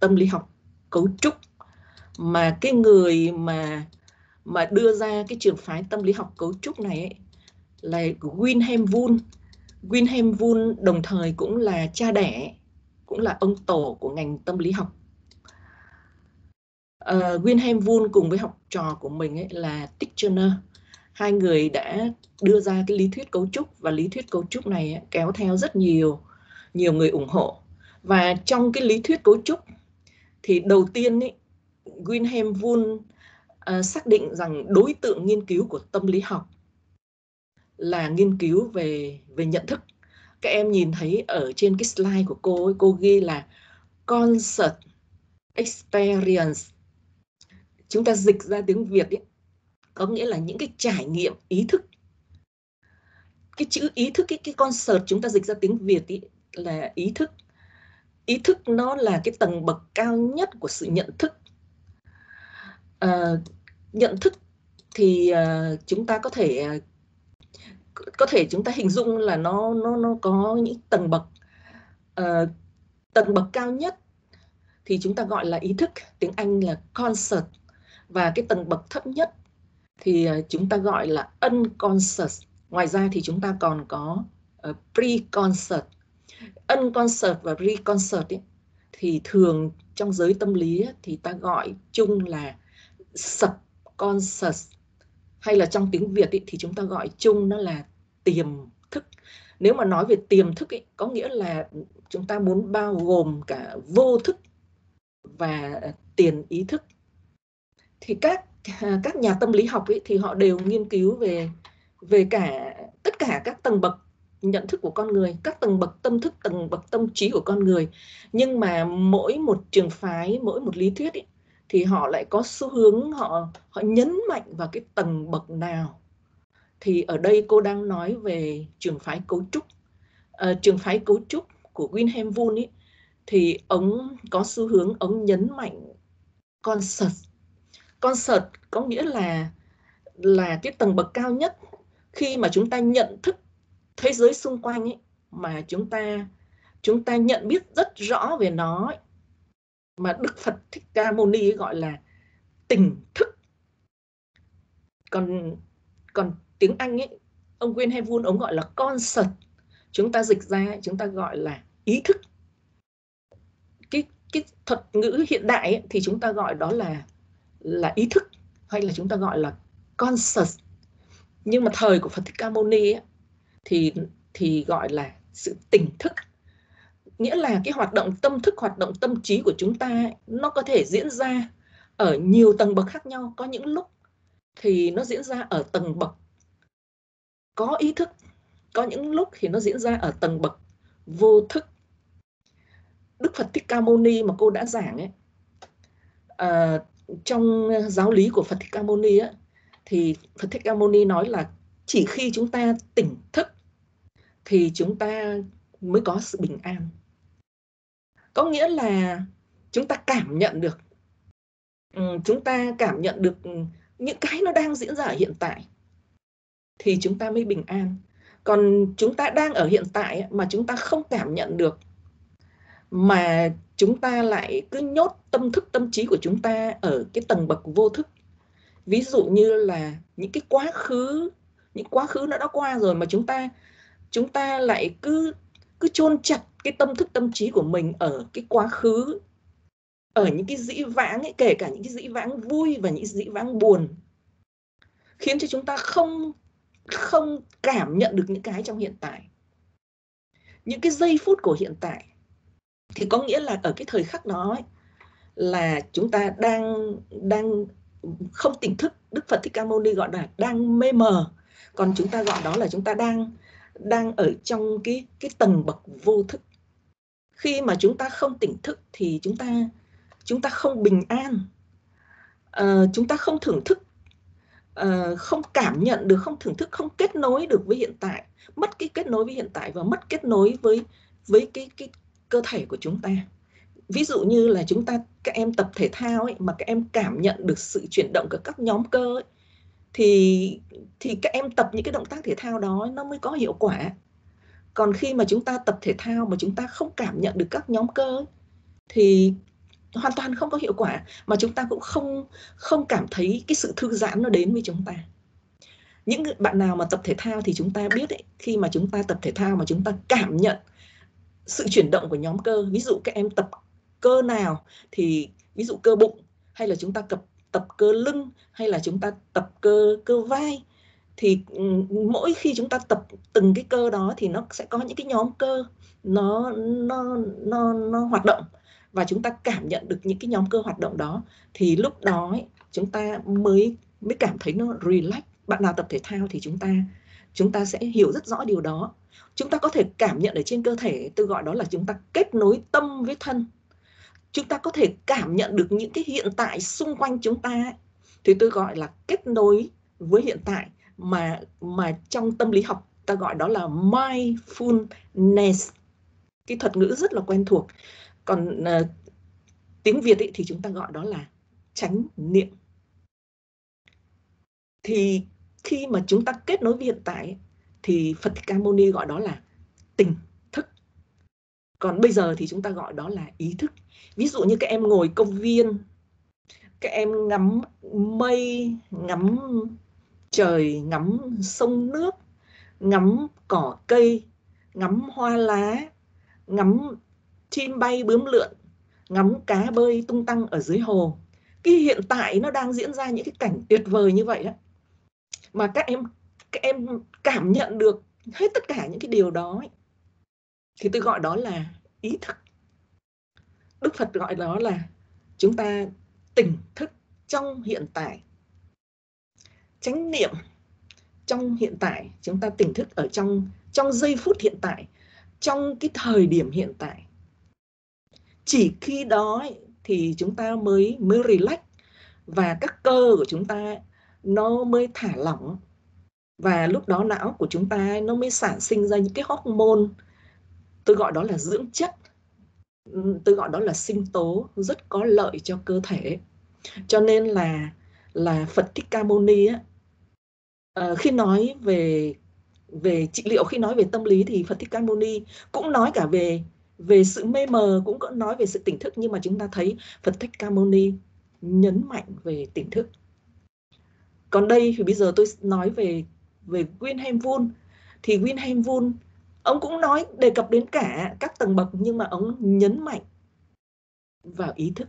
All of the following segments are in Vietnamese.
tâm lý học cấu trúc, mà cái người mà đưa ra cái trường phái tâm lý học cấu trúc này ấy, là Wilhelm Wundt. Wilhelm Wundt đồng thời cũng là cha đẻ, cũng là ông tổ của ngành tâm lý học. Wilhelm Wundt cùng với học trò của mình ấy là Titchener, hai người đã đưa ra cái lý thuyết cấu trúc, và lý thuyết cấu trúc này ấy, kéo theo rất nhiều người ủng hộ. Và trong cái lý thuyết cấu trúc thì đầu tiên ấy, Wilhelm Wundt xác định rằng đối tượng nghiên cứu của tâm lý học là nghiên cứu về nhận thức. Các em nhìn thấy ở trên cái slide của cô ấy, cô ghi là concert experience. Chúng ta dịch ra tiếng Việt ấy, có nghĩa là những cái trải nghiệm ý thức. Cái chữ ý thức, cái concert chúng ta dịch ra tiếng Việt ấy, là ý thức. Ý thức nó là cái tầng bậc cao nhất của sự nhận thức. Nhận thức thì chúng ta có thể chúng ta hình dung là nó có những tầng bậc. Tầng bậc cao nhất thì chúng ta gọi là ý thức, tiếng Anh là concert, và cái tầng bậc thấp nhất thì chúng ta gọi là unconscious. Ngoài ra thì chúng ta còn có pre-concert. Unconscious và pre-concert ấy, thì thường trong giới tâm lý ấy, thì ta gọi chung là subconscious, hay là trong tiếng Việt ấy, thì chúng ta gọi chung nó là tiềm thức. Nếu mà nói về tiềm thức ấy, có nghĩa là chúng ta muốn bao gồm cả vô thức và tiền ý thức. Thì các nhà tâm lý học ấy, thì họ đều nghiên cứu về tất cả các tầng bậc nhận thức của con người, các tầng bậc tâm thức, tầng bậc tâm trí của con người. Nhưng mà mỗi một trường phái, mỗi một lý thuyết ấy, thì họ lại có xu hướng họ nhấn mạnh vào cái tầng bậc nào. Thì ở đây cô đang nói về trường phái cấu trúc. Trường phái cấu trúc của Wilhelm Wundt ấy, thì ông có xu hướng ông nhấn mạnh concert. Concert có nghĩa là cái tầng bậc cao nhất khi mà chúng ta nhận thức thế giới xung quanh ấy, mà chúng ta nhận biết rất rõ về nó ấy, mà Đức Phật Thích Ca Mâu Ni gọi là tỉnh thức. Còn tiếng Anh ấy, ông Wilhelm Wundt ông gọi là concert, chúng ta dịch ra chúng ta gọi là ý thức. Cái thuật ngữ hiện đại ấy, thì chúng ta gọi đó là ý thức, hay là chúng ta gọi là concert. Nhưng mà thời của Phật Thích Ca Mâu Ni ấy, thì gọi là sự tỉnh thức. Nghĩa là cái hoạt động tâm thức, hoạt động tâm trí của chúng ta ấy, nó có thể diễn ra ở nhiều tầng bậc khác nhau. Có những lúc thì nó diễn ra ở tầng bậc có ý thức, có những lúc thì nó diễn ra ở tầng bậc vô thức. Đức Phật Thích Ca Mâu Ni mà cô đã giảng ấy, trong giáo lý của Phật Thích Ca Mâu Ni ấy, thì Phật Thích Ca Mâu Ni nói là chỉ khi chúng ta tỉnh thức thì chúng ta mới có sự bình an. Có nghĩa là chúng ta cảm nhận được, những cái nó đang diễn ra ở hiện tại thì chúng ta mới bình an. Còn chúng ta đang ở hiện tại mà chúng ta không cảm nhận được, mà chúng ta lại cứ nhốt tâm thức, tâm trí của chúng ta ở cái tầng bậc vô thức. Ví dụ như là những cái quá khứ nó đã qua rồi, mà chúng ta lại cứ chôn chặt cái tâm thức, tâm trí của mình ở cái quá khứ, ở những cái dĩ vãng ấy, kể cả những cái dĩ vãng vui và những dĩ vãng buồn, khiến cho chúng ta không cảm nhận được những cái trong hiện tại, những cái giây phút của hiện tại. Thì có nghĩa là ở cái thời khắc đó ấy, là chúng ta đang không tỉnh thức. Đức Phật Thích Ca Mâu Ni gọi là đang mê mờ, còn chúng ta gọi đó là chúng ta đang ở trong cái tầng bậc vô thức. Khi mà chúng ta không tỉnh thức thì chúng ta không bình an, chúng ta không thưởng thức, không cảm nhận được, không thưởng thức, không kết nối được với hiện tại, mất cái kết nối với hiện tại và mất kết nối với cái cơ thể của chúng ta. Ví dụ như là các em tập thể thao ấy, mà các em cảm nhận được sự chuyển động của các nhóm cơ ấy, thì các em tập những cái động tác thể thao đó nó mới có hiệu quả. Còn khi mà chúng ta tập thể thao mà chúng ta không cảm nhận được các nhóm cơ ấy, hoàn toàn không có hiệu quả, mà chúng ta cũng không cảm thấy cái sự thư giãn nó đến với chúng ta. Những bạn nào mà tập thể thao thì chúng ta biết ấy, khi mà chúng ta tập thể thao mà chúng ta cảm nhận sự chuyển động của nhóm cơ, ví dụ các em tập cơ nào thì ví dụ cơ bụng, hay là chúng ta tập cơ lưng, hay là chúng ta tập cơ vai, thì mỗi khi chúng ta tập từng cái cơ đó thì nó sẽ có những cái nhóm cơ nó hoạt động, và chúng ta cảm nhận được những cái nhóm cơ hoạt động đó, thì lúc đó ấy, chúng ta mới cảm thấy nó relax. Bạn nào tập thể thao thì chúng ta sẽ hiểu rất rõ điều đó. Chúng ta có thể cảm nhận ở trên cơ thể, tôi gọi đó là chúng ta kết nối tâm với thân. Chúng ta có thể cảm nhận được những cái hiện tại xung quanh chúng ta ấy, thì tôi gọi là kết nối với hiện tại, mà trong tâm lý học ta gọi đó là mindfulness, cái thuật ngữ rất là quen thuộc. Còn tiếng Việt ấy, thì chúng ta gọi đó là chánh niệm. Thì khi mà chúng ta kết nối với hiện tại ấy, thì Phật Thích Ca Mâu Ni gọi đó là tỉnh thức. Còn bây giờ thì chúng ta gọi đó là ý thức. Ví dụ như các em ngồi công viên, các em ngắm mây, ngắm trời, ngắm sông nước, ngắm cỏ cây, ngắm hoa lá, ngắm chim bay bướm lượn, ngắm cá bơi tung tăng ở dưới hồ. Cái hiện tại nó đang diễn ra những cái cảnh tuyệt vời như vậy đó, mà các em cảm nhận được hết tất cả những cái điều đó ấy, thì tôi gọi đó là ý thức. Đức Phật gọi đó là chúng ta tỉnh thức trong hiện tại, chánh niệm trong hiện tại. Chúng ta tỉnh thức ở trong giây phút hiện tại, trong cái thời điểm hiện tại. Chỉ khi đó ấy, thì chúng ta mới relax, và các cơ của chúng ta nó mới thả lỏng, và lúc đó não của chúng ta nó mới sản sinh ra những cái hormone, tôi gọi đó là dưỡng chất, tôi gọi đó là sinh tố rất có lợi cho cơ thể. Cho nên là Phật Thích Ca Mâu Ni á, khi nói về trị liệu, khi nói về tâm lý thì Phật Thích Ca Mâu Ni cũng nói cả về sự mê mờ, cũng có nói về sự tỉnh thức, nhưng mà chúng ta thấy Phật Thích Ca Mâu Ni nhấn mạnh về tỉnh thức. Còn đây thì bây giờ tôi nói về Wilhelm Wundt, thì Wilhelm Wundt ông cũng đề cập đến cả các tầng bậc, nhưng mà ông nhấn mạnh vào ý thức.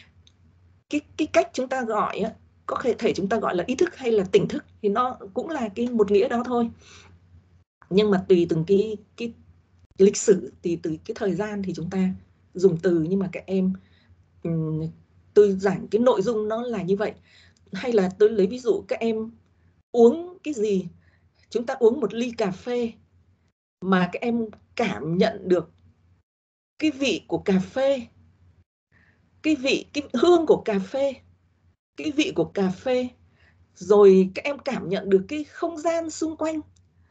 Cái cách chúng ta gọi á, có thể chúng ta gọi là ý thức hay là tỉnh thức thì nó cũng là một nghĩa đó thôi, nhưng mà tùy từng cái lịch sử, tùy từ cái thời gian thì chúng ta dùng từ, nhưng mà các em tôi giảng cái nội dung nó là như vậy. Hay là tôi lấy ví dụ các em uống cái gì, chúng ta uống một ly cà phê mà các em cảm nhận được cái vị của cà phê, cái hương của cà phê, cái vị của cà phê, rồi các em cảm nhận được cái không gian xung quanh,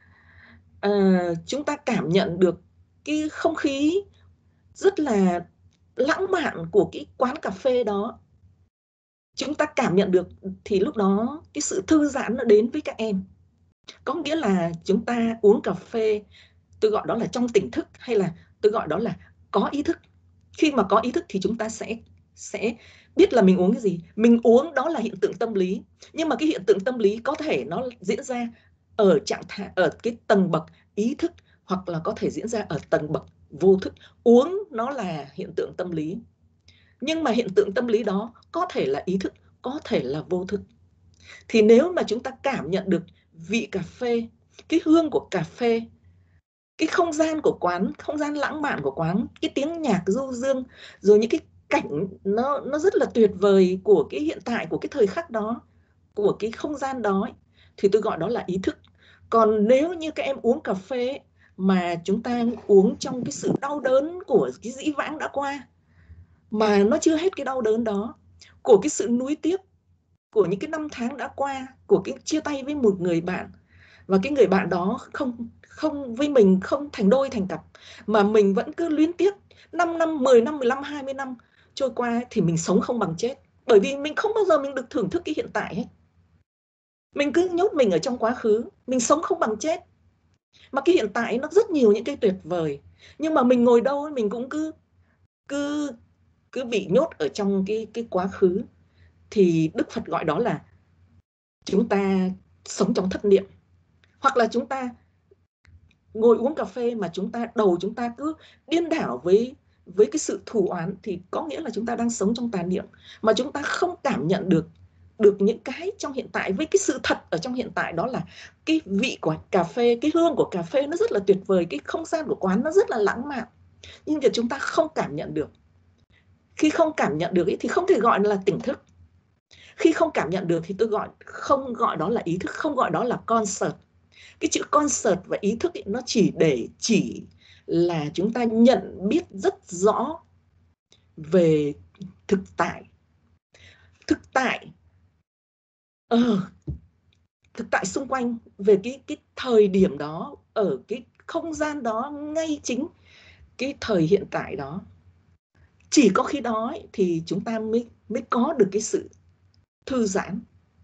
chúng ta cảm nhận được cái không khí rất là lãng mạn của cái quán cà phê đó, chúng ta cảm nhận được, thì lúc đó cái sự thư giãn nó đến với các em. Có nghĩa là chúng ta uống cà phê, tôi gọi đó là trong tỉnh thức, hay là tôi gọi đó là có ý thức. Khi mà có ý thức thì chúng ta sẽ biết là mình uống cái gì. Mình uống đó là hiện tượng tâm lý, nhưng mà cái hiện tượng tâm lý có thể nó diễn ra ở trạng thái, ở cái tầng bậc ý thức, hoặc là có thể diễn ra ở tầng bậc vô thức. Uống nó là hiện tượng tâm lý, nhưng mà hiện tượng tâm lý đó có thể là ý thức, có thể là vô thức. Thì nếu mà chúng ta cảm nhận được vị cà phê, cái hương của cà phê, cái không gian của quán, không gian lãng mạn của quán, cái tiếng nhạc du dương, rồi những cái cảnh nó rất là tuyệt vời của cái hiện tại, của cái thời khắc đó, của cái không gian đó ấy, thì tôi gọi đó là ý thức. Còn nếu như các em uống cà phê ấy, mà chúng ta uống trong cái sự đau đớn của cái dĩ vãng đã qua, mà nó chưa hết cái đau đớn đó, của cái sự nuối tiếc, của những cái năm tháng đã qua, của cái chia tay với một người bạn, và cái người bạn đó không với mình không thành đôi thành cặp, mà mình vẫn cứ luyến tiếc 5 năm, 10 năm, 15, 20 năm trôi qua, thì mình sống không bằng chết. Bởi vì mình không bao giờ mình được thưởng thức cái hiện tại hết. Mình cứ nhốt mình ở trong quá khứ, mình sống không bằng chết. Mà cái hiện tại nó rất nhiều những cái tuyệt vời, nhưng mà mình ngồi đâu mình cũng cứ cứ bị nhốt ở trong cái quá khứ, thì Đức Phật gọi đó là chúng ta sống trong thất niệm. Hoặc là chúng ta ngồi uống cà phê mà đầu chúng ta cứ điên đảo với cái sự thù oán, thì có nghĩa là chúng ta đang sống trong tà niệm, mà chúng ta không cảm nhận được những cái trong hiện tại. Với cái sự thật ở trong hiện tại đó là cái vị của cà phê, cái hương của cà phê nó rất là tuyệt vời, cái không gian của quán nó rất là lãng mạn, nhưng việc chúng ta không cảm nhận được. Khi không cảm nhận được ý, thì không thể gọi là tỉnh thức. Khi không cảm nhận được thì tôi không gọi đó là ý thức, không gọi đó là concert. Cái chữ concert và ý thức ý, nó chỉ là chúng ta nhận biết rất rõ về thực tại. Thực tại xung quanh, về cái thời điểm đó, ở cái không gian đó, ngay chính cái thời hiện tại đó. Chỉ có khi đó ấy, thì chúng ta mới có được cái sự thư giãn.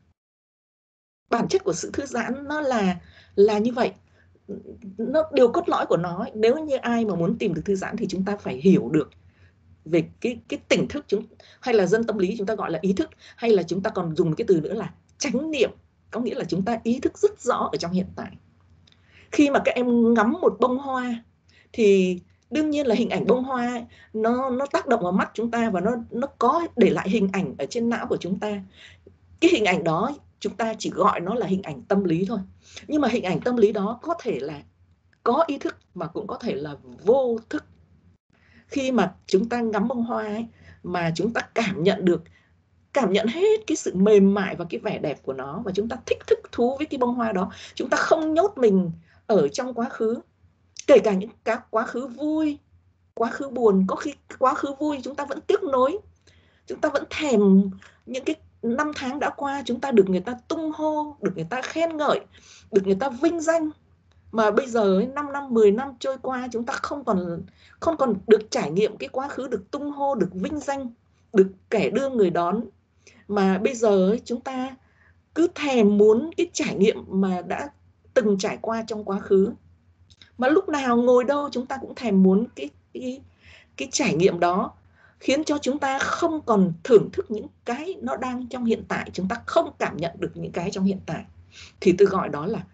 Bản chất của sự thư giãn nó là như vậy. Nó điều cốt lõi của nó ấy, nếu như ai mà muốn tìm được thư giãn thì chúng ta phải hiểu được về cái tỉnh thức, hay là dân tâm lý chúng ta gọi là ý thức, hay là chúng ta còn dùng cái từ nữa là chánh niệm, có nghĩa là chúng ta ý thức rất rõ ở trong hiện tại. Khi mà các em ngắm một bông hoa thì đương nhiên là hình ảnh bông hoa ấy, nó tác động vào mắt chúng ta, và nó có để lại hình ảnh ở trên não của chúng ta. Cái hình ảnh đó chúng ta chỉ gọi nó là hình ảnh tâm lý thôi, nhưng mà hình ảnh tâm lý đó có thể là có ý thức mà cũng có thể là vô thức. Khi mà chúng ta ngắm bông hoa ấy, mà chúng ta cảm nhận hết cái sự mềm mại và cái vẻ đẹp của nó, và chúng ta thích thú với cái bông hoa đó, chúng ta không nhốt mình ở trong quá khứ, kể cả những cái quá khứ vui, quá khứ buồn. Có khi quá khứ vui chúng ta vẫn tiếc nối, chúng ta vẫn thèm những cái năm tháng đã qua, chúng ta được người ta tung hô, được người ta khen ngợi, được người ta vinh danh. Mà bây giờ 5 năm, 10 năm trôi qua, chúng ta không còn được trải nghiệm cái quá khứ, được tung hô, được vinh danh, được kẻ đưa người đón. Mà bây giờ chúng ta cứ thèm muốn cái trải nghiệm mà đã từng trải qua trong quá khứ. Mà lúc nào ngồi đâu chúng ta cũng thèm muốn cái trải nghiệm đó, khiến cho chúng ta không còn thưởng thức những cái nó đang trong hiện tại, chúng ta không cảm nhận được những cái trong hiện tại. Thì tôi gọi đó là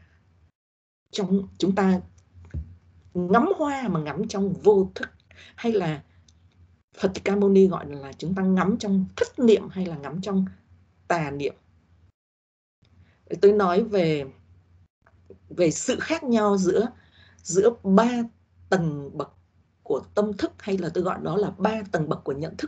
chúng ta ngắm hoa mà ngắm trong vô thức, hay là Phật Thích Ca Mâu Ni gọi là chúng ta ngắm trong thất niệm, hay là ngắm trong tà niệm. Tôi nói về sự khác nhau giữa 3 tầng bậc của tâm thức, hay là tôi gọi đó là 3 tầng bậc của nhận thức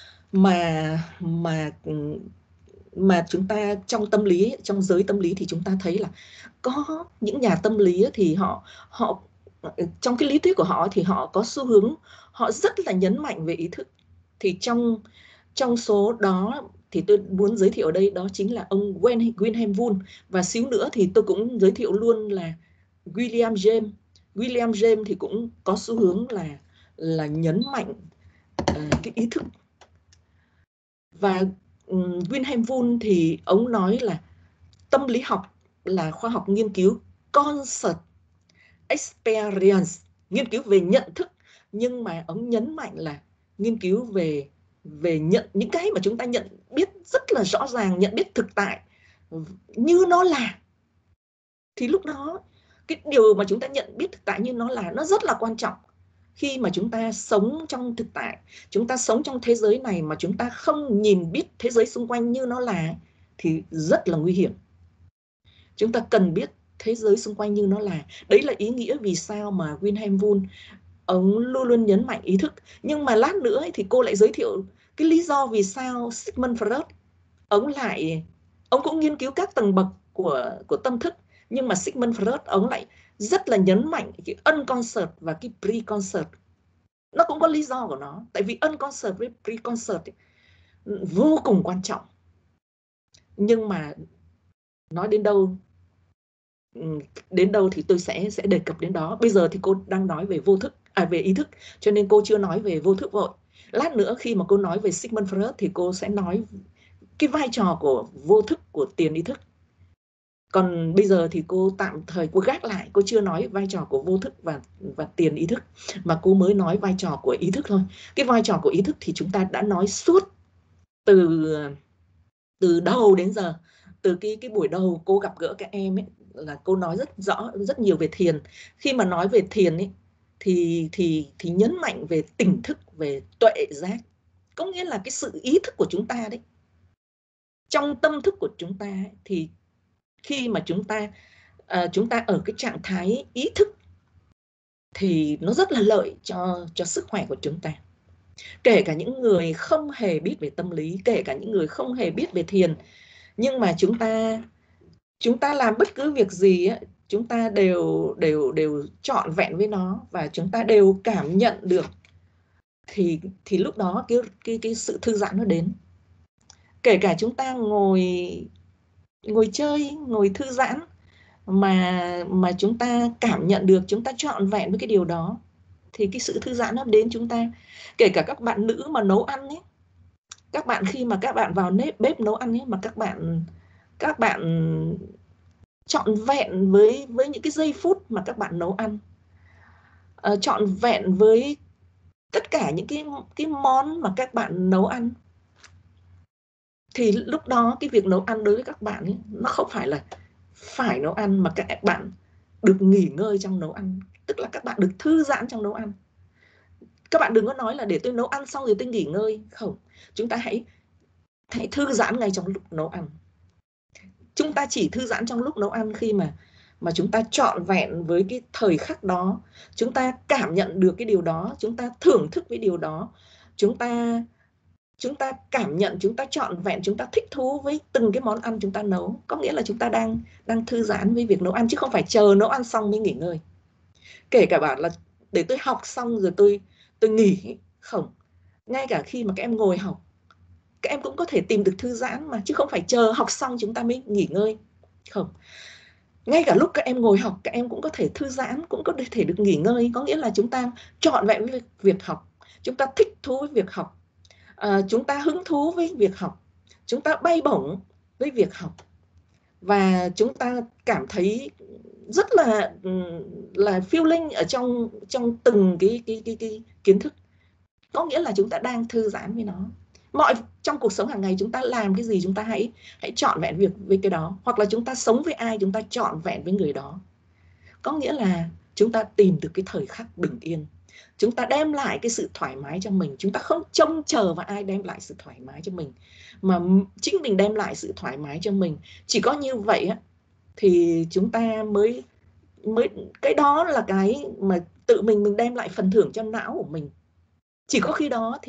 mà chúng ta trong tâm lý, trong giới tâm lý thì chúng ta thấy là có những nhà tâm lý thì họ trong cái lý thuyết của họ thì họ có xu hướng họ rất là nhấn mạnh về ý thức. Thì trong số đó thì tôi muốn giới thiệu ở đây đó chính là ông Wilhelm Wundt, và xíu nữa thì tôi cũng giới thiệu luôn là William James. William James thì cũng có xu hướng là nhấn mạnh cái ý thức. Và Wilhelm Wundt thì ông nói là tâm lý học là khoa học nghiên cứu concept experience, nghiên cứu về nhận thức, nhưng mà ông nhấn mạnh là nghiên cứu về những cái mà chúng ta nhận biết rất là rõ ràng, nhận biết thực tại như nó là. Thì lúc đó cái điều mà chúng ta nhận biết thực tại như nó là nó rất là quan trọng. Khi mà chúng ta sống trong thực tại, chúng ta sống trong thế giới này mà chúng ta không nhìn biết thế giới xung quanh như nó là, thì rất là nguy hiểm. Chúng ta cần biết thế giới xung quanh như nó là. Đấy là ý nghĩa vì sao mà Wilhelm Wundt ông luôn luôn nhấn mạnh ý thức. Nhưng mà lát nữa thì cô lại giới thiệu cái lý do vì sao Sigmund Freud ông cũng nghiên cứu các tầng bậc của tâm thức, nhưng mà Sigmund Freud ông lại rất là nhấn mạnh cái unconscious và cái preconscious. Nó cũng có lý do của nó, tại vì unconscious với preconscious vô cùng quan trọng. Nhưng mà nói đến đâu thì tôi sẽ đề cập đến đó. Bây giờ thì cô đang nói về về ý thức, cho nên cô chưa nói về vô thức vội. Lát nữa khi mà cô nói về Sigmund Freud thì cô sẽ nói cái vai trò của vô thức, của tiền ý thức. Còn bây giờ thì cô tạm thời cô gác lại, cô chưa nói vai trò của vô thức và tiền ý thức, mà cô mới nói vai trò của ý thức thôi. Cái vai trò của ý thức thì chúng ta đã nói suốt từ đầu đến giờ, từ cái buổi đầu cô gặp gỡ các em ấy, là cô nói rất rõ, rất nhiều về thiền. Khi mà nói về thiền ấy thì nhấn mạnh về tỉnh thức, về tuệ giác, có nghĩa là cái sự ý thức của chúng ta đấy. Trong tâm thức của chúng ta ấy, thì khi mà chúng ta ở cái trạng thái ý thức thì nó rất là lợi cho sức khỏe của chúng ta. Kể cả những người không hề biết về tâm lý, kể cả những người không hề biết về thiền, nhưng mà chúng ta làm bất cứ việc gì ấy, chúng ta đều trọn vẹn với nó và chúng ta đều cảm nhận được, thì lúc đó cái sự thư giãn nó đến. Kể cả chúng ta ngồi chơi, ngồi thư giãn mà chúng ta cảm nhận được, chúng ta trọn vẹn với cái điều đó, thì cái sự thư giãn nó đến chúng ta. Kể cả các bạn nữ mà nấu ăn ấy, các bạn khi mà các bạn vào bếp nấu ăn ấy, mà các bạn trọn vẹn với những cái giây phút mà các bạn nấu ăn, trọn vẹn với tất cả những cái món mà các bạn nấu ăn, thì lúc đó cái việc nấu ăn đối với các bạn ấy, nó không phải là phải nấu ăn, mà các bạn được nghỉ ngơi trong nấu ăn, tức là các bạn được thư giãn trong nấu ăn. Các bạn đừng có nói là để tôi nấu ăn xong rồi tôi nghỉ ngơi, không. Chúng ta hãy thư giãn ngay trong lúc nấu ăn. Chúng ta chỉ thư giãn trong lúc nấu ăn khi mà chúng ta trọn vẹn với cái thời khắc đó, chúng ta cảm nhận được cái điều đó, chúng ta thưởng thức với điều đó, chúng ta cảm nhận, chúng ta trọn vẹn, chúng ta thích thú với từng cái món ăn chúng ta nấu. Có nghĩa là chúng ta đang thư giãn với việc nấu ăn, chứ không phải chờ nấu ăn xong mới nghỉ ngơi. Kể cả bảo là để tôi học xong rồi tôi nghỉ, không. Ngay cả khi mà các em ngồi học, các em cũng có thể tìm được thư giãn mà, chứ không phải chờ học xong chúng ta mới nghỉ ngơi, không. Ngay cả lúc các em ngồi học, các em cũng có thể thư giãn, cũng có thể được nghỉ ngơi. Có nghĩa là chúng ta trọn vẹn với việc học, chúng ta thích thú với việc học, chúng ta hứng thú với việc học, chúng ta bay bổng với việc học, và chúng ta cảm thấy rất là feeling ở trong từng cái kiến thức. Có nghĩa là chúng ta đang thư giãn với nó. Trong cuộc sống hàng ngày chúng ta làm cái gì, chúng ta hãy trọn vẹn việc với cái đó. Hoặc là chúng ta sống với ai, chúng ta trọn vẹn với người đó. Có nghĩa là chúng ta tìm được cái thời khắc bình yên, chúng ta đem lại cái sự thoải mái cho mình. Chúng ta không trông chờ vào ai đem lại sự thoải mái cho mình, mà chính mình đem lại sự thoải mái cho mình. Chỉ có như vậy á, thì chúng ta mới cái đó là cái mà tự mình đem lại phần thưởng cho não của mình. Chỉ có khi đó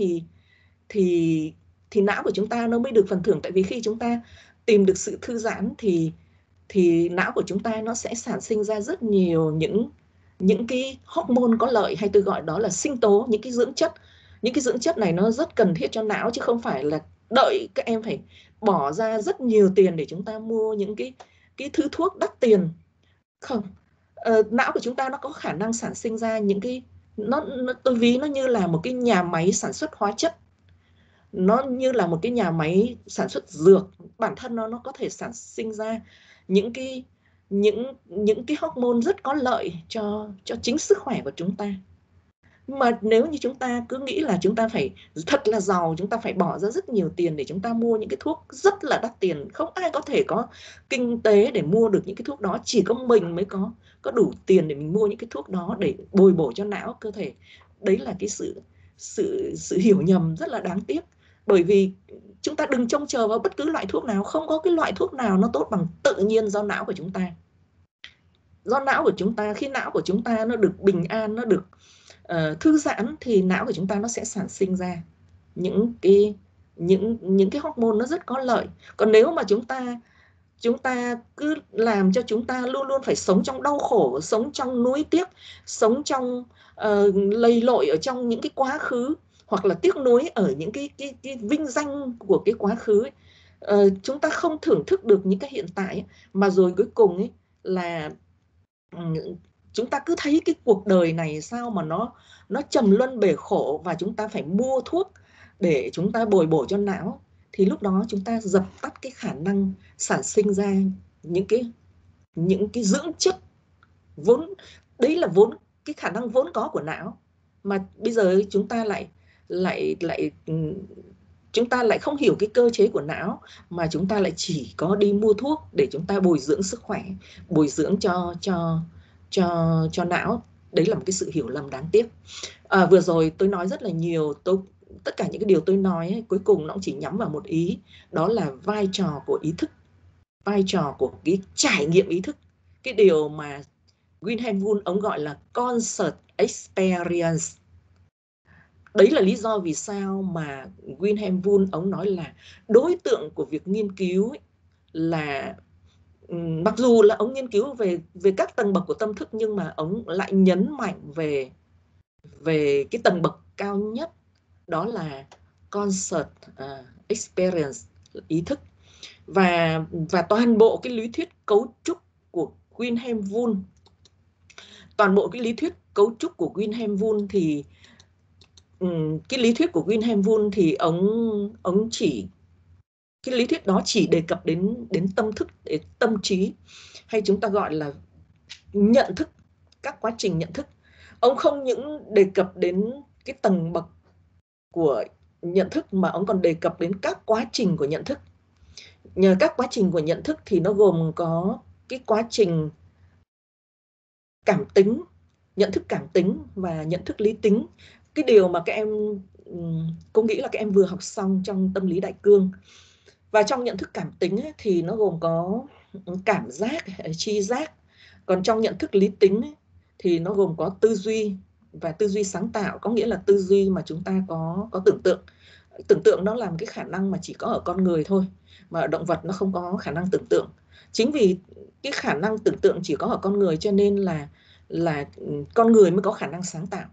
thì não của chúng ta nó mới được phần thưởng. Tại vì khi chúng ta tìm được sự thư giãn thì não của chúng ta nó sẽ sản sinh ra rất nhiều những cái hormone có lợi, hay tôi gọi đó là sinh tố, những cái dưỡng chất. Những cái dưỡng chất này nó rất cần thiết cho não, chứ không phải là đợi các em phải bỏ ra rất nhiều tiền để chúng ta mua những cái thứ thuốc đắt tiền, không. Não của chúng ta nó có khả năng sản sinh ra những cái tôi ví nó như là một cái nhà máy sản xuất hóa chất, nó như là một cái nhà máy sản xuất dược. Bản thân nó có thể sản sinh ra những cái hormone rất có lợi cho chính sức khỏe của chúng ta. Mà nếu như chúng ta cứ nghĩ là chúng ta phải thật là giàu, chúng ta phải bỏ ra rất nhiều tiền để chúng ta mua những cái thuốc rất là đắt tiền, không ai có thể có kinh tế để mua được những cái thuốc đó, chỉ có mình mới có đủ tiền để mình mua những cái thuốc đó để bồi bổ cho não cơ thể. Đấy là cái sự hiểu nhầm rất là đáng tiếc. Bởi vì chúng ta đừng trông chờ vào bất cứ loại thuốc nào, không có cái loại thuốc nào nó tốt bằng tự nhiên do não của chúng ta. Do não của chúng ta, khi não của chúng ta nó được bình an, nó được thư giãn, thì não của chúng ta nó sẽ sản sinh ra những cái hormone nó rất có lợi. Còn nếu mà chúng ta cứ làm cho chúng ta luôn luôn phải sống trong đau khổ, sống trong nuối tiếc, sống trong lầy lội ở trong những cái quá khứ, hoặc là tiếc nuối ở những cái vinh danh của cái quá khứ ấy. Chúng ta không thưởng thức được những cái hiện tại ấy, mà rồi cuối cùng ấy là chúng ta cứ thấy cái cuộc đời này sao mà nó trầm luân bể khổ, và chúng ta phải mua thuốc để chúng ta bồi bổ cho não. Thì lúc đó chúng ta dập tắt cái khả năng sản sinh ra những cái những cái dưỡng chất vốn, đấy là vốn cái khả năng vốn có của não, mà bây giờ chúng ta lại chúng ta lại không hiểu cái cơ chế của não, mà chúng ta lại chỉ có đi mua thuốc để chúng ta bồi dưỡng sức khỏe, bồi dưỡng cho não. Đấy là một cái sự hiểu lầm đáng tiếc. Vừa rồi tôi nói rất là nhiều, tất cả những cái điều tôi nói ấy, cuối cùng nó cũng chỉ nhắm vào một ý, đó là vai trò của ý thức, vai trò của cái trải nghiệm ý thức, cái điều mà Wilhelm Wundt ông gọi là concert experience. Đấy là lý do vì sao mà Wilhelm Wundt ông nói là đối tượng của việc nghiên cứu ấy là mặc dù là ông nghiên cứu về các tầng bậc của tâm thức, nhưng mà ông lại nhấn mạnh về cái tầng bậc cao nhất, đó là concert experience, ý thức. Và toàn bộ cái lý thuyết cấu trúc của Wilhelm Wundt, toàn bộ cái lý thuyết cấu trúc của Wilhelm Wundt thì cái lý thuyết của Wilhelm Wundt thì ông chỉ, cái lý thuyết đó chỉ đề cập đến tâm thức, đến tâm trí, hay chúng ta gọi là nhận thức, các quá trình nhận thức. Ông không những đề cập đến cái tầng bậc của nhận thức, mà ông còn đề cập đến các quá trình của nhận thức. Nhờ các quá trình của nhận thức thì nó gồm có cái quá trình cảm tính, nhận thức cảm tính và nhận thức lý tính. Cái điều mà các em, cô nghĩ là các em vừa học xong trong tâm lý đại cương. Và trong nhận thức cảm tính ấy, thì nó gồm có cảm giác, tri giác. Còn trong nhận thức lý tính ấy, thì nó gồm có tư duy và tư duy sáng tạo, có nghĩa là tư duy mà chúng ta có tưởng tượng. Tưởng tượng nó là một cái khả năng mà chỉ có ở con người thôi, mà ở động vật nó không có khả năng tưởng tượng. Chính vì cái khả năng tưởng tượng chỉ có ở con người, cho nên là con người mới có khả năng sáng tạo.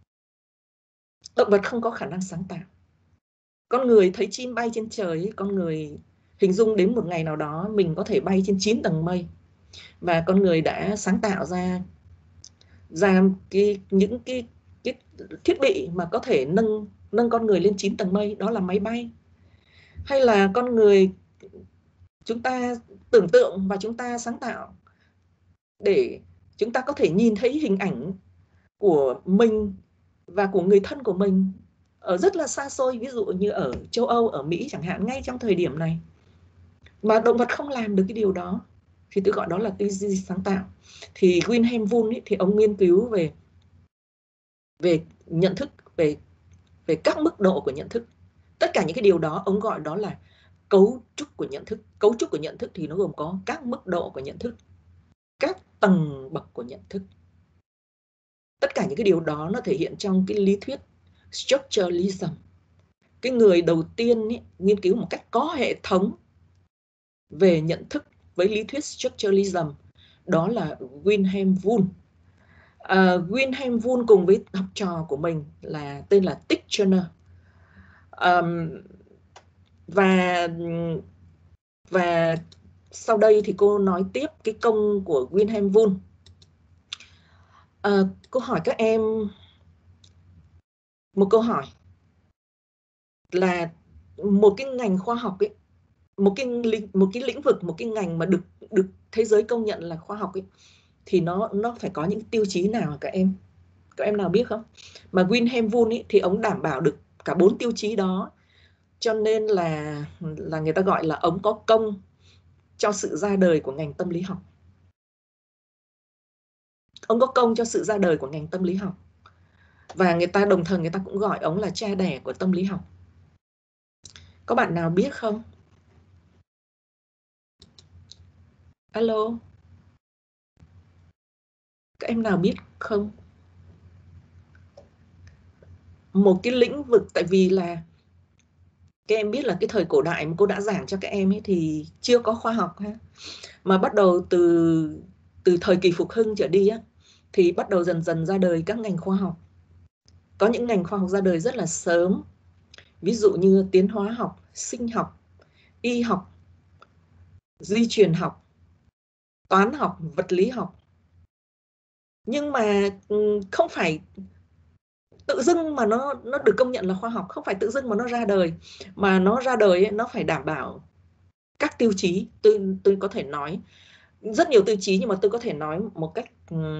Động vật không có khả năng sáng tạo. Con người thấy chim bay trên trời, con người hình dung đến một ngày nào đó mình có thể bay trên 9 tầng mây, và con người đã sáng tạo ra những cái thiết bị mà có thể nâng con người lên 9 tầng mây, đó là máy bay. Hay là con người, chúng ta tưởng tượng và chúng ta sáng tạo để chúng ta có thể nhìn thấy hình ảnh của mình và của người thân của mình ở rất là xa xôi, ví dụ như ở châu Âu, ở Mỹ chẳng hạn, ngay trong thời điểm này. Mà động vật không làm được cái điều đó, thì tôi gọi đó là tư duy sáng tạo. Thì Wilhelm Wundt ấy, thì ông nghiên cứu về nhận thức, về các mức độ của nhận thức. Tất cả những cái điều đó ông gọi đó là cấu trúc của nhận thức. Cấu trúc của nhận thức thì nó gồm có các mức độ của nhận thức, các tầng bậc của nhận thức. Tất cả những cái điều đó nó thể hiện trong cái lý thuyết structuralism. Cái người đầu tiên ấy, nghiên cứu một cách có hệ thống về nhận thức với lý thuyết structuralism, đó là Wilhelm Wundt. Wilhelm Wundt cùng với học trò của mình là tên là Titchener. Và sau đây thì cô nói tiếp cái công của Wilhelm Wundt. Cô hỏi các em một câu hỏi là một cái ngành khoa học ấy, một cái lĩnh vực, một cái ngành mà được thế giới công nhận là khoa học ấy, thì nó phải có những tiêu chí nào các em nào biết không? Mà Wilhelm Wundt ấy, thì ông đảm bảo được cả 4 tiêu chí đó, cho nên là người ta gọi là ông có công cho sự ra đời của ngành tâm lý học. Ông có công cho sự ra đời của ngành tâm lý học, và đồng thời người ta cũng gọi ông là cha đẻ của tâm lý học. Có bạn nào biết không? Alo, các em nào biết không? Một cái lĩnh vực, tại vì là các em biết là cái thời cổ đại mà cô đã giảng cho các em ấy thì chưa có khoa học ha, mà bắt đầu từ thời kỳ phục hưng trở đi á, thì bắt đầu dần dần ra đời các ngành khoa học. Có những ngành khoa học ra đời rất là sớm, ví dụ như tiến hóa học, sinh học, y học, di truyền học, toán học, vật lý học. Nhưng mà không phải tự dưng mà nó được công nhận là khoa học, không phải tự dưng mà nó ra đời, mà nó ra đời ấy, nó phải đảm bảo các tiêu chí. Tôi có thể nói rất nhiều tiêu chí, nhưng mà tôi có thể nói một cách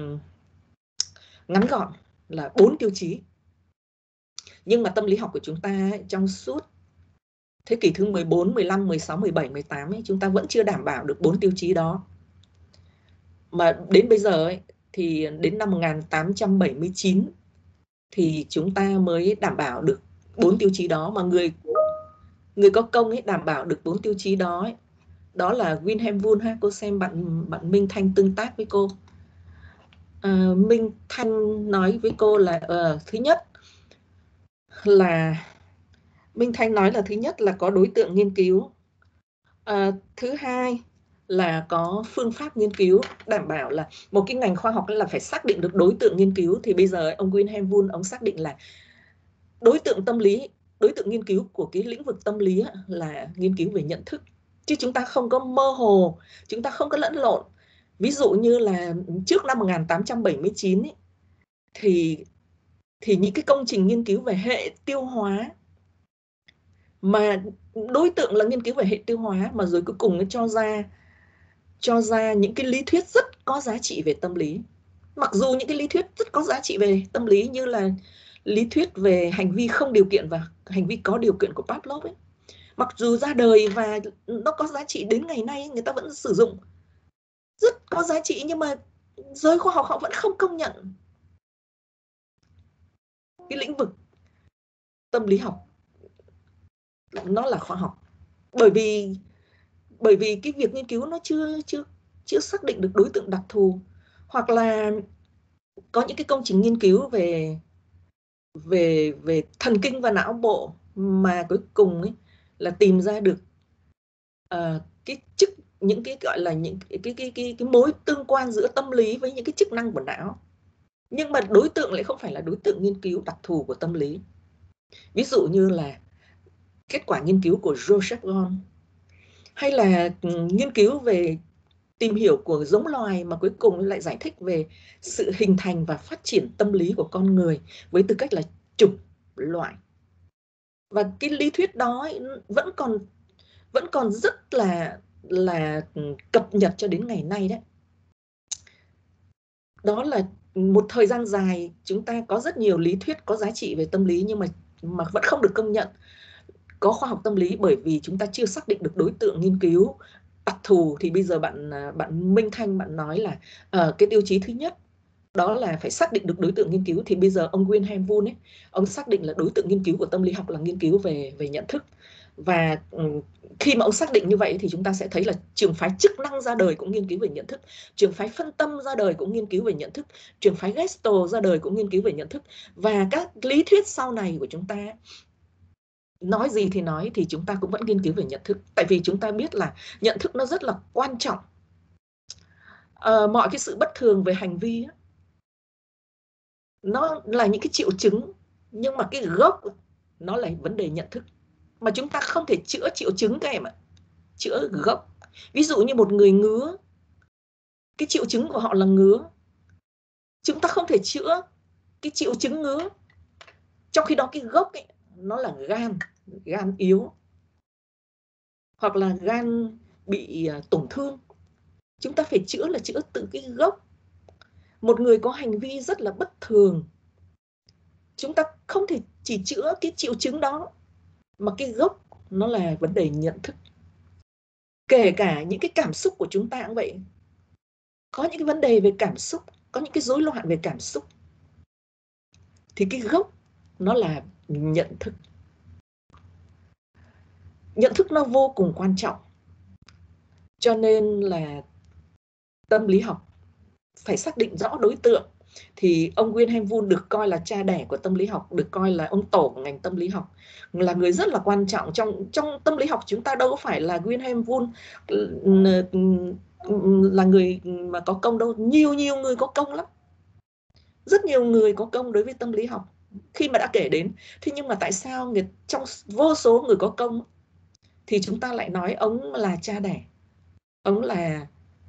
ngắn gọn là 4 tiêu chí. Nhưng mà tâm lý học của chúng ta ấy, trong suốt thế kỷ thứ 14, 15, 16, 17, 18 ấy, chúng ta vẫn chưa đảm bảo được 4 tiêu chí đó. Mà đến bây giờ ấy, thì đến năm 1879 thì chúng ta mới đảm bảo được 4 tiêu chí đó. Mà người có công ấy đảm bảo được 4 tiêu chí đó ấy, đó là Wilhelm Wundt ha. Cô xem bạn Minh Thanh tương tác với cô. Minh Thanh nói với cô là thứ nhất là Minh Thanh nói là thứ nhất là có đối tượng nghiên cứu, thứ hai là có phương pháp nghiên cứu, đảm bảo là một cái ngành khoa học là phải xác định được đối tượng nghiên cứu. Thì bây giờ ông Wilhelm Wundt ông xác định là đối tượng tâm lý, đối tượng nghiên cứu của cái lĩnh vực tâm lý là nghiên cứu về nhận thức, chứ chúng ta không có mơ hồ, chúng ta không có lẫn lộn. Ví dụ như là trước năm 1879 ấy, thì những cái công trình nghiên cứu về hệ tiêu hóa mà đối tượng là nghiên cứu về hệ tiêu hóa, mà rồi cuối cùng nó cho ra những cái lý thuyết rất có giá trị về tâm lý. Mặc dù những cái lý thuyết rất có giá trị về tâm lý như là lý thuyết về hành vi không điều kiện và hành vi có điều kiện của Pavlov ấy, mặc dù ra đời và nó có giá trị đến ngày nay, người ta vẫn sử dụng rất có giá trị, nhưng mà giới khoa học họ vẫn không công nhận cái lĩnh vực tâm lý học nó là khoa học, bởi vì cái việc nghiên cứu nó chưa xác định được đối tượng đặc thù, hoặc là có những cái công trình nghiên cứu về thần kinh và não bộ mà cuối cùng ấy là tìm ra được những cái gọi là những cái mối tương quan giữa tâm lý với những cái chức năng của não, nhưng mà đối tượng lại không phải là đối tượng nghiên cứu đặc thù của tâm lý. Ví dụ như là kết quả nghiên cứu của Joseph Gon, hay là nghiên cứu về tìm hiểu của giống loài mà cuối cùng lại giải thích về sự hình thành và phát triển tâm lý của con người với tư cách là chủng loại. Và cái lý thuyết đó vẫn còn rất là cập nhật cho đến ngày nay đấy. Đó là một thời gian dài chúng ta có rất nhiều lý thuyết có giá trị về tâm lý, nhưng mà vẫn không được công nhận có khoa học tâm lý, bởi vì chúng ta chưa xác định được đối tượng nghiên cứu đặc thù. Thì bây giờ bạn Minh Thanh bạn nói là cái tiêu chí thứ nhất đó là phải xác định được đối tượng nghiên cứu. Thì bây giờ ông Wilhelm Wundt ấy, ông xác định là đối tượng nghiên cứu của tâm lý học là nghiên cứu về nhận thức. Và khi mà ông xác định như vậy thì chúng ta sẽ thấy là trường phái chức năng ra đời cũng nghiên cứu về nhận thức, trường phái phân tâm ra đời cũng nghiên cứu về nhận thức, trường phái Gestalt ra đời cũng nghiên cứu về nhận thức. Và các lý thuyết sau này của chúng ta nói gì thì nói thì chúng ta cũng vẫn nghiên cứu về nhận thức, tại vì chúng ta biết là nhận thức nó rất là quan trọng. Mọi cái sự bất thường về hành vi nó là những cái triệu chứng, nhưng mà cái gốc nó là vấn đề nhận thức, mà chúng ta không thể chữa triệu chứng các em ạ, chữa gốc. Ví dụ như một người ngứa, cái triệu chứng của họ là ngứa, chúng ta không thể chữa cái triệu chứng ngứa, trong khi đó cái gốc ấy, nó là gan yếu, hoặc là gan bị tổn thương, chúng ta phải chữa là chữa từ cái gốc. Một người có hành vi rất là bất thường, chúng ta không thể chỉ chữa cái triệu chứng đó, mà cái gốc nó là vấn đề nhận thức. Kể cả những cái cảm xúc của chúng ta cũng vậy, có những cái vấn đề về cảm xúc, có những cái rối loạn về cảm xúc, thì cái gốc nó là nhận thức. Nhận thức nó vô cùng quan trọng, cho nên là tâm lý học phải xác định rõ đối tượng. Thì ông Wilhelm Wundt được coi là cha đẻ của tâm lý học, được coi là ông tổ của ngành tâm lý học, là người rất là quan trọng trong tâm lý học. Chúng ta đâu có phải là Wilhelm Wundt là người mà có công đâu, nhiều người có công lắm, rất nhiều người có công đối với tâm lý học khi mà đã kể đến. Thế nhưng mà tại sao trong vô số người có công thì chúng ta lại nói ông là cha đẻ, ông là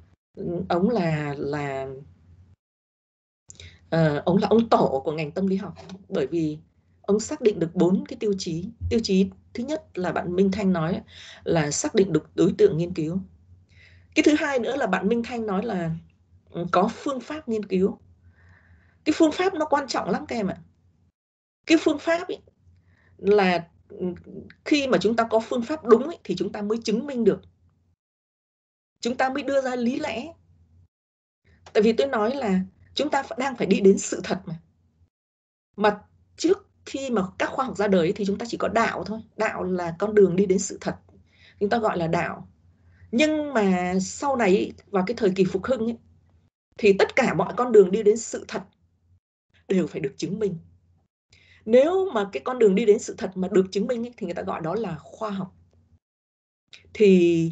ông là ông tổ của ngành tâm lý học? Bởi vì ông xác định được 4 cái tiêu chí. Tiêu chí thứ nhất là bạn Minh Thanh nói là xác định được đối tượng nghiên cứu. Cái thứ hai nữa là bạn Minh Thanh nói là có phương pháp nghiên cứu. Cái phương pháp nó quan trọng lắm các em ạ. Cái phương pháp ấy là khi mà chúng ta có phương pháp đúng ấy, thì chúng ta mới chứng minh được, chúng ta mới đưa ra lý lẽ. Tại vì tôi nói là chúng ta đang phải đi đến sự thật mà trước khi mà các khoa học ra đời thì chúng ta chỉ có đạo thôi. Đạo là con đường đi đến sự thật, chúng ta gọi là đạo. Nhưng mà sau này vào cái thời kỳ phục hưng ấy, thì tất cả mọi con đường đi đến sự thật đều phải được chứng minh. Nếu mà cái con đường đi đến sự thật mà được chứng minh ấy, thì người ta gọi đó là khoa học. Thì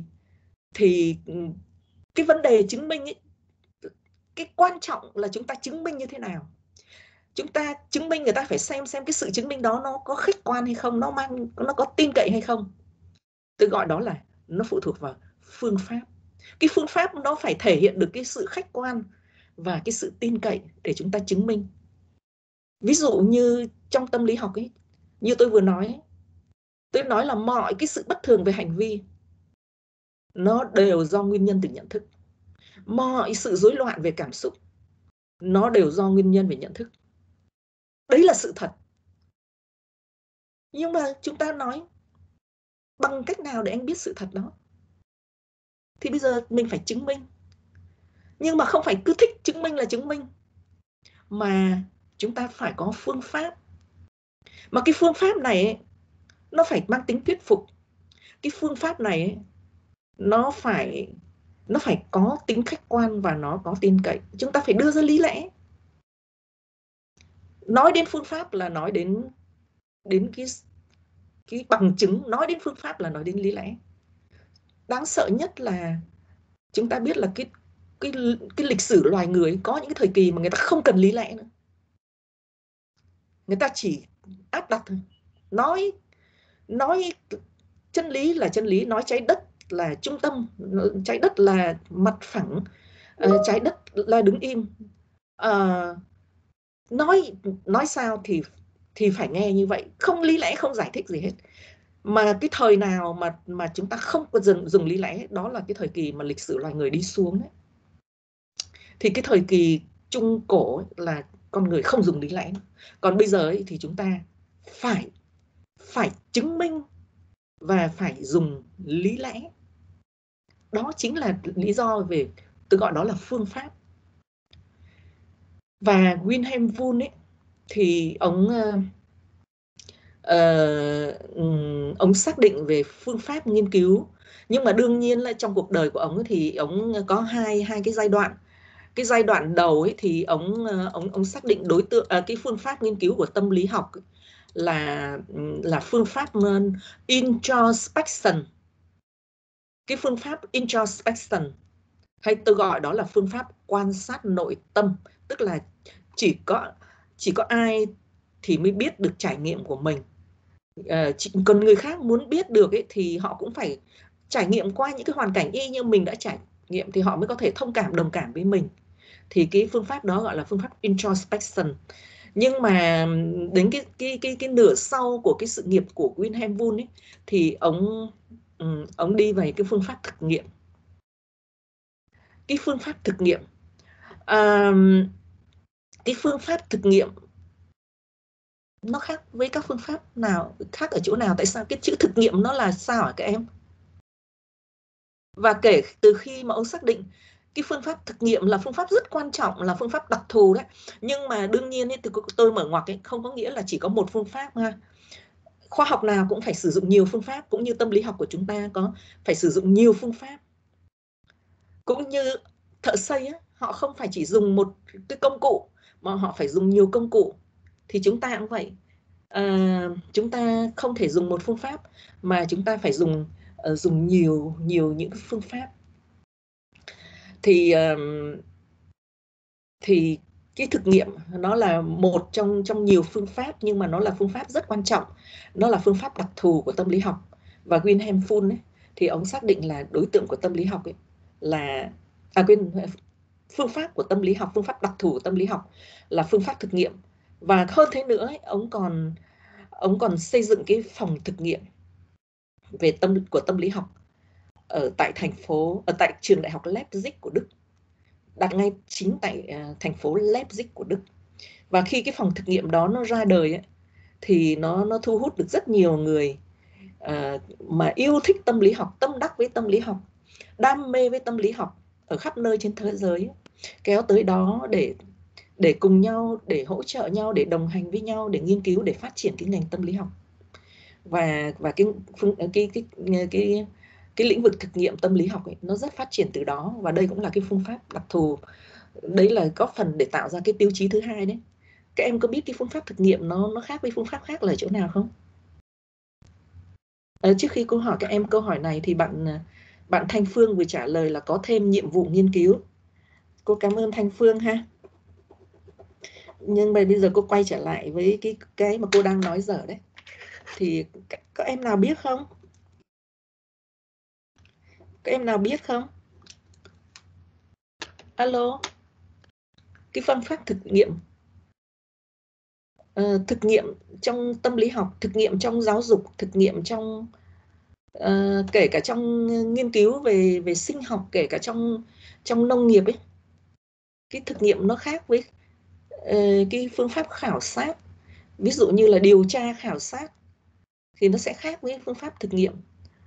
cái vấn đề chứng minh ấy, cái quan trọng là chúng ta chứng minh như thế nào. Chúng ta chứng minh, người ta phải xem cái sự chứng minh đó nó có khách quan hay không, nó có tin cậy hay không. Tôi gọi đó là nó phụ thuộc vào phương pháp. Cái phương pháp nó phải thể hiện được cái sự khách quan và cái sự tin cậy để chúng ta chứng minh. Ví dụ như trong tâm lý học ấy, như tôi vừa nói ấy, tôi nói là mọi cái sự bất thường về hành vi nó đều do nguyên nhân từ nhận thức. Mọi sự rối loạn về cảm xúc nó đều do nguyên nhân về nhận thức. Đấy là sự thật. Nhưng mà chúng ta nói bằng cách nào để anh biết sự thật đó? Thì bây giờ mình phải chứng minh. Nhưng mà không phải cứ thích chứng minh là chứng minh, mà chúng ta phải có phương pháp. Mà cái phương pháp này ấy, nó phải mang tính thuyết phục. Cái phương pháp này ấy, nó phải có tính khách quan và nó có tin cậy. Chúng ta phải đưa ra lý lẽ. Nói đến phương pháp là nói đến cái bằng chứng, nói đến phương pháp là nói đến lý lẽ. Đáng sợ nhất là chúng ta biết là cái lịch sử loài người có những cái thời kỳ mà người ta không cần lý lẽ nữa. Người ta chỉ áp đặt thôi. Nói chân lý là chân lý, nói trái đất là trung tâm, trái đất là mặt phẳng, trái đất là đứng im. Nói sao thì phải nghe như vậy, không lý lẽ, không giải thích gì hết. Mà cái thời nào mà chúng ta không có dùng lý lẽ, đó là cái thời kỳ mà lịch sử loài người đi xuống đấy. Thì cái thời kỳ trung cổ ấy, là con người không dùng lý lẽ. Còn bây giờ ấy, thì chúng ta phải chứng minh và phải dùng lý lẽ. Đó chính là lý do về tôi gọi đó là phương pháp. Và Wilhelm Wundt ấy, thì ông xác định về phương pháp nghiên cứu. Nhưng mà đương nhiên là trong cuộc đời của ông ấy, thì ông có hai cái giai đoạn. Cái giai đoạn đầu ấy thì ông xác định đối tượng, cái phương pháp nghiên cứu của tâm lý học ấy, là phương pháp introspection. Cái phương pháp introspection, hay tôi gọi đó là phương pháp quan sát nội tâm, tức là chỉ có ai thì mới biết được trải nghiệm của mình. Còn người khác muốn biết được ấy, thì họ cũng phải trải nghiệm qua những cái hoàn cảnh y như mình đã trải nghiệm thì họ mới có thể thông cảm, đồng cảm với mình. Thì cái phương pháp đó gọi là phương pháp introspection. Nhưng mà đến cái nửa sau của cái sự nghiệp của Wilhelm Wundt ấy, thì ông đi về cái phương pháp thực nghiệm. Cái phương pháp thực nghiệm, cái phương pháp thực nghiệm nó khác với các phương pháp nào, khác ở chỗ nào? Tại sao cái chữ thực nghiệm nó là sao hả các em? Và kể từ khi mà ông xác định cái phương pháp thực nghiệm là phương pháp rất quan trọng, là phương pháp đặc thù đấy. Nhưng mà đương nhiên ấy, từ tôi mở ngoặc ấy, không có nghĩa là chỉ có một phương pháp ha. Khoa học nào cũng phải sử dụng nhiều phương pháp, cũng như tâm lý học của chúng ta phải sử dụng nhiều phương pháp. Cũng như thợ xây ấy, họ không phải chỉ dùng một cái công cụ mà họ phải dùng nhiều công cụ. Thì chúng ta cũng vậy. Chúng ta không thể dùng một phương pháp mà chúng ta phải dùng nhiều những phương pháp. Thì cái thực nghiệm nó là một trong nhiều phương pháp, nhưng mà nó là phương pháp rất quan trọng. Nó là phương pháp đặc thù của tâm lý học. Và Wilhelm Wundt ấy, thì ông xác định là đối tượng của tâm lý học ấy là phương pháp của tâm lý học, phương pháp đặc thù của tâm lý học là phương pháp thực nghiệm. Và hơn thế nữa ấy, ông còn xây dựng cái phòng thực nghiệm của tâm lý học tại trường đại học Leipzig của Đức, đặt ngay chính tại thành phố Leipzig của Đức. Và khi cái phòng thực nghiệm đó nó ra đời ấy, thì nó thu hút được rất nhiều người mà yêu thích tâm lý học, tâm đắc với tâm lý học, đam mê với tâm lý học ở khắp nơi trên thế giới, kéo tới đó để cùng nhau, để hỗ trợ nhau, để đồng hành với nhau, để nghiên cứu, để phát triển cái ngành tâm lý học. Và cái lĩnh vực thực nghiệm tâm lý học ấy, nó rất phát triển từ đó, và đây cũng là cái phương pháp đặc thù. Đấy là góp phần để tạo ra cái tiêu chí thứ hai đấy. Các em có biết cái phương pháp thực nghiệm nó khác với phương pháp khác là chỗ nào không? Trước khi cô hỏi các em câu hỏi này thì bạn Thanh Phương vừa trả lời là có thêm nhiệm vụ nghiên cứu. Cô cảm ơn Thanh Phương ha. Nhưng mà bây giờ cô quay trở lại với cái mà cô đang nói giờ đấy. Thì các em nào biết không? Các em nào biết không? Alo? Cái phương pháp thực nghiệm thực nghiệm trong tâm lý học, thực nghiệm trong giáo dục, thực nghiệm trong kể cả trong nghiên cứu về sinh học, kể cả trong nông nghiệp ấy, cái thực nghiệm nó khác với cái phương pháp khảo sát. Ví dụ như là điều tra khảo sát thì nó sẽ khác với phương pháp thực nghiệm.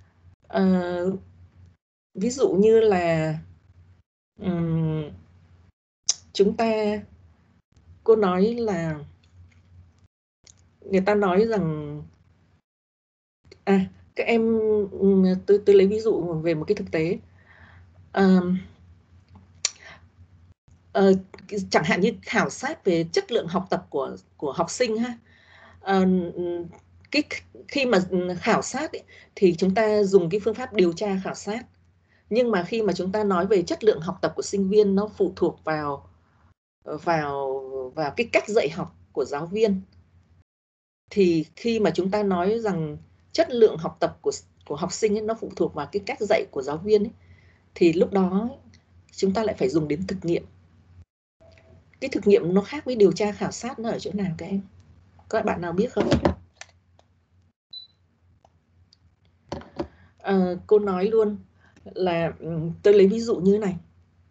Ví dụ như là cô nói là người ta nói rằng các em, tôi lấy ví dụ về một cái thực tế. Chẳng hạn như khảo sát về chất lượng học tập của học sinh ha. Khi mà khảo sát ấy, thì chúng ta dùng cái phương pháp điều tra khảo sát, nhưng mà khi mà chúng ta nói về chất lượng học tập của sinh viên, nó phụ thuộc vào cái cách dạy học của giáo viên. Thì khi mà chúng ta nói rằng chất lượng học tập của học sinh ấy, nó phụ thuộc vào cái cách dạy của giáo viên ấy, thì lúc đó chúng ta lại phải dùng đến thực nghiệm. Cái thực nghiệm nó khác với điều tra khảo sát, nó ở chỗ nào các em? Các bạn nào biết không? Cô nói luôn là tôi lấy ví dụ như thế này.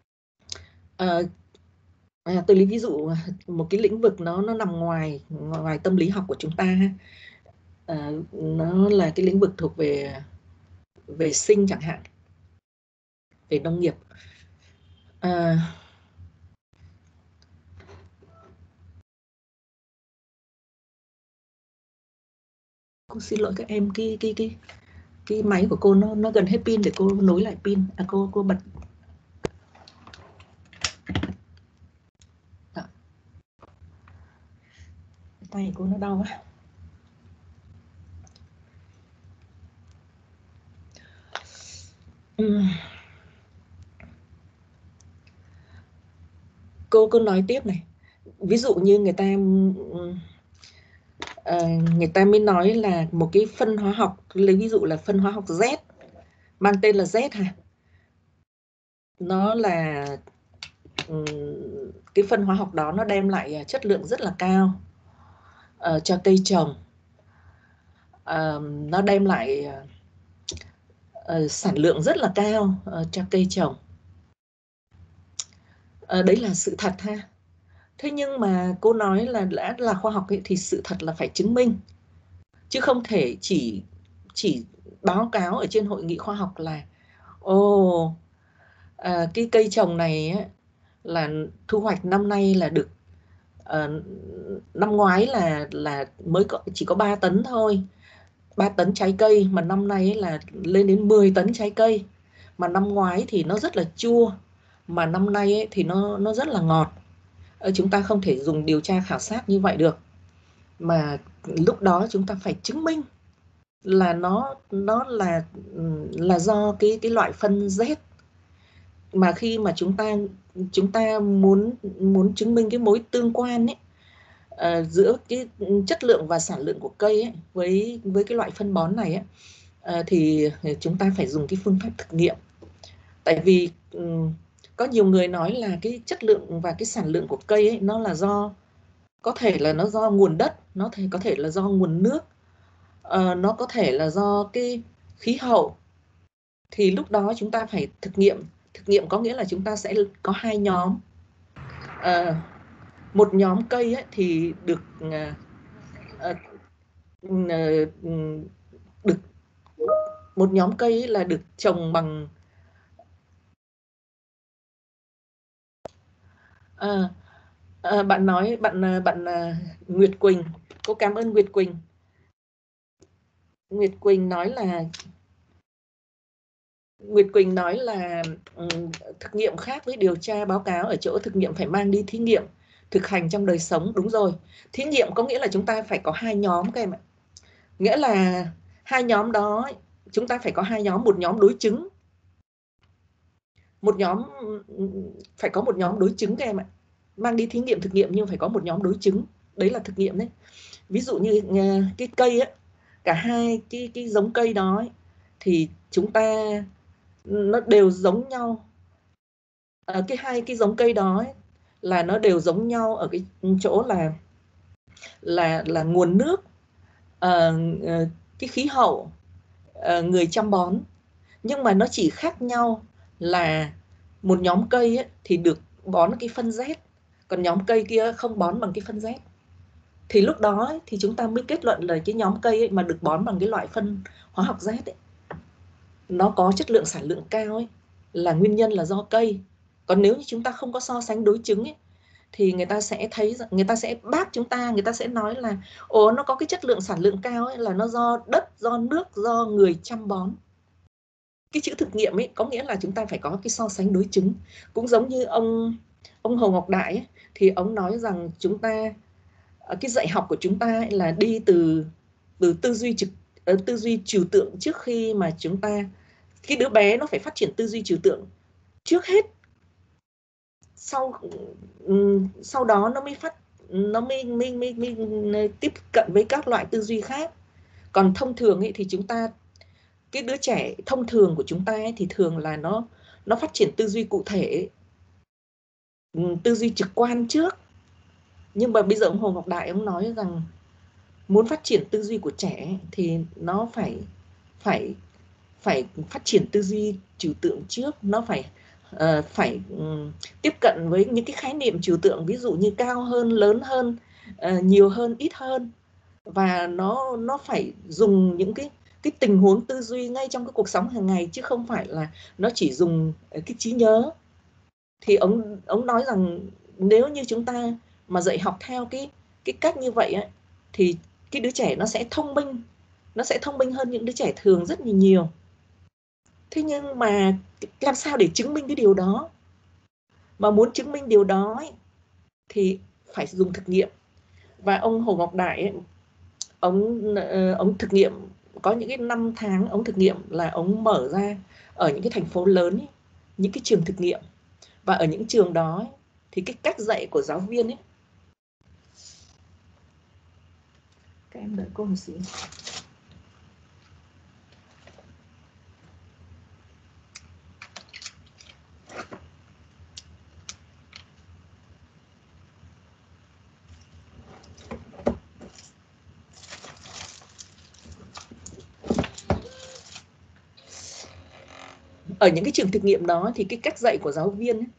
Tôi lấy ví dụ một cái lĩnh vực nó nằm ngoài tâm lý học của chúng ta. Nó là cái lĩnh vực thuộc về sinh chẳng hạn, về nông nghiệp. Cô xin lỗi các em, cái máy của cô nó gần hết pin, để cô nối lại pin. Cô bật. Tay cô nó đau quá. Cô nói tiếp này. Ví dụ như người ta mới nói là một cái phân hóa học, lấy ví dụ là phân hóa học Z, mang tên là Z ha. Nó là cái phân hóa học đó nó đem lại chất lượng rất là cao cho cây trồng. Nó đem lại sản lượng rất là cao cho cây trồng. Đấy là sự thật ha. Thế nhưng mà cô nói là đã là khoa học ấy, thì sự thật là phải chứng minh, chứ không thể chỉ báo cáo ở trên hội nghị khoa học là cái cây trồng này ấy, là thu hoạch năm nay là được năm ngoái là mới chỉ có 3 tấn thôi, 3 tấn trái cây, mà năm nay ấy là lên đến 10 tấn trái cây, mà năm ngoái thì nó rất là chua, mà năm nay ấy thì nó rất là ngọt. Chúng ta không thể dùng điều tra khảo sát như vậy được, mà lúc đó chúng ta phải chứng minh là nó là do cái loại phân Z. Mà khi mà chúng ta muốn chứng minh cái mối tương quan ấy, giữa cái chất lượng và sản lượng của cây ấy, với cái loại phân bón này ấy, thì chúng ta phải dùng cái phương pháp thực nghiệm. Tại vì có nhiều người nói là cái chất lượng và cái sản lượng của cây ấy, nó là có thể là nó do nguồn đất, có thể là do nguồn nước, nó có thể là do cái khí hậu, thì lúc đó chúng ta phải thực nghiệm. Thực nghiệm có nghĩa là chúng ta sẽ có hai nhóm. Một nhóm cây ấy thì được được một nhóm cây ấy là được trồng bằng bạn nói bạn Nguyệt Quỳnh, cô cảm ơn Nguyệt Quỳnh. Nguyệt Quỳnh nói là thực nghiệm khác với điều tra báo cáo ở chỗ thực nghiệm phải mang đi thí nghiệm, thực hành trong đời sống. Đúng rồi, thí nghiệm có nghĩa là chúng ta phải có hai nhóm các em ạ. Nghĩa là hai nhóm đó chúng ta phải có hai nhóm, một nhóm đối chứng, phải có một nhóm đối chứng các em ạ. Mang đi thí nghiệm thực nghiệm nhưng phải có một nhóm đối chứng, đấy là thực nghiệm đấy. Ví dụ như cái cây ấy, cả hai cái giống cây đó ấy, thì chúng ta nó đều giống nhau. Hai cái giống cây đó ấy, là nó đều giống nhau ở cái chỗ là nguồn nước, cái khí hậu, người chăm bón. Nhưng mà nó chỉ khác nhau là một nhóm cây ấy, thì được bón cái phân Z, còn nhóm cây kia không bón bằng cái phân Z. Thì lúc đó ấy, thì chúng ta mới kết luận là cái nhóm cây ấy mà được bón bằng cái loại phân hóa học Z ấy, nó có chất lượng sản lượng cao ấy, là nguyên nhân là do cây. Còn nếu như chúng ta không có so sánh đối chứng ấy, thì người ta sẽ thấy, người ta sẽ bác chúng ta, người ta sẽ nói là nó có cái chất lượng sản lượng cao ấy, là nó do đất, do nước, do người chăm bón. Cái chữ thực nghiệm ấy có nghĩa là chúng ta phải có cái so sánh đối chứng. Cũng giống như ông Hồ Ngọc Đại ấy, thì ông nói rằng chúng ta, cái dạy học của chúng ta ấy là đi từ tư duy trừu tượng, trước khi mà chúng ta, cái đứa bé nó phải phát triển tư duy trừu tượng trước hết, sau đó nó mới tiếp cận với các loại tư duy khác. Còn thông thường ấy thì chúng ta, cái đứa trẻ thông thường của chúng ta ấy, thì thường là nó phát triển tư duy cụ thể, tư duy trực quan trước. Nhưng mà bây giờ ông Hồ Ngọc Đại ông nói rằng muốn phát triển tư duy của trẻ thì nó phải phát triển tư duy trừu tượng trước, nó phải tiếp cận với những cái khái niệm trừu tượng, ví dụ như cao hơn, lớn hơn, nhiều hơn, ít hơn, và nó phải dùng những cái tình huống tư duy ngay trong cái cuộc sống hàng ngày, chứ không phải là nó chỉ dùng cái trí nhớ. Thì ông nói rằng nếu như chúng ta mà dạy học theo cái cách như vậy ấy, thì cái đứa trẻ nó sẽ thông minh hơn những đứa trẻ thường rất là nhiều. Thế nhưng mà làm sao để chứng minh cái điều đó? Mà muốn chứng minh điều đó ấy, thì phải dùng thực nghiệm. Và ông Hồ Ngọc Đại ấy, ông thực nghiệm có những cái năm tháng ông thực nghiệm là ông mở ra ở những cái thành phố lớn ấy, những cái trường thực nghiệm. Và ở những trường đó ấy, thì cái cách dạy của giáo viên ấy, các em đợi cô một xíu. Ở những cái trường thực nghiệm đó thì cái cách dạy của giáo viên ấy,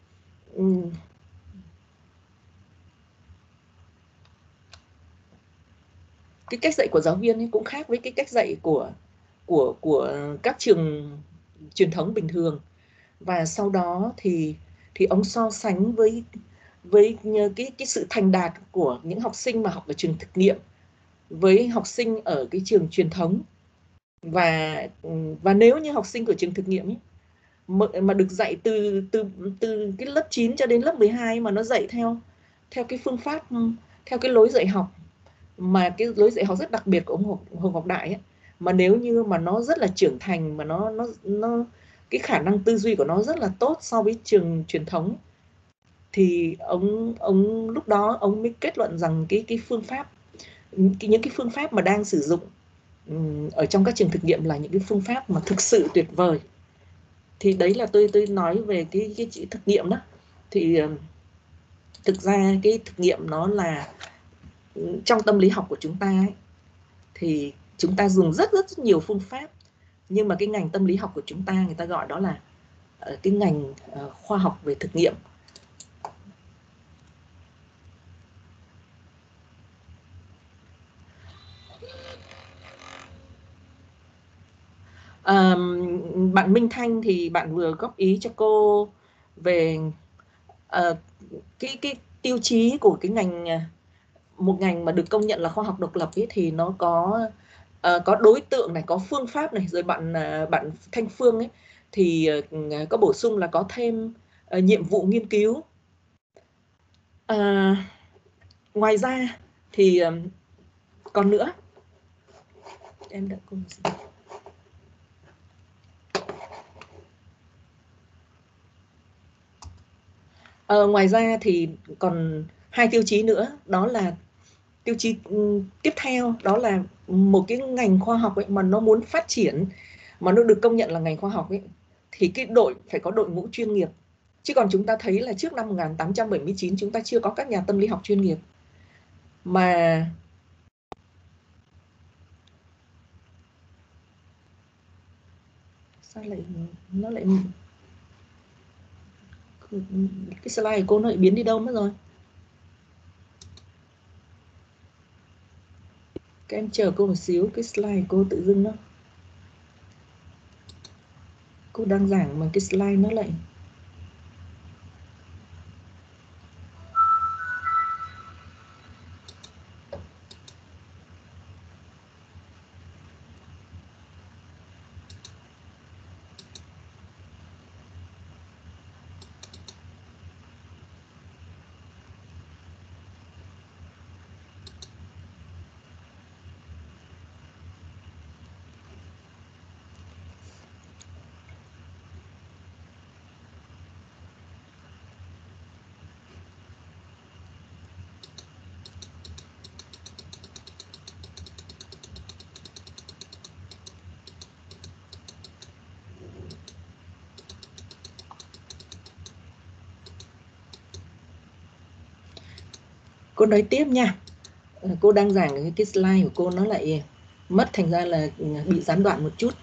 cái cách dạy của giáo viên ấy cũng khác với cái cách dạy của các trường truyền thống bình thường. Và sau đó thì ông so sánh với cái sự thành đạt của những học sinh mà học ở trường thực nghiệm với học sinh ở cái trường truyền thống. Và nếu như học sinh của trường thực nghiệm ấy, mà được dạy từ cái lớp 9 cho đến lớp 12 mà nó dạy theo cái phương pháp, theo cái lối dạy học, mà cái lối dạy học rất đặc biệt của ông Hồ Ngọc Đại ấy, mà nếu như mà nó rất là trưởng thành, mà nó cái khả năng tư duy của nó rất là tốt so với trường truyền thống, thì ông lúc đó ông mới kết luận rằng cái phương pháp, những cái phương pháp mà đang sử dụng ở trong các trường thực nghiệm là những cái phương pháp mà thực sự tuyệt vời. Thì đấy là tôi nói về cái chữ thực nghiệm đó. Thì thực ra cái thực nghiệm nó là, trong tâm lý học của chúng ta ấy, thì chúng ta dùng rất nhiều phương pháp, Nhưng mà cái ngành tâm lý học của chúng ta, người ta gọi đó là cái ngành khoa học về thực nghiệm. Bạn Minh Thanh thì bạn vừa góp ý cho cô về cái tiêu chí của cái ngành, một ngành mà được công nhận là khoa học độc lập ấy, thì nó có đối tượng này, có phương pháp này, rồi bạn Thanh Phương ấy thì có bổ sung là có thêm nhiệm vụ nghiên cứu. Ngoài ra thì còn nữa, em đã cùng ngoài ra thì còn 2 tiêu chí nữa, đó là tiêu chí tiếp theo, đó là một cái ngành khoa học ấy mà nó muốn phát triển, mà nó được công nhận là ngành khoa học ấy, thì cái phải có đội ngũ chuyên nghiệp. Chứ còn chúng ta thấy là trước năm 1879 chúng ta chưa có các nhà tâm lý học chuyên nghiệp. Mà sao nó lại cái slide của cô nó lại biến đi đâu mất rồi? Các em chờ cô một xíu, cái slide của cô tự dưng cô đang giảng mà cái slide nó lại cô nói tiếp nha. Cô đang giảng cái slide của cô nó lại mất, thành ra là bị gián đoạn một chút.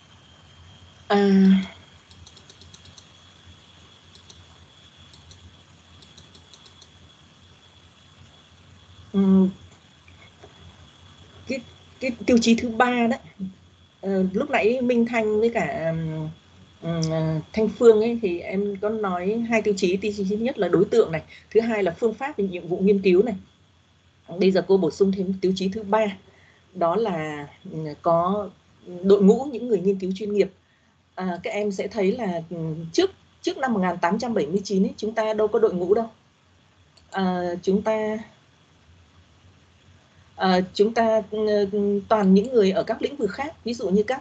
Cái tiêu chí thứ 3 đấy, lúc nãy Minh Thanh với cả Thanh Phương ấy thì em có nói 2 tiêu chí. Tiêu chí thứ nhất là đối tượng này, thứ hai là phương pháp và nhiệm vụ nghiên cứu này. Bây giờ cô bổ sung thêm tiêu chí thứ 3, đó là có đội ngũ những người nghiên cứu chuyên nghiệp. Các em sẽ thấy là trước năm 1879 ấy, chúng ta đâu có đội ngũ đâu. Chúng ta toàn những người ở các lĩnh vực khác, ví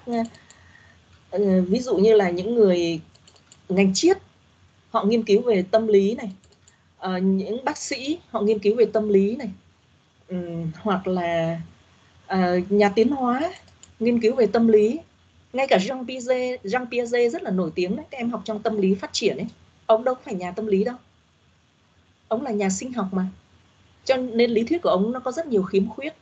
dụ như là những người ngành triết, họ nghiên cứu về tâm lý này, những bác sĩ họ nghiên cứu về tâm lý này, hoặc là nhà tiến hóa nghiên cứu về tâm lý. Ngay cả Jean Piaget rất là nổi tiếng đấy, các em học trong tâm lý phát triển ấy, ông đâu phải nhà tâm lý đâu, ông là nhà sinh học mà, cho nên lý thuyết của ông nó có rất nhiều khiếm khuyết.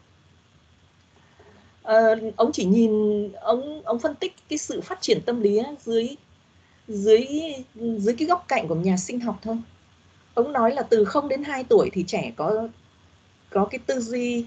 Ông chỉ nhìn, ông phân tích cái sự phát triển tâm lý dưới cái góc cạnh của nhà sinh học thôi. Ông nói là từ 0 đến 2 tuổi thì trẻ có cái tư duy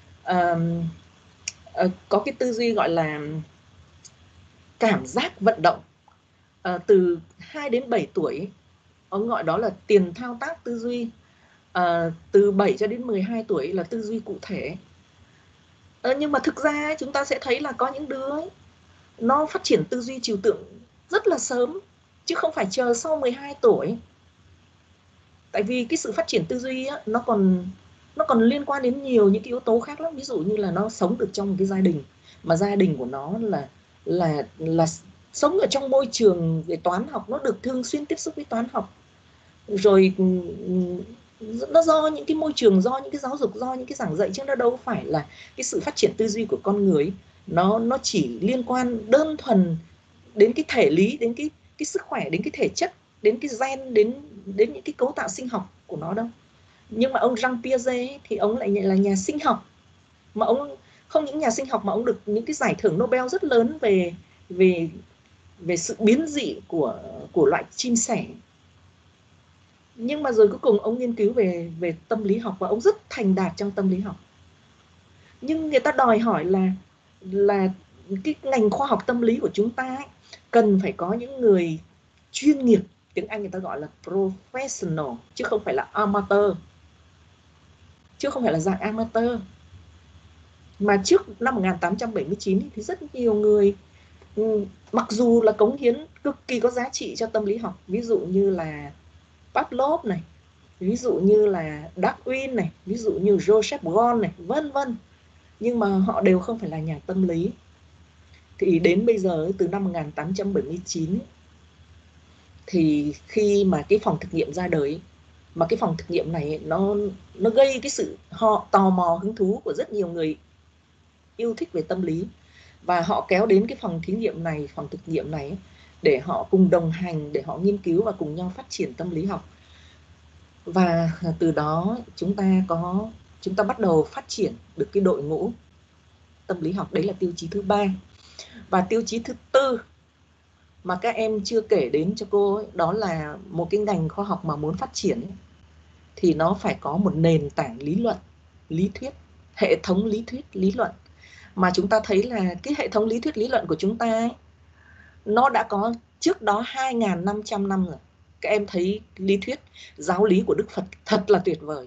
có cái tư duy gọi là cảm giác vận động. Từ 2 đến 7 tuổi ông gọi đó là tiền thao tác tư duy. Từ 7 cho đến 12 tuổi là tư duy cụ thể. Nhưng mà thực ra chúng ta sẽ thấy là có những đứa ấy, nó phát triển tư duy trừu tượng rất là sớm, chứ không phải chờ sau 12 tuổi. Tại vì cái sự phát triển tư duy á, nó còn liên quan đến nhiều những cái yếu tố khác lắm. Ví dụ như là nó sống được trong một cái gia đình, mà gia đình của nó là sống ở trong môi trường về toán học, nó được thường xuyên tiếp xúc với toán học. Rồi nó do những cái môi trường, do những cái giáo dục, do những cái giảng dạy, chứ nó đâu phải là cái sự phát triển tư duy của con người. Nó chỉ liên quan đơn thuần đến cái thể lý, đến cái sức khỏe, đến cái thể chất, đến cái gen, đến những cái cấu tạo sinh học của nó đâu. Nhưng mà ông Jean Piaget ấy, thì ông lại là nhà sinh học, mà ông không những nhà sinh học mà ông được những cái giải thưởng Nobel rất lớn về về sự biến dị của loại chim sẻ. Nhưng mà rồi cuối cùng ông nghiên cứu về tâm lý học và ông rất thành đạt trong tâm lý học. Nhưng người ta đòi hỏi là cái ngành khoa học tâm lý của chúng ta ấy, cần phải có những người chuyên nghiệp, tiếng Anh người ta gọi là professional, chứ không phải là amateur, chứ không phải là dạng amateur. Mà trước năm 1879 thì rất nhiều người mặc dù là cống hiến cực kỳ có giá trị cho tâm lý học, ví dụ như là Pavlov này, ví dụ như là Darwin này, ví dụ như Joseph Gall này, vân vân, nhưng mà họ đều không phải là nhà tâm lý. Thì đến bây giờ từ năm 1879 thì khi mà cái phòng thực nghiệm ra đời, mà cái phòng thực nghiệm này nó gây cái sự họ tò mò hứng thú của rất nhiều người yêu thích về tâm lý, và họ kéo đến cái phòng thí nghiệm này, phòng thực nghiệm này để họ cùng đồng hành, để họ nghiên cứu và cùng nhau phát triển tâm lý học. Và từ đó chúng ta bắt đầu phát triển được cái đội ngũ tâm lý học. Đấy là tiêu chí thứ 3. Và tiêu chí thứ 4 mà các em chưa kể đến cho cô ấy, đó là một cái ngành khoa học mà muốn phát triển ấy, thì nó phải có một nền tảng lý luận, lý thuyết, hệ thống lý thuyết, lý luận. Mà chúng ta thấy là cái hệ thống lý thuyết lý luận của chúng ta ấy, nó đã có trước đó 2.500 năm rồi. Các em thấy lý thuyết giáo lý của Đức Phật thật là tuyệt vời.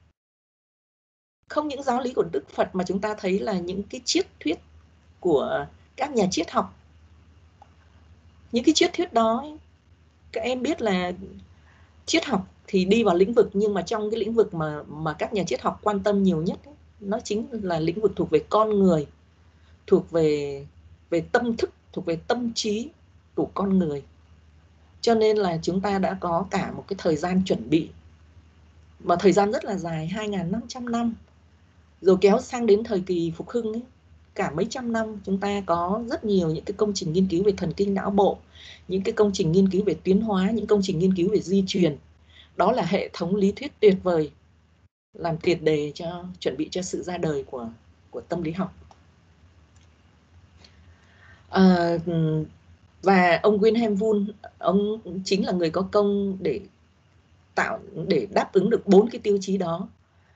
Không những giáo lý của Đức Phật mà chúng ta thấy là những cái triết thuyết của các nhà triết học. Những cái triết thuyết đó ấy, các em biết là triết học thì đi vào lĩnh vực, nhưng mà trong cái lĩnh vực mà các nhà triết học quan tâm nhiều nhất ấy, nó chính là lĩnh vực thuộc về con người, thuộc về tâm thức, thuộc về tâm trí của con người. Cho nên là chúng ta đã có cả một cái thời gian chuẩn bị, mà thời gian rất là dài, 2.500 năm, rồi kéo sang đến thời kỳ phục hưng ấy, cả mấy trăm năm chúng ta có rất nhiều những cái công trình nghiên cứu về thần kinh não bộ, những cái công trình nghiên cứu về tiến hóa, những công trình nghiên cứu về di truyền. Đó là hệ thống lý thuyết tuyệt vời, làm tiền đề cho chuẩn bị cho sự ra đời của tâm lý học. Và ông Wilhelm Wundt, ông chính là người có công để đáp ứng được 4 cái tiêu chí đó.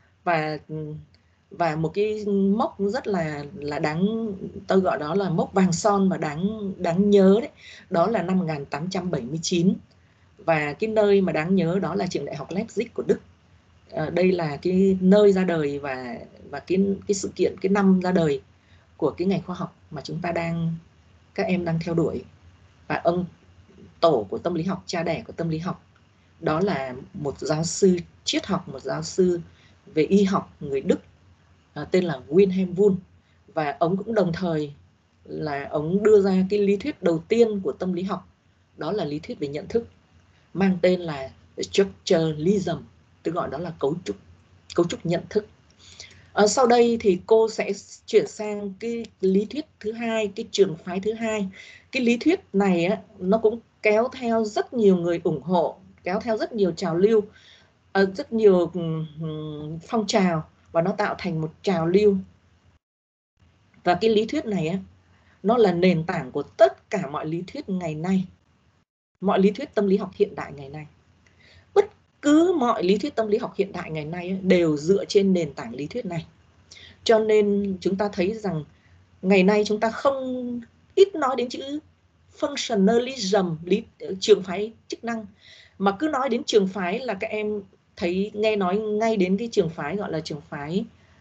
Và một cái mốc rất là đáng, tôi gọi đó là mốc vàng son và đáng nhớ đấy, đó là năm 1879. Và cái nơi mà đáng nhớ đó là trường đại học Leipzig của Đức. Đây là cái nơi ra đời và cái sự kiện, cái năm ra đời của cái ngành khoa học mà các em đang theo đuổi. Và ông tổ của tâm lý học, cha đẻ của tâm lý học, đó là một giáo sư triết học, một giáo sư về y học người Đức, tên là Wilhelm Wundt. Và ông cũng đồng thời là ông đưa ra cái lý thuyết đầu tiên của tâm lý học, đó là lý thuyết về nhận thức, mang tên là structuralism, tôi gọi đó là cấu trúc nhận thức. Sau đây thì cô sẽ chuyển sang cái lý thuyết thứ hai, cái trường phái thứ hai. Cái lý thuyết này á, nó cũng kéo theo rất nhiều người ủng hộ, kéo theo rất nhiều trào lưu, rất nhiều phong trào, và nó tạo thành một trào lưu. Và cái lý thuyết này á, nó là nền tảng của tất cả mọi lý thuyết ngày nay, mọi lý thuyết tâm lý học hiện đại ngày nay. Bất cứ mọi lý thuyết tâm lý học hiện đại ngày nay á, đều dựa trên nền tảng lý thuyết này. Cho nên chúng ta thấy rằng ngày nay chúng ta không ít nói đến chữ functionalism, trường phái chức năng, mà cứ nói đến trường phái là các em thấy nghe nói ngay đến cái trường phái gọi là trường phái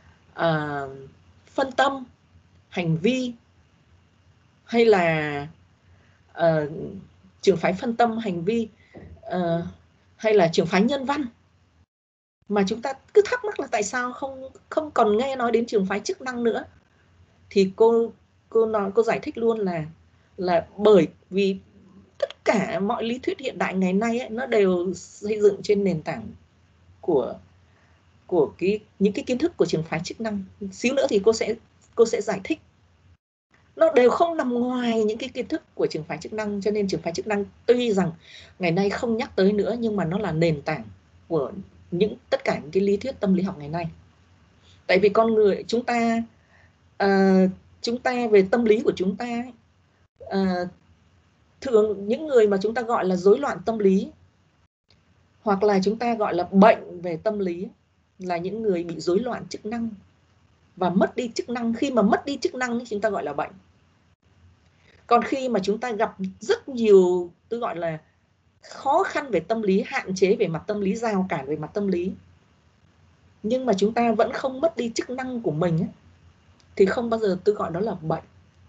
phân tâm, hành vi, hay là trường phái phân tâm, hành vi, hay là trường phái nhân văn. Mà chúng ta cứ thắc mắc là tại sao không còn nghe nói đến trường phái chức năng nữa. Thì cô giải thích luôn là bởi vì tất cả mọi lý thuyết hiện đại ngày nay ấy, nó đều xây dựng trên nền tảng của những cái kiến thức của trường phái chức năng. Xíu nữa thì cô sẽ giải thích. Nó đều không nằm ngoài những cái kiến thức của trường phái chức năng. Cho nên trường phái chức năng tuy rằng ngày nay không nhắc tới nữa, nhưng mà nó là nền tảng của tất cả những cái lý thuyết tâm lý học ngày nay. Tại vì con người chúng ta về tâm lý của chúng ta ấy, Thường những người mà chúng ta gọi là rối loạn tâm lý, hoặc là chúng ta gọi là bệnh về tâm lý, là những người bị rối loạn chức năng và mất đi chức năng. Khi mà mất đi chức năng thì chúng ta gọi là bệnh. Còn khi mà chúng ta gặp rất nhiều, tôi gọi là khó khăn về tâm lý, hạn chế về mặt tâm lý, rào cản về mặt tâm lý, nhưng mà chúng ta vẫn không mất đi chức năng của mình ấy, thì không bao giờ tôi gọi đó là bệnh.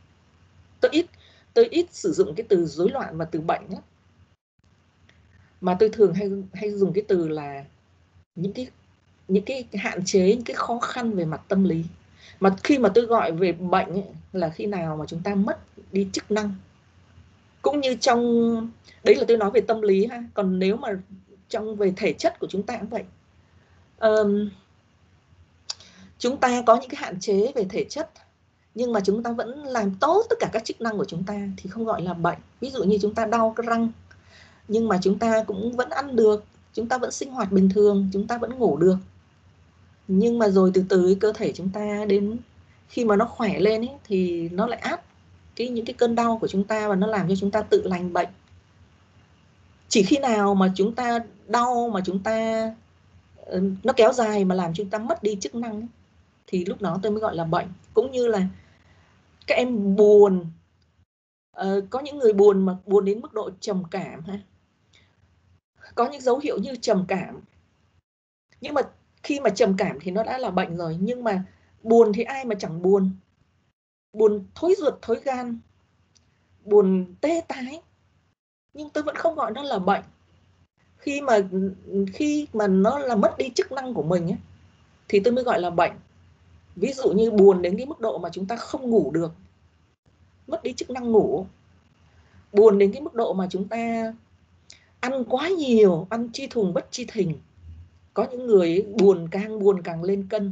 Tôi ít sử dụng cái từ rối loạn và từ bệnh ấy. Mà tôi thường hay dùng cái từ là những cái hạn chế, những cái khó khăn về mặt tâm lý. Mà khi mà tôi gọi về bệnh ấy, là khi nào mà chúng ta mất đi chức năng. Cũng như trong, đấy là tôi nói về tâm lý ha. Còn nếu mà trong về thể chất của chúng ta cũng vậy. Chúng ta có những cái hạn chế về thể chất, nhưng mà chúng ta vẫn làm tốt tất cả các chức năng của chúng ta thì không gọi là bệnh. Ví dụ như chúng ta đau cái răng, nhưng mà chúng ta cũng vẫn ăn được, chúng ta vẫn sinh hoạt bình thường, chúng ta vẫn ngủ được. Nhưng mà rồi từ từ cơ thể chúng ta đến khi mà nó khỏe lên ấy, thì nó lại áp những cái cơn đau của chúng ta và nó làm cho chúng ta tự lành bệnh. Chỉ khi nào mà chúng ta đau mà chúng ta nó kéo dài mà làm chúng ta mất đi chức năng ấy, thì lúc đó tôi mới gọi là bệnh. Cũng như là các em buồn, có những người buồn mà buồn đến mức độ trầm cảm ha. Có những dấu hiệu như trầm cảm, nhưng mà khi mà trầm cảm thì nó đã là bệnh rồi. Nhưng mà buồn thì ai mà chẳng buồn, buồn thối ruột thối gan, buồn tê tái, nhưng tôi vẫn không gọi nó là bệnh. Khi mà nó là mất đi chức năng của mình ấy, thì tôi mới gọi là bệnh. Ví dụ như buồn đến cái mức độ mà chúng ta không ngủ được, mất đi chức năng ngủ. Buồn đến cái mức độ mà chúng ta ăn quá nhiều, ăn chi thùng bất chi thình. Có những người buồn càng lên cân.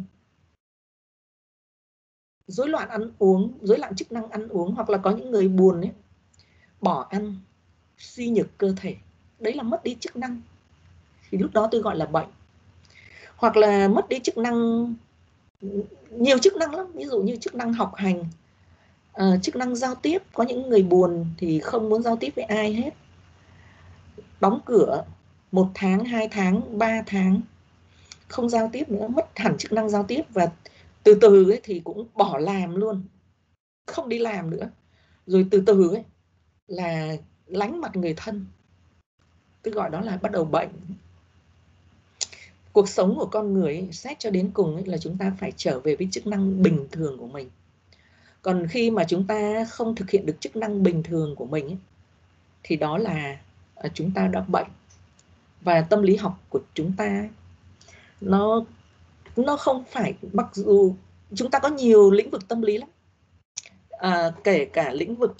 Rối loạn ăn uống, rối loạn chức năng ăn uống. Hoặc là có những người buồn ấy, bỏ ăn, suy nhược cơ thể. Đấy là mất đi chức năng. Thì lúc đó tôi gọi là bệnh. Hoặc là mất đi chức năng, nhiều chức năng lắm. Ví dụ như chức năng học hành, chức năng giao tiếp. Có những người buồn thì không muốn giao tiếp với ai hết. Đóng cửa 1 tháng, 2 tháng, 3 tháng, không giao tiếp nữa, mất hẳn chức năng giao tiếp. Và từ từ ấy thì cũng bỏ làm luôn, không đi làm nữa. Rồi từ từ ấy là lánh mặt người thân. Tôi gọi đó là bắt đầu bệnh. Cuộc sống của con người ấy, xét cho đến cùng ấy, là chúng ta phải trở về với chức năng bình thường của mình. Còn khi mà chúng ta không thực hiện được chức năng bình thường của mình ấy, thì đó là chúng ta đã bệnh. Và tâm lý học của chúng ta nó không phải, mặc dù chúng ta có nhiều lĩnh vực tâm lý lắm, kể cả lĩnh vực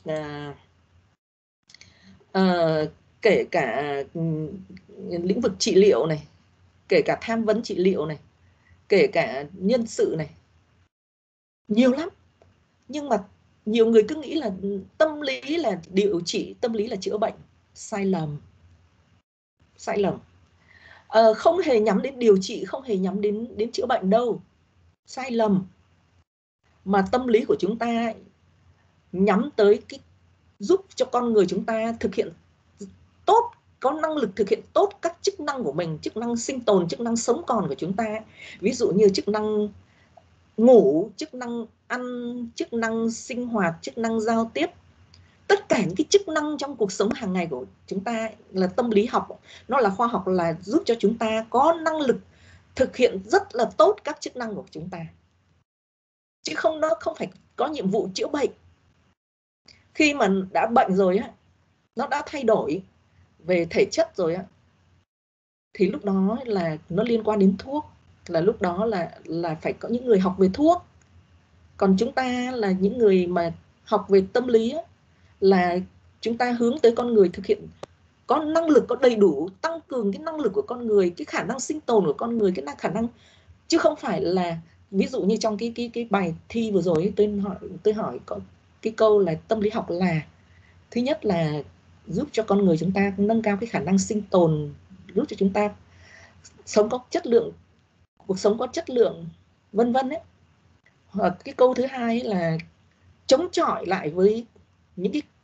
kể cả lĩnh vực trị liệu này, kể cả tham vấn trị liệu này, kể cả nhân sự này, nhiều lắm. Nhưng mà nhiều người cứ nghĩ là tâm lý là điều trị, tâm lý là chữa bệnh. Sai lầm. Sai lầm. Không hề nhắm đến điều trị, không hề nhắm đến chữa bệnh đâu. Sai lầm. Mà tâm lý của chúng ta nhắm tới cái giúp cho con người chúng ta thực hiện tốt, có năng lực thực hiện tốt các chức năng của mình, chức năng sinh tồn, chức năng sống còn của chúng ta. Ví dụ như chức năng ngủ, chức năng ăn, chức năng sinh hoạt, chức năng giao tiếp. Tất cả những cái chức năng trong cuộc sống hàng ngày của chúng ta là tâm lý học. Nó là khoa học, là giúp cho chúng ta có năng lực thực hiện rất là tốt các chức năng của chúng ta. Chứ không, nó không phải có nhiệm vụ chữa bệnh. Khi mà đã bệnh rồi á, nó đã thay đổi về thể chất rồi á, thì lúc đó là nó liên quan đến thuốc. Là lúc đó là phải có những người học về thuốc. Còn chúng ta là những người mà học về tâm lý á, là chúng ta hướng tới con người thực hiện, có năng lực, có đầy đủ, tăng cường cái năng lực của con người, cái khả năng sinh tồn của con người, cái khả năng, chứ không phải là ví dụ như trong cái bài thi vừa rồi ấy, tôi hỏi có cái câu là tâm lý học là thứ nhất là giúp cho con người chúng ta nâng cao cái khả năng sinh tồn, giúp cho chúng ta sống có chất lượng, cuộc sống có chất lượng, vân vân ấy. Hoặc cái câu thứ hai là chống chọi lại với những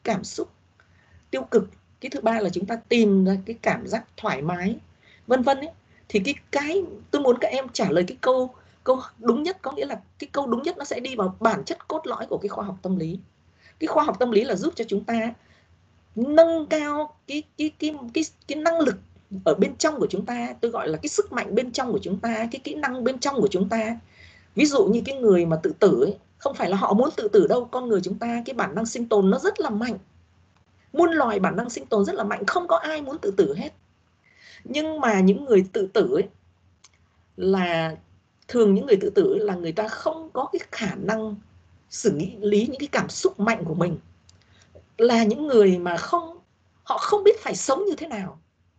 cảm xúc tiêu cực, cái thứ ba là chúng ta tìm ra cái cảm giác thoải mái, vân vân ấy. Thì cái tôi muốn các em trả lời cái câu đúng nhất, có nghĩa là cái câu đúng nhất nó sẽ đi vào bản chất cốt lõi của cái khoa học tâm lý. Cái khoa học tâm lý là giúp cho chúng ta nâng cao cái năng lực ở bên trong của chúng ta, tôi gọi là cái sức mạnh bên trong của chúng ta, cái kỹ năng bên trong của chúng ta. Ví dụ như cái người mà tự tử ấy, không phải là họ muốn tự tử đâu, con người chúng ta cái bản năng sinh tồn nó rất là mạnh. Muôn loài bản năng sinh tồn rất là mạnh, không có ai muốn tự tử hết. Nhưng mà những người tự tử ấy, là thường những người tự tử là người ta không có cái khả năng xử lý những cái cảm xúc mạnh của mình, là những người mà họ không biết phải sống như thế nào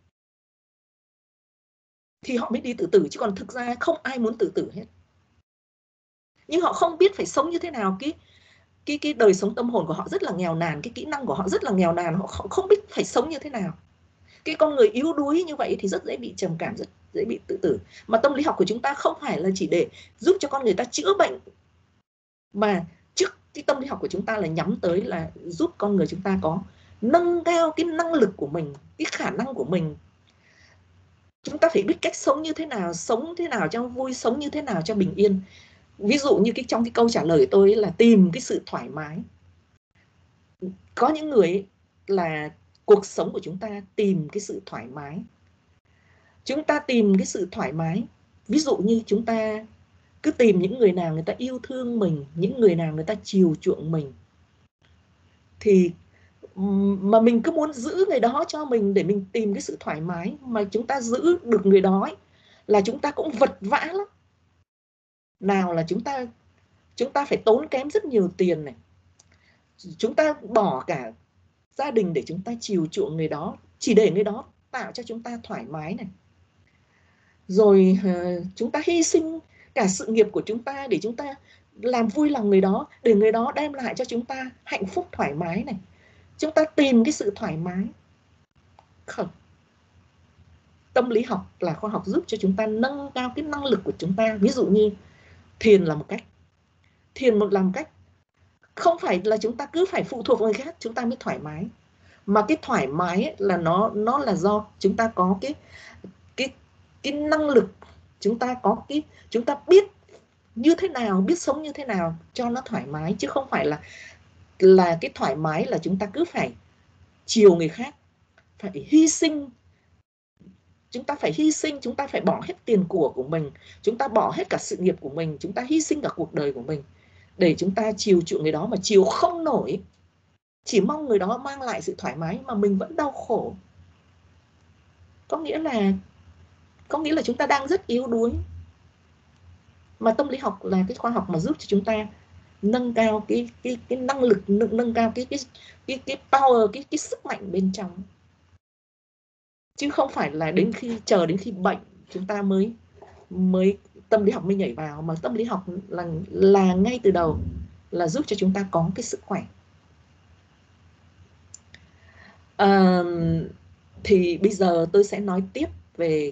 thì họ mới đi tự tử, chứ còn thực ra không ai muốn tự tử hết. Nhưng họ không biết phải sống như thế nào, cái đời sống tâm hồn của họ rất là nghèo nàn, cái kỹ năng của họ rất là nghèo nàn, họ không biết phải sống như thế nào. Cái con người yếu đuối như vậy thì rất dễ bị trầm cảm, rất dễ bị tự tử. Mà tâm lý học của chúng ta không phải là chỉ để giúp cho con người ta chữa bệnh, mà trước cái tâm lý học của chúng ta là nhắm tới là giúp con người chúng ta có nâng cao cái năng lực của mình, cái khả năng của mình. Chúng ta phải biết cách sống như thế nào cho vui, sống như thế nào cho bình yên. Ví dụ như trong cái câu trả lời của tôi ấy là tìm cái sự thoải mái. Có những người ấy là cuộc sống của chúng ta tìm cái sự thoải mái. Chúng ta tìm cái sự thoải mái. Ví dụ như chúng ta cứ tìm những người nào người ta yêu thương mình, những người nào người ta chiều chuộng mình, thì mà mình cứ muốn giữ người đó cho mình để mình tìm cái sự thoải mái, mà chúng ta giữ được người đó ấy, là chúng ta cũng vật vã lắm. Nào là chúng ta phải tốn kém rất nhiều tiền này, chúng ta bỏ cả gia đình để chúng ta chiều chuộng người đó, chỉ để người đó tạo cho chúng ta thoải mái này. Rồi chúng ta hy sinh cả sự nghiệp của chúng ta để chúng ta làm vui lòng người đó, để người đó đem lại cho chúng ta hạnh phúc thoải mái này. Chúng ta tìm cái sự thoải mái. Không. Tâm lý học là khoa học giúp cho chúng ta nâng cao cái năng lực của chúng ta. Ví dụ như thiền là một cách. Thiền là một cách. Không phải là chúng ta cứ phải phụ thuộc vào người khác chúng ta mới thoải mái. Mà cái thoải mái ấy là nó là do chúng ta có cái năng lực, chúng ta biết như thế nào, biết sống như thế nào cho nó thoải mái, chứ không phải là cái thoải mái là chúng ta cứ phải chiều người khác, phải hy sinh. Chúng ta phải hy sinh, chúng ta phải bỏ hết tiền của mình, chúng ta bỏ hết cả sự nghiệp của mình, chúng ta hy sinh cả cuộc đời của mình để chúng ta chiều chuộng người đó mà chiều không nổi. Chỉ mong người đó mang lại sự thoải mái mà mình vẫn đau khổ. Có nghĩa là chúng ta đang rất yếu đuối. Mà tâm lý học là cái khoa học mà giúp cho chúng ta nâng cao cái năng lực, nâng cao cái power, cái sức mạnh bên trong. Chứ không phải là chờ đến khi bệnh chúng ta mới tâm lý học mới nhảy vào, mà tâm lý học là ngay từ đầu là giúp cho chúng ta có cái sức khỏe. Thì bây giờ tôi sẽ nói tiếp về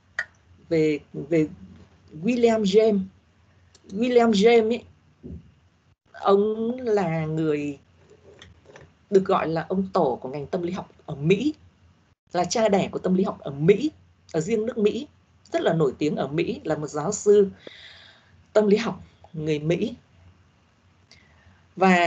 William James. William James ấy, ông là người được gọi là ông tổ của ngành tâm lý học ở Mỹ, là cha đẻ của tâm lý học ở Mỹ, ở riêng nước Mỹ, rất là nổi tiếng ở Mỹ, là một giáo sư tâm lý học người Mỹ. Và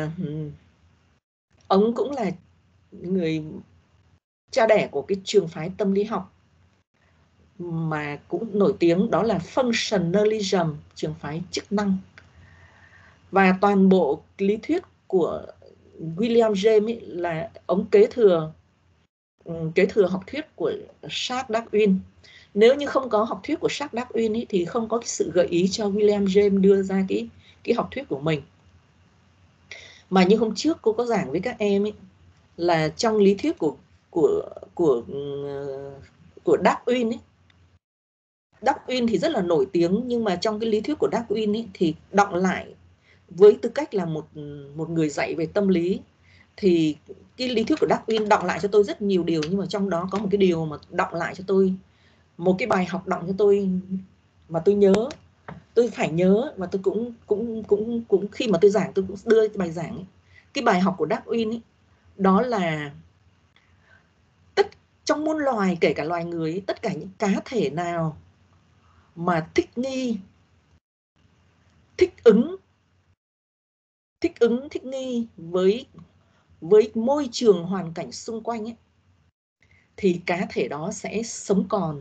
ông cũng là người cha đẻ của cái trường phái tâm lý học mà cũng nổi tiếng, đó là Functionalism, trường phái chức năng. Và toàn bộ lý thuyết của William James ấy là ông kế thừa học thuyết của Charles Darwin. Nếu như không có học thuyết của Charles Darwin ấy, thì không có cái sự gợi ý cho William James đưa ra cái học thuyết của mình. Mà như hôm trước cô có giảng với các em ấy, là trong lý thuyết của Darwin ấy, Darwin thì rất là nổi tiếng, nhưng mà trong cái lý thuyết của Darwin ấy, thì đọng lại với tư cách là một người dạy về tâm lý, thì cái lý thuyết của Darwin đọng lại cho tôi rất nhiều điều, nhưng mà trong đó có một cái điều mà đọng lại cho tôi, một cái bài học đọng cho tôi mà tôi nhớ, tôi phải nhớ, và tôi cũng khi mà tôi giảng tôi cũng đưa cái bài giảng ấy. Cái bài học của Darwin ấy đó là trong muôn loài, kể cả loài người, tất cả những cá thể nào mà thích nghi, thích nghi với môi trường hoàn cảnh xung quanh ấy, thì cá thể đó sẽ sống còn.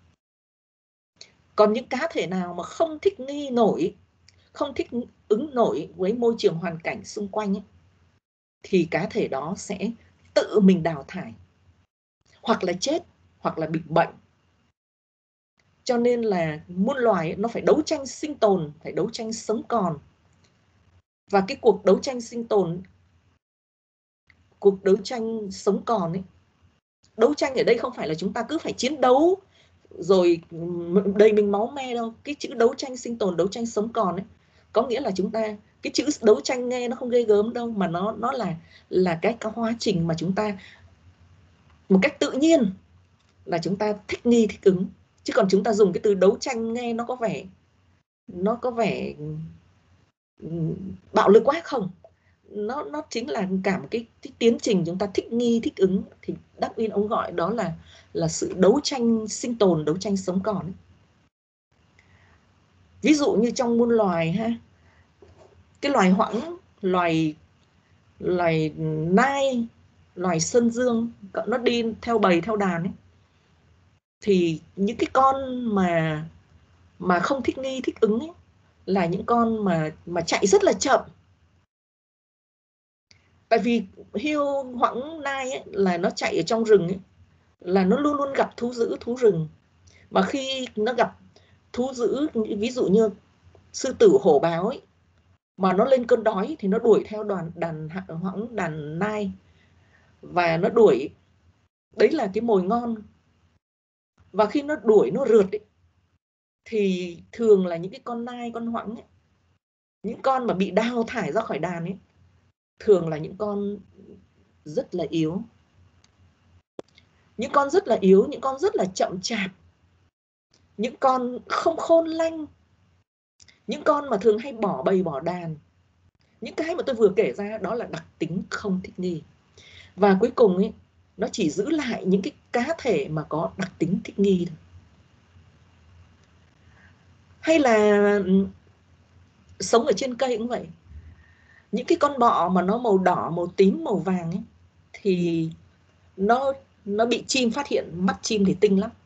Còn những cá thể nào mà không thích nghi nổi, không thích ứng nổi với môi trường hoàn cảnh xung quanh ấy, thì cá thể đó sẽ tự mình đào thải, hoặc là chết, hoặc là bị bệnh. Cho nên là muôn loài ấy, nó phải đấu tranh sinh tồn, phải đấu tranh sống còn. Và cái cuộc đấu tranh sinh tồn, cuộc đấu tranh sống còn ấy, đấu tranh ở đây không phải là chúng ta cứ phải chiến đấu rồi đầy mình máu me đâu. Cái chữ đấu tranh sinh tồn, đấu tranh sống còn ấy, có nghĩa là chúng ta, cái chữ đấu tranh nghe nó không ghê gớm đâu, mà nó là cái quá trình mà chúng ta một cách tự nhiên là chúng ta thích nghi, thích ứng. Chứ còn chúng ta dùng cái từ đấu tranh nghe nó có vẻ bạo lực quá không? Nó chính là cả một cái tiến trình chúng ta thích nghi, thích ứng. Thì Darwin ông gọi đó là sự đấu tranh sinh tồn, đấu tranh sống còn. Ví dụ như trong muôn loài ha, cái loài hoãng, loài nai, loài sơn dương, nó đi theo bầy theo đàn ấy, thì những cái con mà không thích nghi, thích ứng ấy, là những con mà chạy rất là chậm. Tại vì hươu hoãng nai ấy, là nó chạy ở trong rừng ấy, là nó luôn luôn gặp thú dữ, thú rừng. Và khi nó gặp thú dữ, ví dụ như sư tử, hổ, báo ấy, mà nó lên cơn đói thì nó đuổi theo đàn nai, và nó đuổi, đấy là cái mồi ngon. Và khi nó đuổi, nó rượt ấy, thì thường là những cái con nai, con hoãng ấy, những con mà bị đào thải ra khỏi đàn ấy, thường là những con rất là yếu. Những con rất là yếu, những con rất là chậm chạp, những con không khôn lanh, những con mà thường hay bỏ bầy bỏ đàn. Những cái mà tôi vừa kể ra đó là đặc tính không thích nghi. Và cuối cùng ấy, nó chỉ giữ lại những cái cá thể mà có đặc tính thích nghi thôi. Hay là sống ở trên cây cũng vậy. Những cái con bọ mà nó màu đỏ, màu tím, màu vàng ấy, thì nó bị chim phát hiện, mắt chim thì tinh lắm,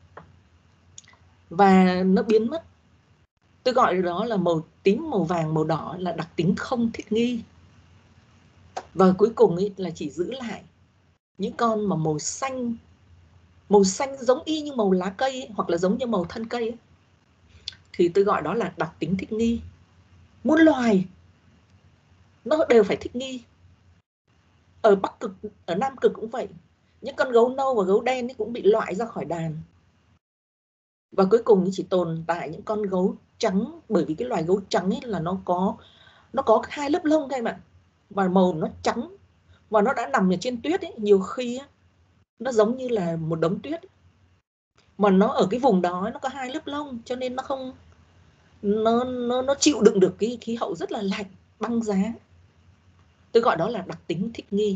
và nó biến mất. Tôi gọi đó là màu tím, màu vàng, màu đỏ là đặc tính không thích nghi. Và cuối cùng ấy là chỉ giữ lại những con mà màu xanh giống y như màu lá cây ấy, hoặc là giống như màu thân cây ấy, thì tôi gọi đó là đặc tính thích nghi. Muôn loài nó đều phải thích nghi. Ở Bắc Cực, ở Nam Cực cũng vậy. Những con gấu nâu và gấu đen ấy cũng bị loại ra khỏi đàn. Và cuối cùng chỉ tồn tại những con gấu trắng, bởi vì cái loài gấu trắng ấy là nó có 2 lớp lông các em ạ. Và màu nó trắng, và nó đã nằm ở trên tuyết ấy, nhiều khi ấy, nó giống như là một đống tuyết. Mà nó ở cái vùng đó nó có 2 lớp lông, cho nên nó không nó chịu đựng được cái khí hậu rất là lạnh, băng giá. Tôi gọi đó là đặc tính thích nghi.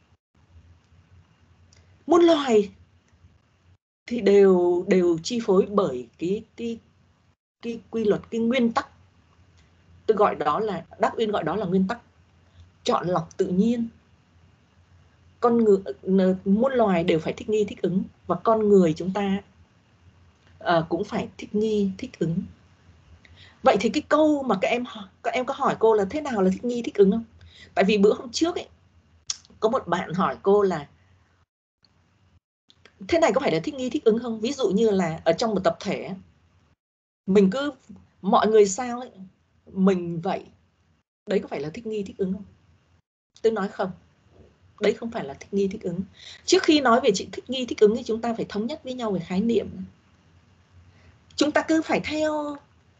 Muôn loài thì đều chi phối bởi cái quy luật, cái nguyên tắc. Tôi gọi đó là, Darwin gọi đó là nguyên tắc chọn lọc tự nhiên. Muôn loài đều phải thích nghi, thích ứng, và con người chúng ta cũng phải thích nghi, thích ứng. Vậy thì cái câu mà các em có hỏi cô là thế nào là thích nghi, thích ứng không? Tại vì bữa hôm trước ấy, có một bạn hỏi cô là thế này có phải là thích nghi, thích ứng không? Ví dụ như là ở trong một tập thể, mình cứ mọi người sao ấy, mình vậy, đấy có phải là thích nghi, thích ứng không? Tôi nói không, đấy không phải là thích nghi, thích ứng. Trước khi nói về chuyện thích nghi, thích ứng thì chúng ta phải thống nhất với nhau về khái niệm. Chúng ta cứ phải theo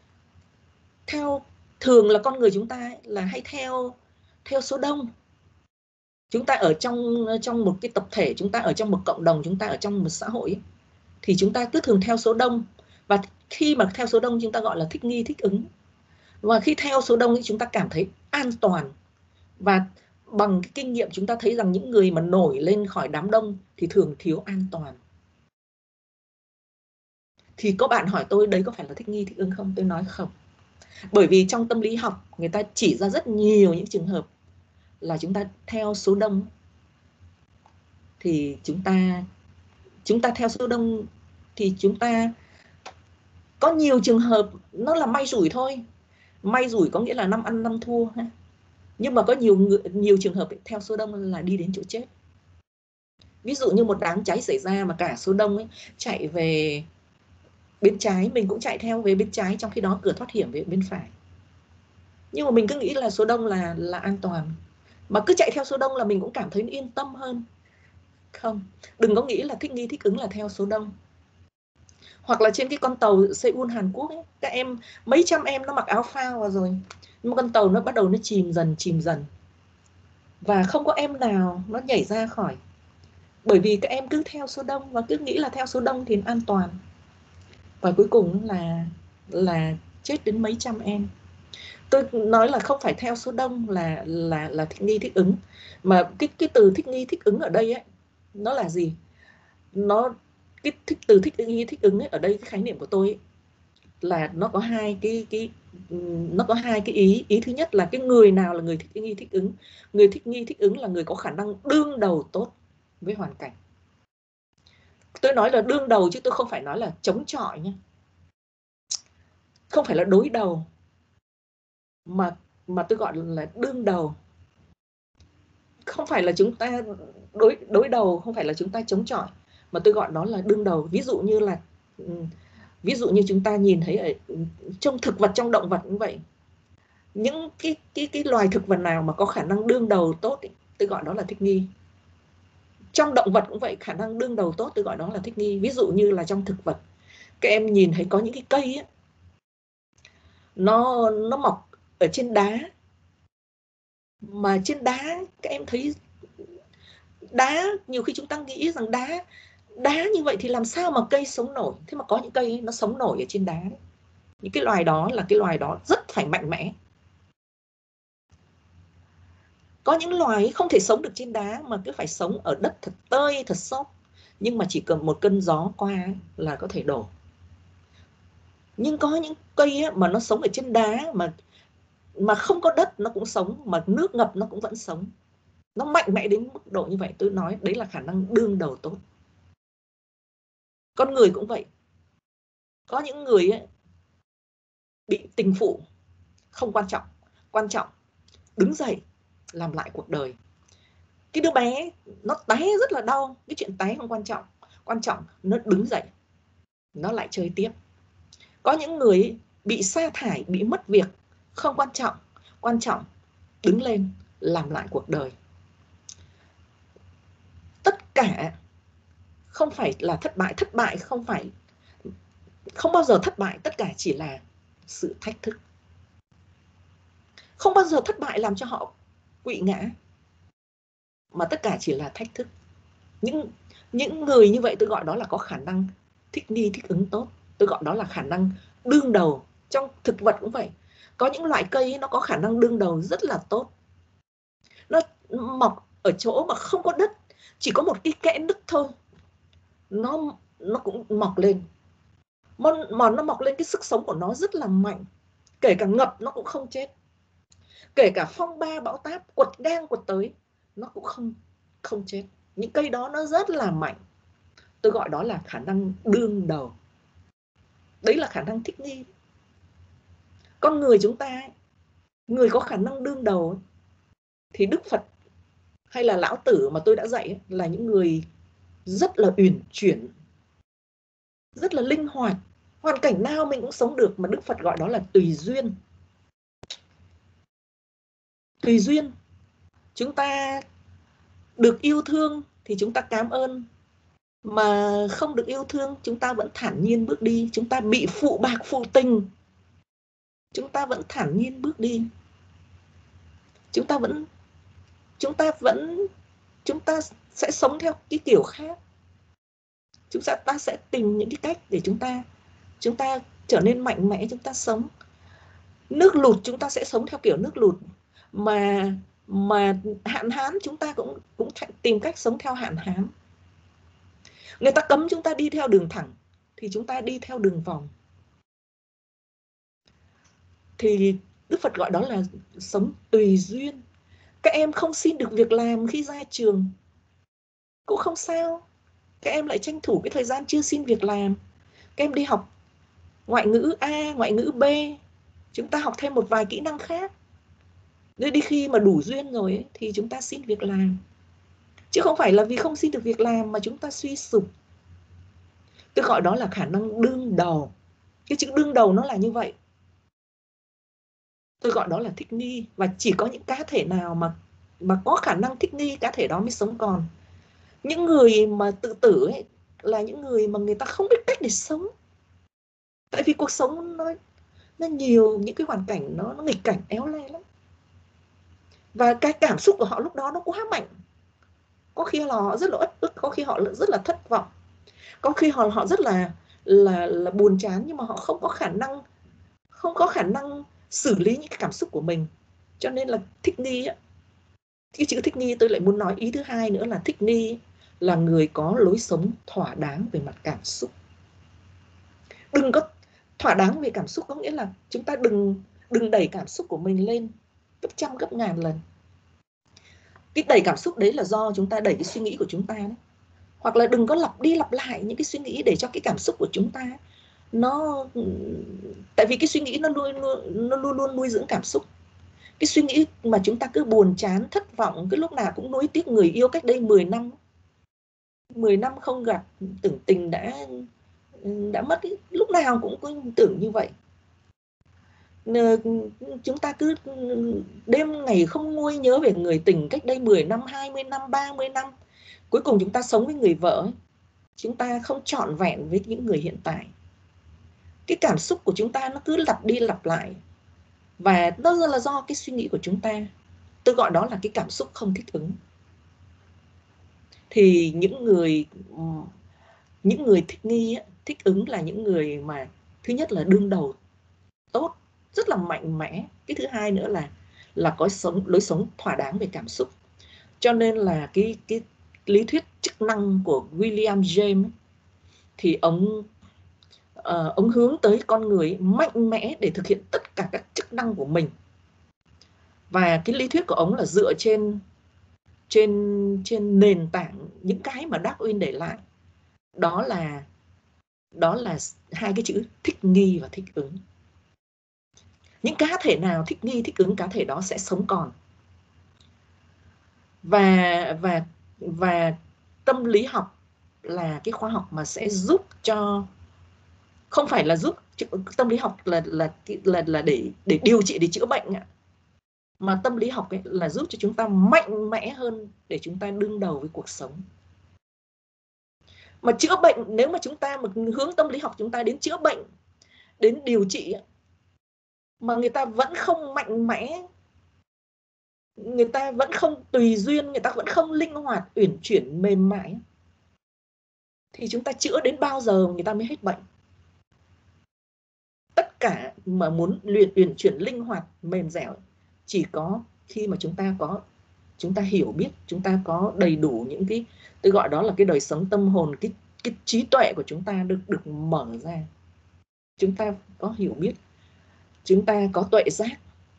thường là con người chúng ta ấy, là hay theo số đông. Chúng ta ở trong một cái tập thể, chúng ta ở trong một cộng đồng, chúng ta ở trong một xã hội ấy, thì chúng ta cứ thường theo số đông. Và khi mà theo số đông chúng ta gọi là thích nghi, thích ứng. Và khi theo số đông ấy, chúng ta cảm thấy an toàn. bằng cái kinh nghiệm chúng ta thấy rằng những người mà nổi lên khỏi đám đông thì thường thiếu an toàn. Thì có bạn hỏi tôi đấy có phải là thích nghi thích ứng không? Tôi nói không. Bởi vì trong tâm lý học người ta chỉ ra rất nhiều những trường hợp là chúng ta theo số đông, thì chúng ta theo số đông thì chúng ta có nhiều trường hợp nó là may rủi thôi. May rủi có nghĩa là năm ăn năm thua ha. Nhưng mà có nhiều trường hợp theo số đông là đi đến chỗ chết. Ví dụ như một đám cháy xảy ra mà cả số đông ấy chạy về bên trái, mình cũng chạy theo về bên trái, trong khi đó cửa thoát hiểm về bên phải. Nhưng mà mình cứ nghĩ là số đông là an toàn, mà cứ chạy theo số đông là mình cũng cảm thấy yên tâm hơn. Không, đừng có nghĩ là thích nghi thích ứng là theo số đông. Hoặc là trên cái con tàu Seoul Hàn Quốc ấy, các em mấy trăm em nó mặc áo phao vào rồi, nhưng mà con tàu nó bắt đầu nó chìm dần và không có em nào nó nhảy ra khỏi, bởi vì các em cứ theo số đông và cứ nghĩ là theo số đông thì an toàn, và cuối cùng là chết đến mấy trăm em. Tôi nói là không phải theo số đông là thích nghi thích ứng, mà cái từ thích nghi thích ứng ở đây ấy, nó là gì? Từ thích nghi thích ứng ấy, ở đây cái khái niệm của tôi ấy, là nó có hai cái ý thứ nhất là cái người nào là người thích nghi thích ứng. Người thích nghi thích ứng là người có khả năng đương đầu tốt với hoàn cảnh. Tôi nói là đương đầu chứ tôi không phải nói là chống chọi nhé, không phải là đối đầu, mà tôi gọi là đương đầu. Không phải là chúng ta đối đầu, không phải là chúng ta chống chọi, mà tôi gọi nó là đương đầu. Ví dụ như chúng ta nhìn thấy ở trong thực vật, trong động vật cũng vậy, những cái loài thực vật nào mà có khả năng đương đầu tốt ấy, tôi gọi đó là thích nghi. Trong động vật cũng vậy, khả năng đương đầu tốt tôi gọi đó là thích nghi. Ví dụ như là trong thực vật, các em nhìn thấy có những cái cây ấy, nó mọc ở trên đá, mà trên đá các em thấy đá, nhiều khi chúng ta nghĩ rằng đá như vậy thì làm sao mà cây sống nổi. Thế mà có những cây ấy, nó sống nổi ở trên đá đấy. Những cái loài đó là cái loài đó rất phải mạnh mẽ. Có những loài không thể sống được trên đá mà cứ phải sống ở đất thật tơi, thật xốp, nhưng mà chỉ cần một cơn gió qua là có thể đổ. Nhưng có những cây ấy, mà nó sống ở trên đá mà không có đất nó cũng sống, mà nước ngập nó cũng vẫn sống. Nó mạnh mẽ đến mức độ như vậy, tôi nói đấy là khả năng đương đầu tốt. Con người cũng vậy. Có những người ấy, bị tình phụ, không quan trọng đứng dậy làm lại cuộc đời. Cái đứa bé nó té rất là đau, cái chuyện té không quan trọng nó đứng dậy, nó lại chơi tiếp. Có những người bị sa thải, bị mất việc, không quan trọng đứng lên làm lại cuộc đời. Tất cả không phải là thất bại không bao giờ thất bại, tất cả chỉ là sự thách thức. Không bao giờ thất bại làm cho họ quỵ ngã, mà tất cả chỉ là thách thức. Những người như vậy tôi gọi đó là có khả năng thích nghi thích ứng tốt. Tôi gọi đó là khả năng đương đầu. Trong thực vật cũng vậy. Có những loại cây nó có khả năng đương đầu rất là tốt. Nó mọc ở chỗ mà không có đất, chỉ có một cái kẽ nứt thôi, nó cũng mọc lên. Mà nó mọc lên, cái sức sống của nó rất là mạnh. Kể cả ngập nó cũng không chết. Kể cả phong ba bão táp quật ngang quật tới, nó cũng không chết. Những cây đó nó rất là mạnh. Tôi gọi đó là khả năng đương đầu. Đấy là khả năng thích nghi. Con người chúng ta, người có khả năng đương đầu thì Đức Phật hay là Lão Tử mà tôi đã dạy là những người rất là uyển chuyển, rất là linh hoạt. Hoàn cảnh nào mình cũng sống được, mà Đức Phật gọi đó là tùy duyên. Tùy duyên. Chúng ta được yêu thương thì chúng ta cảm ơn, mà không được yêu thương chúng ta vẫn thản nhiên bước đi. Chúng ta bị phụ bạc phụ tình, chúng ta vẫn thản nhiên bước đi. Chúng ta sẽ sống theo cái kiểu khác. Chúng ta sẽ tìm những cái cách để chúng ta trở nên mạnh mẽ, chúng ta sống. Nước lụt chúng ta sẽ sống theo kiểu nước lụt, mà Mà hạn hán chúng ta cũng tìm cách sống theo hạn hán. Người ta cấm chúng ta đi theo đường thẳng thì chúng ta đi theo đường vòng. Thì Đức Phật gọi đó là sống tùy duyên. Các em không xin được việc làm khi ra trường cũng không sao. Các em lại tranh thủ cái thời gian chưa xin việc làm. Các em đi học ngoại ngữ A, ngoại ngữ B. Chúng ta học thêm một vài kỹ năng khác. Rồi đi khi mà đủ duyên rồi ấy, thì chúng ta xin việc làm. Chứ không phải là vì không xin được việc làm mà chúng ta suy sụp. Tôi gọi đó là khả năng đương đầu. Cái chữ đương đầu nó là như vậy. Tôi gọi đó là thích nghi. Và chỉ có những cá thể nào mà có khả năng thích nghi, cá thể đó mới sống còn. Những người mà tự tử ấy là những người mà người ta không biết cách để sống. Tại vì cuộc sống nó nhiều những cái hoàn cảnh nó nghịch cảnh éo le lắm. Và cái cảm xúc của họ lúc đó nó quá mạnh. Có khi họ rất là uất ức, có khi họ rất là thất vọng, có khi họ rất là buồn chán, nhưng mà họ không có khả năng xử lý những cái cảm xúc của mình. Cho nên là thích nghi á, cái chữ thích nghi tôi lại muốn nói ý thứ hai nữa là thích nghi là người có lối sống thỏa đáng về mặt cảm xúc. Đừng có thỏa đáng về cảm xúc có nghĩa là chúng ta đừng đẩy cảm xúc của mình lên gấp trăm gấp ngàn lần. Cái đẩy cảm xúc đấy là do chúng ta đẩy cái suy nghĩ của chúng ta đấy. Hoặc là đừng có lặp đi lặp lại những cái suy nghĩ để cho cái cảm xúc của chúng ta tại vì cái suy nghĩ nó luôn luôn nuôi dưỡng cảm xúc. Cái suy nghĩ mà chúng ta cứ buồn chán, thất vọng, cứ lúc nào cũng nuối tiếc người yêu cách đây 10 năm. 10 năm không gặp, tưởng tình đã mất ý. Lúc nào cũng tưởng như vậy. Chúng ta cứ đêm ngày không nguôi nhớ về người tình cách đây 10 năm, 20 năm, 30 năm. Cuối cùng chúng ta sống với người vợ ấy, chúng ta không trọn vẹn với những người hiện tại. Cái cảm xúc của chúng ta nó cứ lặp đi lặp lại. Và nó là do cái suy nghĩ của chúng ta. Tôi gọi đó là cái cảm xúc không thích ứng. Thì những người thích nghi, thích ứng là những người mà thứ nhất là đương đầu tốt, rất là mạnh mẽ. Cái thứ hai nữa là có lối sống thỏa đáng về cảm xúc. Cho nên là cái lý thuyết chức năng của William James thì ông hướng tới con người mạnh mẽ để thực hiện tất cả các chức năng của mình. Và cái lý thuyết của ông là dựa trên nền tảng những cái mà Darwin để lại. Đó là hai cái chữ thích nghi và thích ứng. Những cá thể nào thích nghi, thích ứng, cá thể đó sẽ sống còn. Và tâm lý học là cái khoa học mà sẽ giúp cho, không phải là giúp, tâm lý học là để điều trị, để chữa bệnh ạ. Mà tâm lý học ấy là giúp cho chúng ta mạnh mẽ hơn để chúng ta đương đầu với cuộc sống. Mà chữa bệnh, nếu mà chúng ta hướng tâm lý học chúng ta đến chữa bệnh, đến điều trị, mà người ta vẫn không mạnh mẽ, người ta vẫn không tùy duyên, người ta vẫn không linh hoạt, uyển chuyển, mềm mại, thì chúng ta chữa đến bao giờ người ta mới hết bệnh. Tất cả mà muốn uyển chuyển, linh hoạt, mềm dẻo chỉ có khi mà chúng ta hiểu biết, chúng ta có đầy đủ những cái, tôi gọi đó là cái đời sống tâm hồn, cái trí tuệ của chúng ta được mở ra. Chúng ta có hiểu biết, chúng ta có tuệ giác,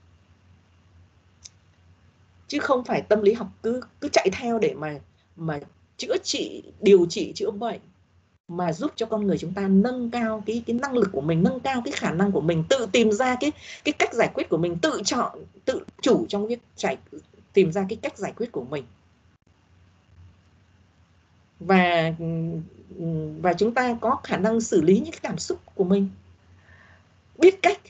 chứ không phải tâm lý học cứ chạy theo để mà chữa trị, điều trị, chữa bệnh, mà giúp cho con người chúng ta nâng cao cái năng lực của mình, nâng cao cái khả năng của mình, tự tìm ra cái cách giải quyết của mình, tự chọn, tự chủ trong việc tìm ra cái cách giải quyết của mình. Và chúng ta có khả năng xử lý những cái cảm xúc của mình, biết cách.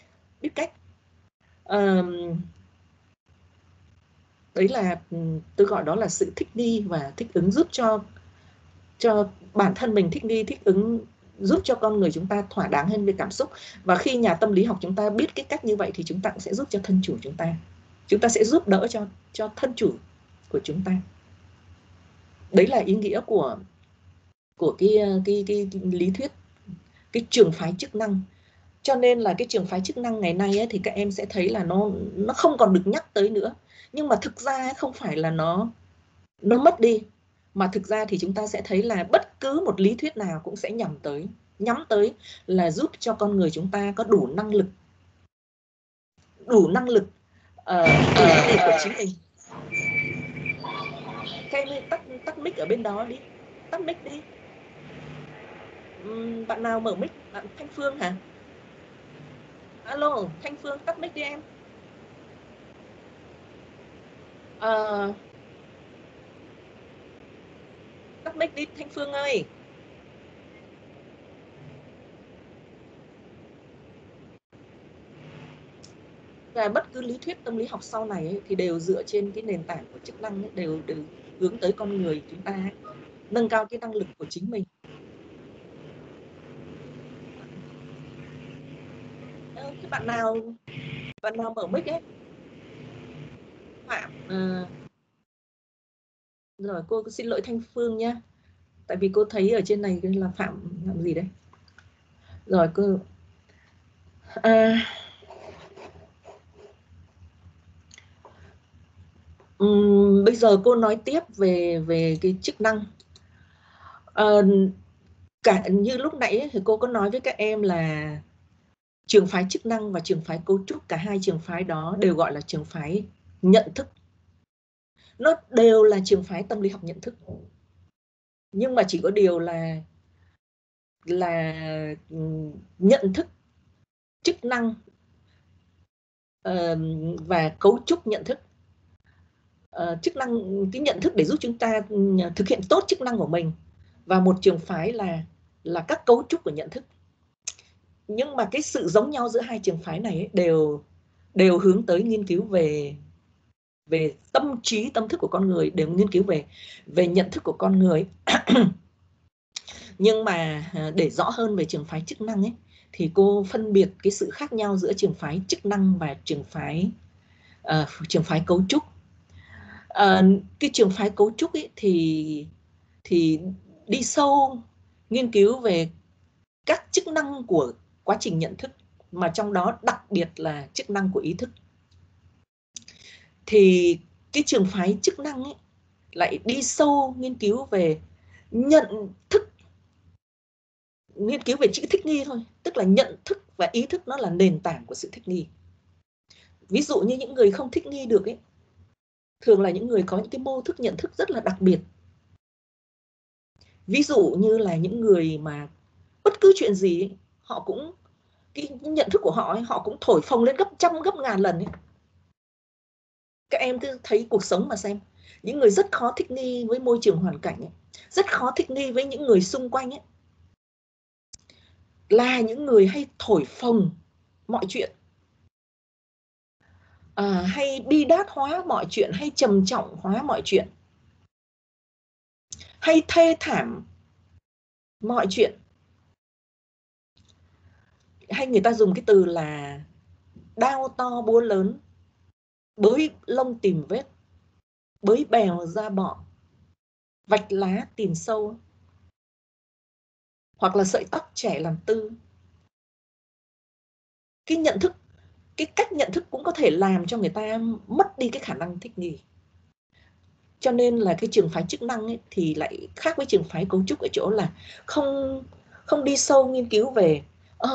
Đấy là tôi gọi đó là sự thích nghi và thích ứng, giúp cho bản thân mình thích nghi, thích ứng, giúp cho con người chúng ta thỏa đáng hơn về cảm xúc. Và khi nhà tâm lý học chúng ta biết cái cách như vậy thì chúng ta cũng sẽ giúp cho thân chủ chúng ta sẽ giúp đỡ cho thân chủ của chúng ta. Đấy là ý nghĩa của cái lý thuyết, cái trường phái chức năng. Cho nên là cái trường phái chức năng ngày nay ấy, thì các em sẽ thấy là nó không còn được nhắc tới nữa. Nhưng mà thực ra không phải là nó mất đi, mà thực ra thì chúng ta sẽ thấy là bất cứ một lý thuyết nào cũng sẽ nhắm tới là giúp cho con người chúng ta có đủ năng lực của chính mình. Các em tắt mic ở bên đó đi, tắt mic đi. Bạn nào mở mic? Bạn Thanh Phương hả? Alo, Thanh Phương tắt mic đi em. Tắt mic đi Thanh Phương ơi. Và bất cứ lý thuyết tâm lý học sau này ấy, thì đều dựa trên cái nền tảng của chức năng ấy, đều hướng tới con người chúng ta ấy, nâng cao cái năng lực của chính mình. Cái bạn nào mở mic ấy? Phạm. Rồi cô xin lỗi Thanh Phương nhé, tại vì cô thấy ở trên này là Phạm làm gì đấy. Rồi cô bây giờ cô nói tiếp về cái chức năng. Cả như lúc nãy ấy, thì cô có nói với các em là trường phái chức năng và trường phái cấu trúc, cả hai trường phái đó đều gọi là trường phái nhận thức. Nó đều là trường phái tâm lý học nhận thức. Nhưng mà chỉ có điều là nhận thức, chức năng và cấu trúc nhận thức. Chức năng, cái nhận thức để giúp chúng ta thực hiện tốt chức năng của mình, và một trường phái là các cấu trúc của nhận thức. Nhưng mà cái sự giống nhau giữa hai trường phái này ấy, đều hướng tới nghiên cứu về tâm trí, tâm thức của con người, đều nghiên cứu về nhận thức của con người. Nhưng mà để rõ hơn về trường phái chức năng ấy, thì cô phân biệt cái sự khác nhau giữa trường phái chức năng và trường phái cấu trúc. Cái trường phái cấu trúc ấy thì đi sâu nghiên cứu về các chức năng của quá trình nhận thức, mà trong đó đặc biệt là chức năng của ý thức. Thì cái trường phái chức năng ấy lại đi sâu nghiên cứu về nhận thức, nghiên cứu về chữ thích nghi thôi, tức là nhận thức và ý thức nó là nền tảng của sự thích nghi. Ví dụ như những người không thích nghi được ấy, thường là những người có những cái mô thức nhận thức rất là đặc biệt. Ví dụ như là những người mà bất cứ chuyện gì ấy, họ cũng, cái nhận thức của họ ấy, họ cũng thổi phồng lên gấp trăm gấp ngàn lần ấy. Các em cứ thấy cuộc sống mà xem, những người rất khó thích nghi với môi trường hoàn cảnh ấy, rất khó thích nghi với những người xung quanh ấy, là những người hay thổi phồng mọi chuyện, hay bi đát hóa mọi chuyện, hay trầm trọng hóa mọi chuyện, hay thê thảm mọi chuyện, hay người ta dùng cái từ là đao to búa lớn, bới lông tìm vết, bới bèo ra bọ, vạch lá tìm sâu, hoặc là sợi tóc trẻ làm tư. Cái nhận thức, cái cách nhận thức cũng có thể làm cho người ta mất đi cái khả năng thích nghi. Cho nên là cái trường phái chức năng ấy thì lại khác với trường phái cấu trúc ở chỗ là không đi sâu nghiên cứu về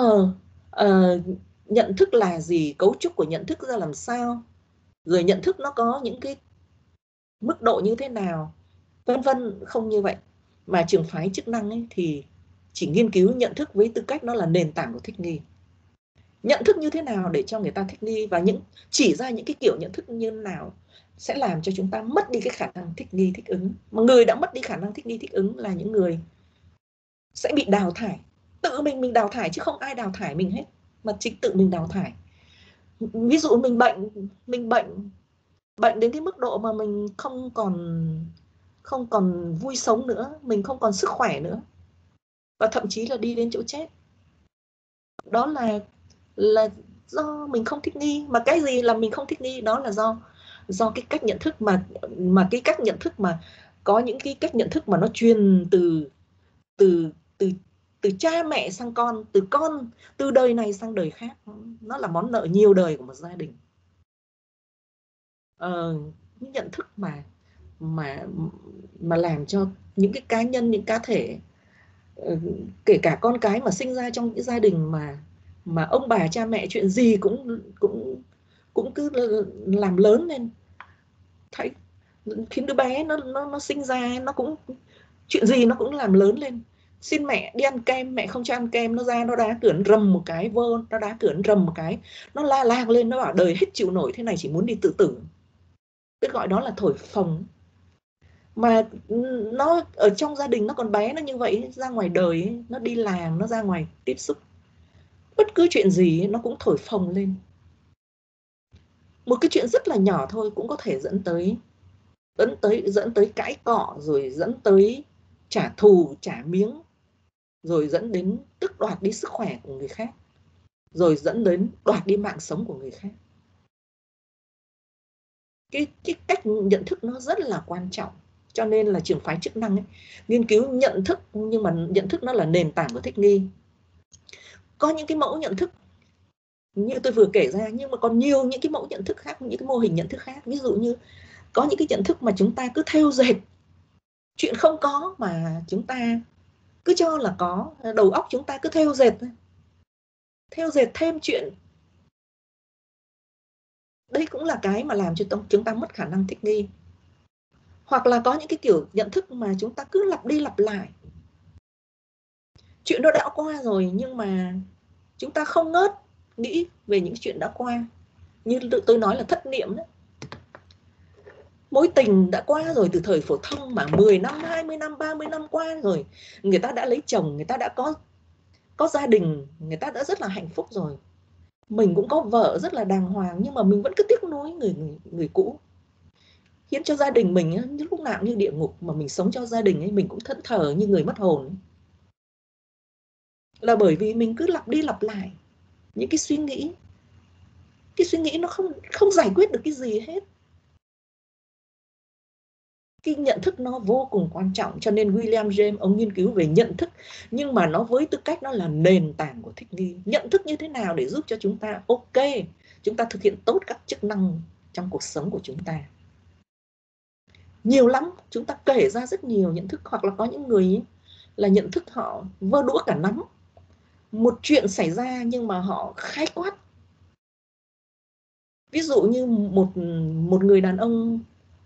nhận thức là gì, cấu trúc của nhận thức ra làm sao, rồi nhận thức nó có những cái mức độ như thế nào, vân vân. Không như vậy, mà trường phái chức năng ấy thì chỉ nghiên cứu nhận thức với tư cách nó là nền tảng của thích nghi. Nhận thức như thế nào để cho người ta thích nghi, và chỉ ra những cái kiểu nhận thức như thế nào sẽ làm cho chúng ta mất đi cái khả năng thích nghi, thích ứng. Mà người đã mất đi khả năng thích nghi, thích ứng là những người sẽ bị đào thải. Tự mình đào thải, chứ không ai đào thải mình hết, mà chính tự mình đào thải. Ví dụ mình bệnh đến cái mức độ mà mình không còn vui sống nữa, mình không còn sức khỏe nữa, và thậm chí là đi đến chỗ chết. Đó là do mình không thích nghi. Mà cái gì là mình không thích nghi? Đó là do cái cách nhận thức, mà cái cách nhận thức mà có những cái cách nhận thức mà nó truyền từ từ từ từ cha mẹ sang con, từ đời này sang đời khác. Nó là món nợ nhiều đời của một gia đình. những nhận thức mà làm cho những cái cá nhân, những cá thể, kể cả con cái mà sinh ra trong những gia đình mà ông bà cha mẹ chuyện gì cũng cứ làm lớn lên, thấy khiến đứa bé nó sinh ra nó cũng chuyện gì nó cũng làm lớn lên. Xin mẹ đi ăn kem, mẹ không cho ăn kem, nó ra nó đá cửa rầm một cái, nó đá cửa rầm một cái, nó la làng lên, nó bảo đời hết chịu nổi thế này, chỉ muốn đi tự tử. Tôi gọi đó là thổi phồng. Mà nó ở trong gia đình nó còn bé, nó như vậy, ra ngoài đời ấy, nó đi làm, nó ra ngoài tiếp xúc bất cứ chuyện gì ấy, nó cũng thổi phồng lên. Một cái chuyện rất là nhỏ thôi cũng có thể dẫn tới cãi cọ, rồi dẫn tới trả thù trả miếng, rồi dẫn đến tước đoạt đi sức khỏe của người khác, rồi dẫn đến đoạt đi mạng sống của người khác. Cái cách nhận thức nó rất là quan trọng. Cho nên là trường phái chức năng ấy, nghiên cứu nhận thức, nhưng mà nhận thức nó là nền tảng của thích nghi. Có những cái mẫu nhận thức như tôi vừa kể ra, nhưng mà còn nhiều những cái mẫu nhận thức khác, những cái mô hình nhận thức khác. Ví dụ như có những cái nhận thức mà chúng ta cứ thêu dệt chuyện không có, mà chúng ta cứ cho là có, đầu óc chúng ta cứ thêu dệt thêm chuyện. Đây cũng là cái mà làm cho chúng ta mất khả năng thích nghi. Hoặc là có những cái kiểu nhận thức mà chúng ta cứ lặp đi lặp lại. Chuyện đó đã qua rồi, nhưng mà chúng ta không ngớt nghĩ về những chuyện đã qua. Như tôi nói là thất niệm đấy. Mối tình đã qua rồi, từ thời phổ thông mà 10 năm, 20 năm, 30 năm qua rồi. Người ta đã lấy chồng, người ta đã có gia đình, người ta đã rất là hạnh phúc rồi. Mình cũng có vợ rất là đàng hoàng, nhưng mà mình vẫn cứ tiếc nuối người cũ. Khiến cho gia đình mình lúc nào như địa ngục, mà mình sống cho gia đình ấy, mình cũng thẫn thờ như người mất hồn. Là bởi vì mình cứ lặp đi lặp lại những cái suy nghĩ. Cái suy nghĩ nó không giải quyết được cái gì hết. Cái nhận thức nó vô cùng quan trọng. Cho nên William James ông nghiên cứu về nhận thức, nhưng mà nó với tư cách nó là nền tảng của thích nghi. Nhận thức như thế nào để giúp cho chúng ta ok, chúng ta thực hiện tốt các chức năng trong cuộc sống của chúng ta. Nhiều lắm, chúng ta kể ra rất nhiều nhận thức. Hoặc là có những người là nhận thức họ vơ đũa cả nắm. Một chuyện xảy ra nhưng mà họ khái quát. Ví dụ như một người đàn ông,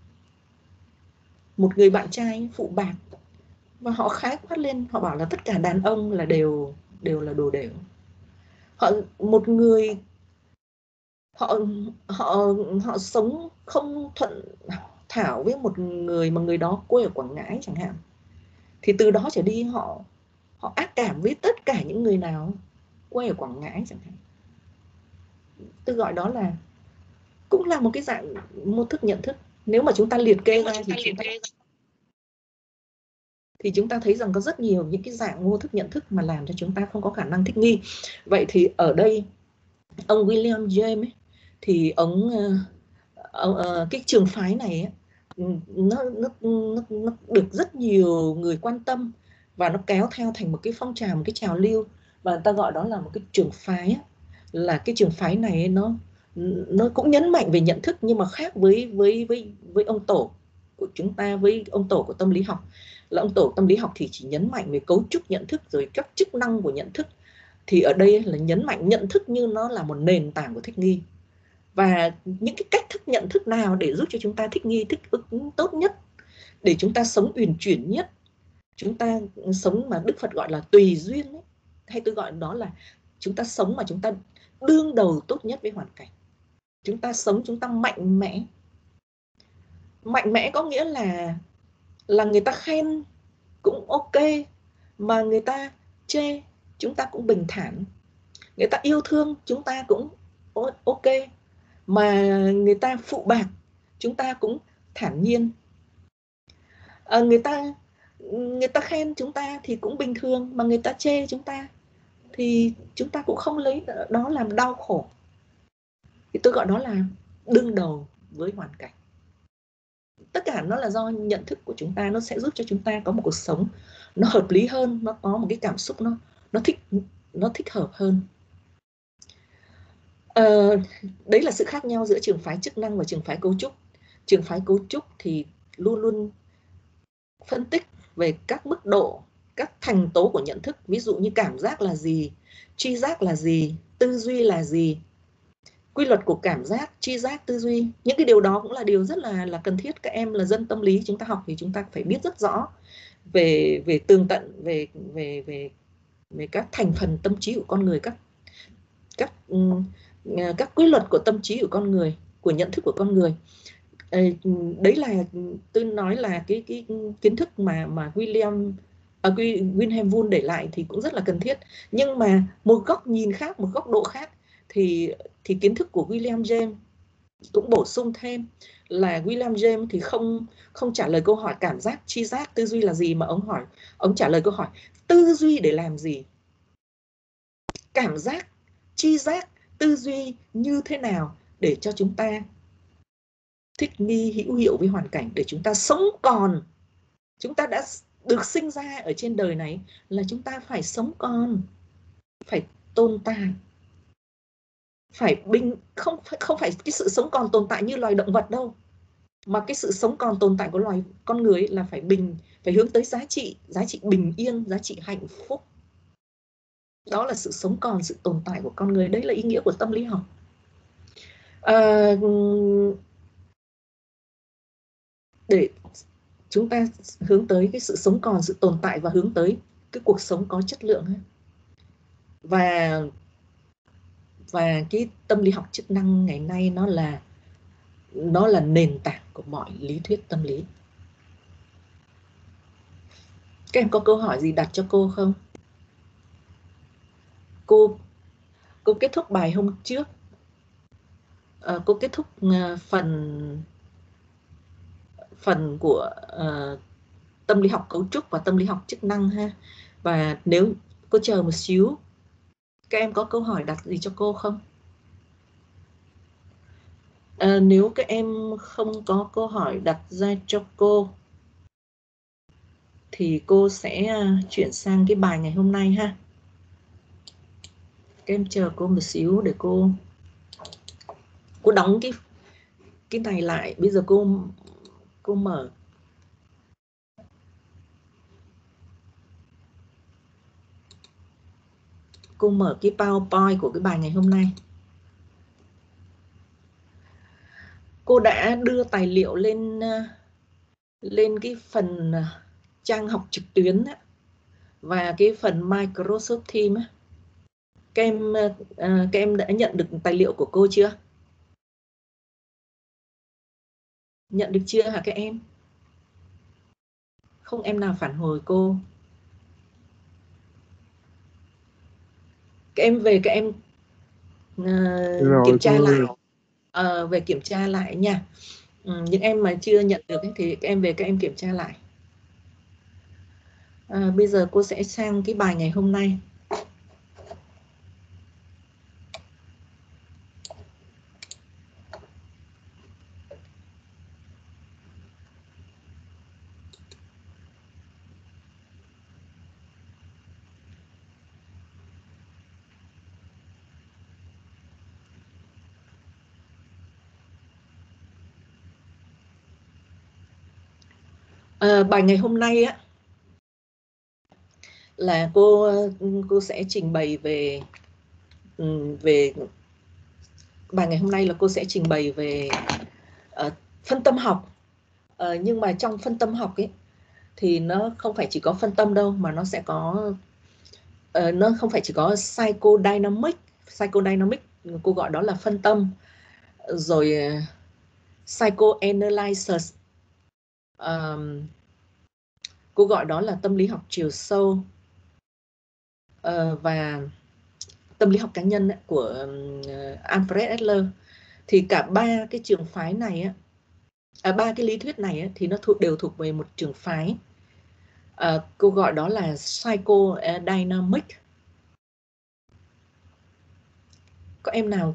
một người bạn trai phụ bạc, và họ khái quát lên, họ bảo là tất cả đàn ông là đều là đồ đều. Một người họ sống không thuận thảo với một người mà người đó quê ở Quảng Ngãi chẳng hạn, thì từ đó trở đi họ ác cảm với tất cả những người nào quê ở Quảng Ngãi chẳng hạn. Tôi gọi đó là cũng là một cái dạng mô thức nhận thức. Nếu mà chúng ta liệt kê ra thì chúng ta thấy rằng có rất nhiều những cái dạng mô thức nhận thức mà làm cho chúng ta không có khả năng thích nghi. Vậy thì ở đây ông William James ấy, thì cái trường phái này ấy, nó được rất nhiều người quan tâm, và nó kéo theo thành một cái phong trào, một cái trào lưu, và người ta gọi đó là một cái trường phái ấy. Là cái trường phái này nó cũng nhấn mạnh về nhận thức, nhưng mà khác với ông tổ của chúng ta, với ông tổ của tâm lý học. Là ông tổ tâm lý học thì chỉ nhấn mạnh về cấu trúc nhận thức, rồi các chức năng của nhận thức. Thì ở đây là nhấn mạnh nhận thức như nó là một nền tảng của thích nghi. Và những cái cách thức nhận thức nào để giúp cho chúng ta thích nghi, thích ứng tốt nhất, để chúng ta sống uyển chuyển nhất, chúng ta sống mà Đức Phật gọi là tùy duyên ấy. Hay tôi gọi đó là chúng ta sống mà chúng ta đương đầu tốt nhất với hoàn cảnh. Chúng ta sống, chúng ta mạnh mẽ. Mạnh mẽ có nghĩa là người ta khen cũng ok, mà người ta chê chúng ta cũng bình thản. Người ta yêu thương chúng ta cũng ok, mà người ta phụ bạc chúng ta cũng thản nhiên. Người ta khen chúng ta thì cũng bình thường, mà người ta chê chúng ta thì chúng ta cũng không lấy đó làm đau khổ. Thì tôi gọi đó là đương đầu với hoàn cảnh. Tất cả nó là do nhận thức của chúng ta, nó sẽ giúp cho chúng ta có một cuộc sống nó hợp lý hơn, nó có một cái cảm xúc nó thích hợp hơn. Đấy là sự khác nhau giữa trường phái chức năng và trường phái cấu trúc. trường phái cấu trúc thì luôn luôn phân tích về các mức độ, các thành tố của nhận thức, ví dụ như cảm giác là gì, tri giác là gì, tư duy là gì, quy luật của cảm giác, tri giác, tư duy. Những cái điều đó cũng là điều rất là cần thiết. Các em là dân tâm lý, chúng ta học thì chúng ta phải biết rất rõ về tường tận về các thành phần tâm trí của con người, các quy luật của tâm trí của con người, của nhận thức của con người. Đấy là tôi nói là cái kiến thức mà Wilhelm Wundt để lại thì cũng rất là cần thiết. Nhưng mà một góc nhìn khác, một góc độ khác thì kiến thức của William James cũng bổ sung thêm là William James thì không trả lời câu hỏi cảm giác, tri giác, tư duy là gì, mà ông trả lời câu hỏi tư duy để làm gì, cảm giác, tri giác, tư duy như thế nào để cho chúng ta thích nghi hữu hiệu với hoàn cảnh, để chúng ta sống còn. Chúng ta đã được sinh ra ở trên đời này là chúng ta phải sống còn, phải tồn tại, phải bình, không phải cái sự sống còn tồn tại như loài động vật đâu, mà cái sự sống còn tồn tại của loài con người là phải hướng tới giá trị bình yên, giá trị hạnh phúc. Đó là sự sống còn, sự tồn tại của con người. Đấy là ý nghĩa của tâm lý học. Để chúng ta hướng tới cái sự sống còn, sự tồn tại và hướng tới cái cuộc sống có chất lượng. Và cái tâm lý học chức năng ngày nay nó là nền tảng của mọi lý thuyết tâm lý. Các em có câu hỏi gì đặt cho cô không? Cô kết thúc bài hôm trước. Cô kết thúc phần của tâm lý học cấu trúc và tâm lý học chức năng ha. Và nếu cô chờ một xíu, các em có câu hỏi đặt gì cho cô không? Nếu các em không có câu hỏi đặt ra cho cô thì cô sẽ chuyển sang cái bài ngày hôm nay ha. Các em chờ cô một xíu để cô đóng cái này lại. Bây giờ cô mở cái PowerPoint của cái bài ngày hôm nay. Cô đã đưa tài liệu lên cái phần trang học trực tuyến và cái phần Microsoft Teams. Các em đã nhận được tài liệu của cô chưa? Nhận được chưa hả các em? Không em nào phản hồi cô. Các em về các em kiểm tra lại. Về kiểm tra lại nha. Những em mà chưa nhận được thì các em về các em kiểm tra lại. Bây giờ cô sẽ sang cái bài ngày hôm nay. Bài ngày hôm nay á là cô sẽ trình bày về bài ngày hôm nay là cô sẽ trình bày về phân tâm học. Nhưng mà trong phân tâm học ấy thì nó không phải chỉ có phân tâm đâu, mà nó sẽ có nó không phải chỉ có psychodynamic, cô gọi đó là phân tâm, rồi psychoanalysis, cô gọi đó là tâm lý học chiều sâu, và tâm lý học cá nhân của Alfred Adler. Thì cả ba cái trường phái này ba cái lý thuyết này thì nó đều thuộc về một trường phái. Cô gọi đó là psychodynamic. Có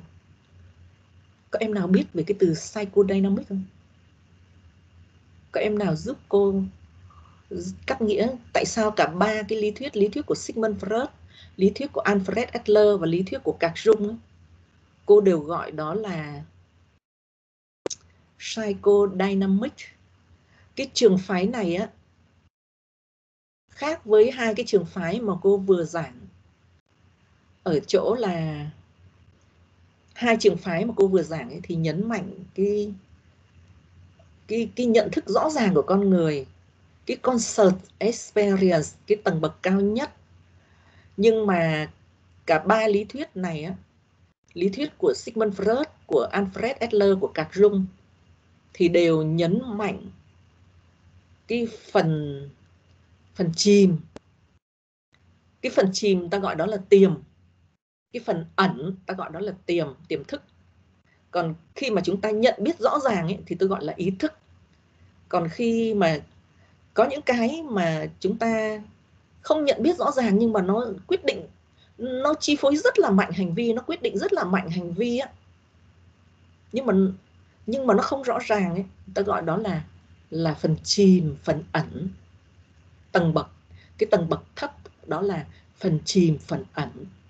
em nào biết về cái từ psychodynamic không? Có em nào giúp cô cắt nghĩa tại sao cả ba cái lý thuyết của Sigmund Freud, lý thuyết của Alfred Adler và lý thuyết của Carl Jung cô đều gọi đó là psychodynamic. Cái trường phái này á khác với hai cái trường phái mà cô vừa giảng, ở chỗ là hai trường phái mà cô vừa giảng ấy thì nhấn mạnh cái nhận thức rõ ràng của con người, cái concert experience, cái tầng bậc cao nhất. Nhưng mà cả ba lý thuyết này á, lý thuyết của Sigmund Freud, của Alfred Adler, của Carl Jung thì đều nhấn mạnh cái phần chìm. Cái phần chìm ta gọi đó là tiềm, cái phần ẩn ta gọi đó là tiềm thức. Còn khi mà chúng ta nhận biết rõ ràng ấy, thì tôi gọi là ý thức. Còn khi mà có những cái mà chúng ta không nhận biết rõ ràng nhưng mà nó quyết định, nó chi phối rất là mạnh hành vi, nó quyết định rất là mạnh hành vi á, nhưng mà nó không rõ ràng ấy, ta gọi đó là phần chìm, phần ẩn, tầng bậc. Cái tầng bậc thấp đó là phần chìm, phần ẩn.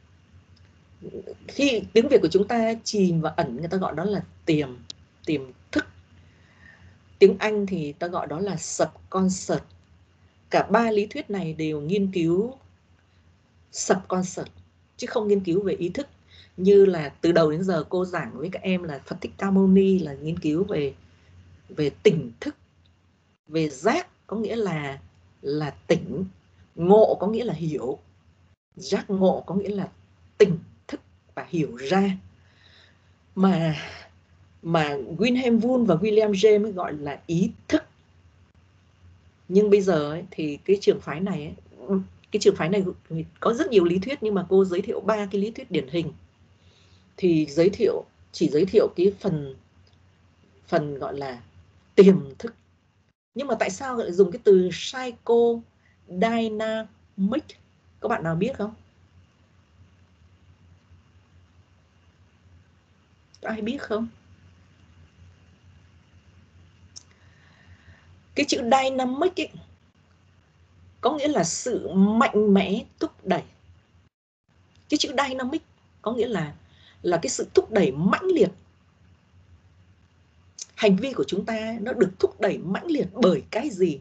Khi tiếng Việt của chúng ta chìm và ẩn, người ta gọi đó là tiềm thức. Tiếng Anh thì ta gọi đó là subconscious. Cả ba lý thuyết này đều nghiên cứu subconscious chứ không nghiên cứu về ý thức. Như là từ đầu đến giờ cô giảng với các em là Phật Thích Ca Mâu Ni là nghiên cứu về tỉnh thức, về giác có nghĩa là tỉnh, ngộ có nghĩa là hiểu, giác ngộ có nghĩa là tỉnh thức và hiểu ra. Mà Wilhelm Wundt và William James mới gọi là ý thức. Nhưng bây giờ ấy, thì cái trường phái này có rất nhiều lý thuyết, nhưng mà cô giới thiệu 3 cái lý thuyết điển hình. Thì chỉ giới thiệu cái phần gọi là tiềm thức. Nhưng mà tại sao lại dùng cái từ psychodynamic? Các bạn nào biết không? Có ai biết không? Cái chữ dynamic ấy có nghĩa là sự mạnh mẽ, thúc đẩy. Cái chữ dynamic có nghĩa là cái sự thúc đẩy mãnh liệt. Hành vi của chúng ta nó được thúc đẩy mãnh liệt bởi cái gì?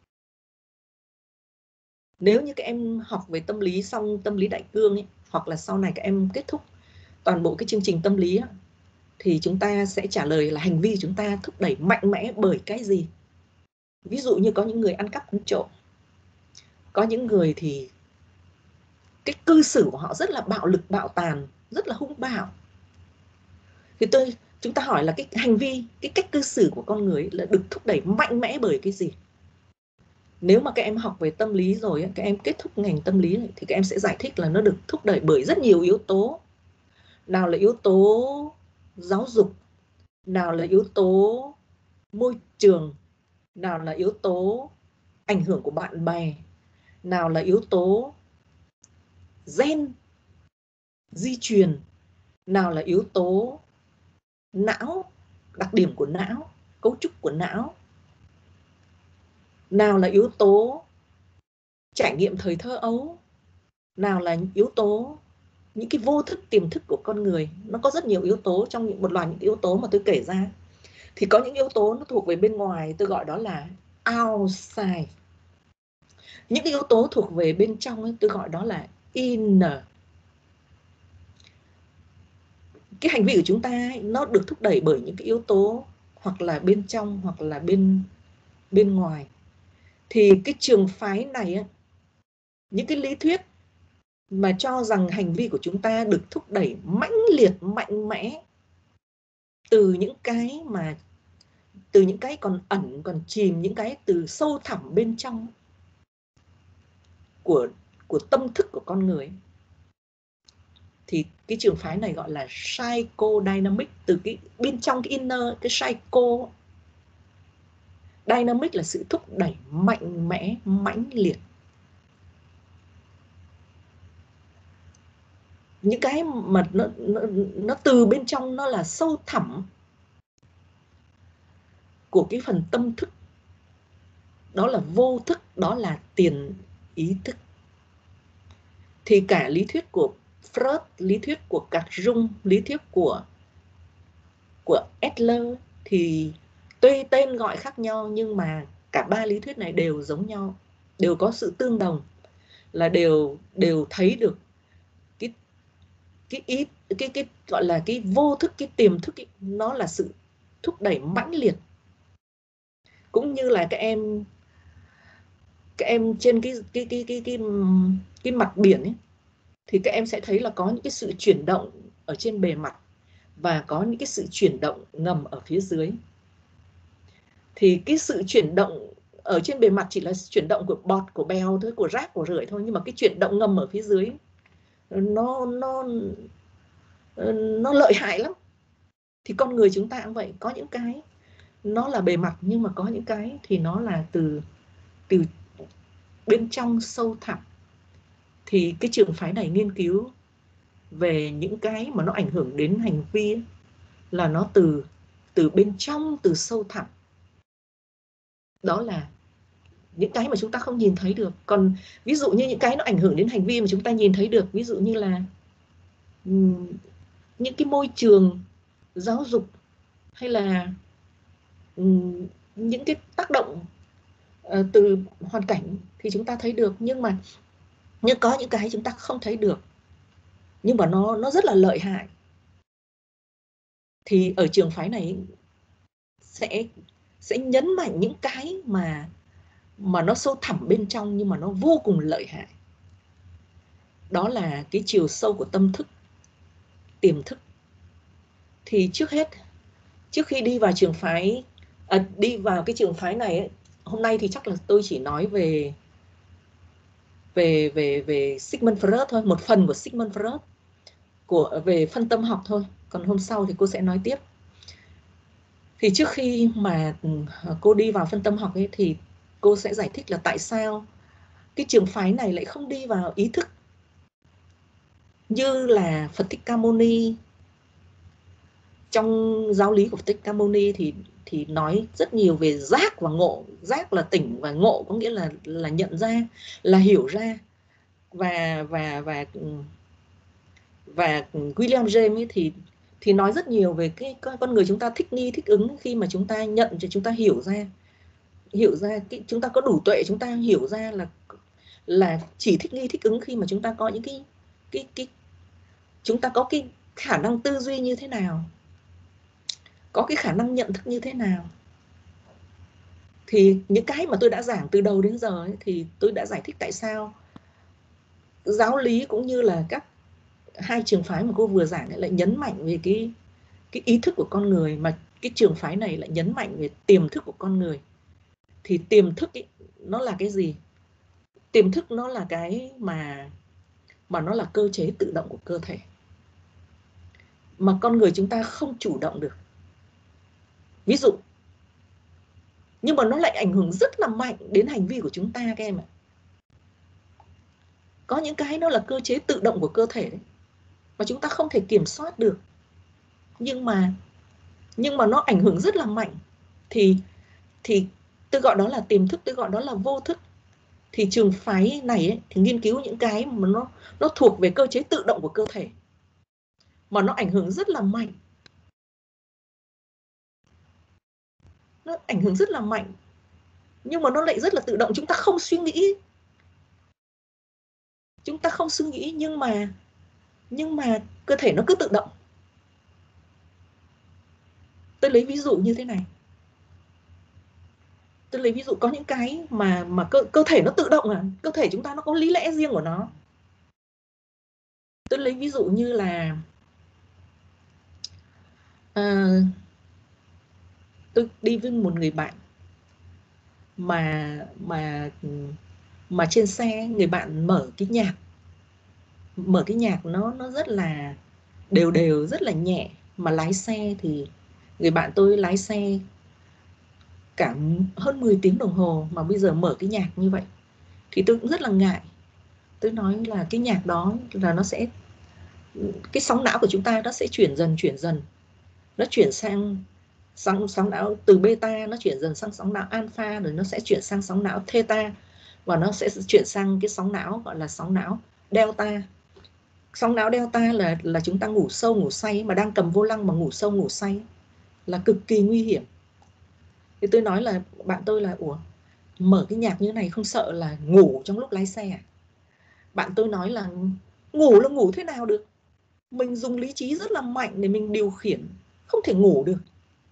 Nếu như các em học về tâm lý xong tâm lý đại cương ấy, hoặc là sau này các em kết thúc toàn bộ cái chương trình tâm lý ấy, thì chúng ta sẽ trả lời là hành vi chúng ta thúc đẩy mạnh mẽ bởi cái gì? Ví dụ như có những người ăn cắp ăn trộm, có những người thì cái cư xử của họ rất là bạo lực, bạo tàn, rất là hung bạo. Thì chúng ta hỏi là cái hành vi, cái cách cư xử của con người là được thúc đẩy mạnh mẽ bởi cái gì? Nếu mà các em học về tâm lý rồi, các em kết thúc ngành tâm lý thì các em sẽ giải thích là nó được thúc đẩy bởi rất nhiều yếu tố. Nào là yếu tố giáo dục, nào là yếu tố môi trường, nào là yếu tố ảnh hưởng của bạn bè, nào là yếu tố gen, di truyền, nào là yếu tố não, đặc điểm của não, cấu trúc của não, nào là yếu tố trải nghiệm thời thơ ấu, nào là yếu tố những cái vô thức, tiềm thức của con người. Nó có rất nhiều yếu tố, trong một loạt những yếu tố mà tôi kể ra thì có những yếu tố nó thuộc về bên ngoài, tôi gọi đó là outside. Những cái yếu tố thuộc về bên trong ấy, tôi gọi đó là inner. Cái hành vi của chúng ta ấy, nó được thúc đẩy bởi những cái yếu tố hoặc là bên trong hoặc là bên ngoài. Thì cái trường phái này ấy, những cái lý thuyết mà cho rằng hành vi của chúng ta được thúc đẩy mãnh liệt, mạnh mẽ từ những cái còn ẩn, còn chìm, những cái từ sâu thẳm bên trong của tâm thức của con người, thì cái trường phái này gọi là psychodynamic. Từ cái bên trong cái inner, cái psycho, dynamic là sự thúc đẩy mạnh mẽ, mãnh liệt. Những cái mà nó từ bên trong, nó là sâu thẳm của cái phần tâm thức, đó là vô thức, đó là tiền ý thức. Thì cả lý thuyết của Freud, lý thuyết của Carl Jung, lý thuyết của Adler thì Tuy tên gọi khác nhau nhưng mà cả ba lý thuyết này đều giống nhau, đều có sự tương đồng, là đều thấy được cái gọi là cái vô thức, cái tiềm thức ấy, nó là sự thúc đẩy mãnh liệt. Cũng như là các em trên cái mặt biển ấy, thì các em sẽ thấy là có những cái sự chuyển động ở trên bề mặt và có những cái sự chuyển động ngầm ở phía dưới. Thì cái sự chuyển động ở trên bề mặt chỉ là chuyển động của bọt, của bèo thôi, của rác, của rưởi thôi, nhưng mà cái chuyển động ngầm ở phía dưới nó lợi hại lắm. Thì con người chúng ta cũng vậy, có những cái nó là bề mặt nhưng mà có những cái thì nó là từ bên trong sâu thẳm. Thì cái trường phái này nghiên cứu về những cái mà nó ảnh hưởng đến hành vi ấy, là nó từ bên trong, từ sâu thẳm. Đó là những cái mà chúng ta không nhìn thấy được. Còn ví dụ như những cái nó ảnh hưởng đến hành vi mà chúng ta nhìn thấy được, ví dụ như là những cái môi trường giáo dục, hay là những cái tác động từ hoàn cảnh thì chúng ta thấy được. Nhưng có những cái chúng ta không thấy được, nhưng mà nó rất là lợi hại. Thì ở trường phái này sẽ nhấn mạnh những cái mà nó sâu thẳm bên trong nhưng mà nó vô cùng lợi hại. Đó là cái chiều sâu của tâm thức, tiềm thức. Thì trước hết, trước khi đi vào trường phái, đi vào cái trường phái này ấy, hôm nay thì chắc là tôi chỉ nói về Sigmund Freud thôi, một phần của Sigmund Freud về phân tâm học thôi. Còn hôm sau thì cô sẽ nói tiếp. Thì trước khi mà cô đi vào phân tâm học ấy, thì cô sẽ giải thích là tại sao cái trường phái này lại không đi vào ý thức như là Phật Thích Ca Mâu Ni. Trong giáo lý của Phật Thích Ca Mâu Ni thì nói rất nhiều về giác và ngộ. Giác là tỉnh và ngộ có nghĩa là nhận ra, là hiểu ra. Và William James ấy thì nói rất nhiều về cái con người chúng ta thích nghi, thích ứng khi mà chúng ta nhận, chúng ta hiểu ra chúng ta có đủ tuệ, chúng ta hiểu ra là chỉ thích nghi, thích ứng khi mà chúng ta có những cái chúng ta có cái khả năng tư duy như thế nào, có cái khả năng nhận thức như thế nào. Thì những cái mà tôi đã giảng từ đầu đến giờ ấy, thì tôi đã giải thích tại sao giáo lý cũng như là các hai trường phái mà cô vừa giảng ấy lại nhấn mạnh về cái ý thức của con người, mà cái trường phái này lại nhấn mạnh về tiềm thức của con người. Thì tiềm thức ấy, nó là cái gì? Tiềm thức nó là cái mà nó là cơ chế tự động của cơ thể, mà con người chúng ta không chủ động được. Ví dụ, nhưng mà nó lại ảnh hưởng rất là mạnh đến hành vi của chúng ta các em ạ. Có những cái nó là cơ chế tự động của cơ thể đấy, mà chúng ta không thể kiểm soát được. Nhưng mà nó ảnh hưởng rất là mạnh. Thì tôi gọi đó là tiềm thức, tôi gọi đó là vô thức. Thì trường phái này ấy, thì nghiên cứu những cái mà nó thuộc về cơ chế tự động của cơ thể, mà nó ảnh hưởng rất là mạnh. Nó ảnh hưởng rất là mạnh, nhưng mà nó lại rất là tự động. Chúng ta không suy nghĩ, nhưng mà cơ thể nó cứ tự động. Tôi lấy ví dụ như thế này. Tôi lấy ví dụ có những cái mà cơ thể nó tự động, cơ thể chúng ta nó có lý lẽ riêng của nó. Tôi lấy ví dụ như là tôi đi với một người bạn mà trên xe người bạn mở cái nhạc nó rất là đều, rất là nhẹ. Mà lái xe thì người bạn tôi lái xe cả hơn 10 tiếng đồng hồ mà bây giờ mở cái nhạc như vậy, thì tôi cũng rất là ngại. Tôi nói là cái nhạc đó là nó sẽ, cái sóng não của chúng ta nó sẽ chuyển dần, nó chuyển sang sóng não từ beta, nó chuyển dần sang sóng não alpha, rồi nó sẽ chuyển sang sóng não theta, và nó sẽ chuyển sang cái sóng não gọi là sóng não delta. Sóng não delta là chúng ta ngủ sâu ngủ say, mà đang cầm vô lăng mà ngủ sâu ngủ say là cực kỳ nguy hiểm. Thì tôi nói là bạn tôi là ủa, mở cái nhạc như này không sợ là ngủ trong lúc lái xe à? Bạn tôi nói là ngủ thế nào được, mình dùng lý trí rất là mạnh để mình điều khiển, không thể ngủ được.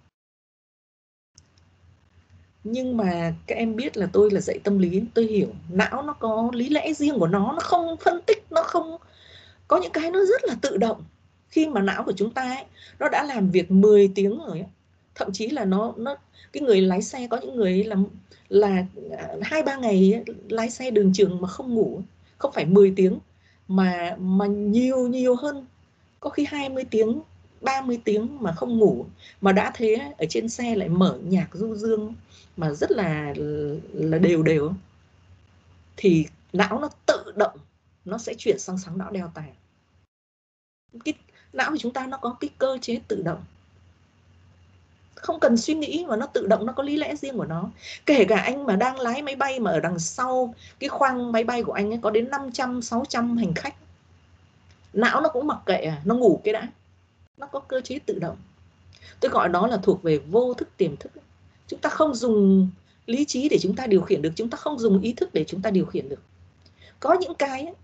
Nhưng mà các em biết là tôi là dạy tâm lý, tôi hiểu não nó có lý lẽ riêng của nó không phân tích, nó không có những cái nó rất là tự động. Khi mà não của chúng ta ấy, nó đã làm việc 10 tiếng rồi ấy. Thậm chí là nó cái người lái xe có những người là 2-3 ngày ấy, lái xe đường trường mà không ngủ, không phải 10 tiếng mà nhiều hơn, có khi 20 tiếng 30 tiếng mà không ngủ, mà đã thế ở trên xe lại mở nhạc du dương mà rất là đều, thì não nó tự động nó sẽ chuyển sang sóng não delta. Cái não của chúng ta nó có cái cơ chế tự động, không cần suy nghĩ mà nó tự động, nó có lý lẽ riêng của nó. Kể cả anh mà đang lái máy bay mà ở đằng sau cái khoang máy bay của anh ấy có đến 500-600 hành khách, não nó cũng mặc kệ à, nó ngủ cái đã, nó có cơ chế tự động. Tôi gọi đó là thuộc về vô thức tiềm thức. Chúng ta không dùng lý trí để chúng ta điều khiển được, chúng ta không dùng ý thức để chúng ta điều khiển được. Có những cái ấy,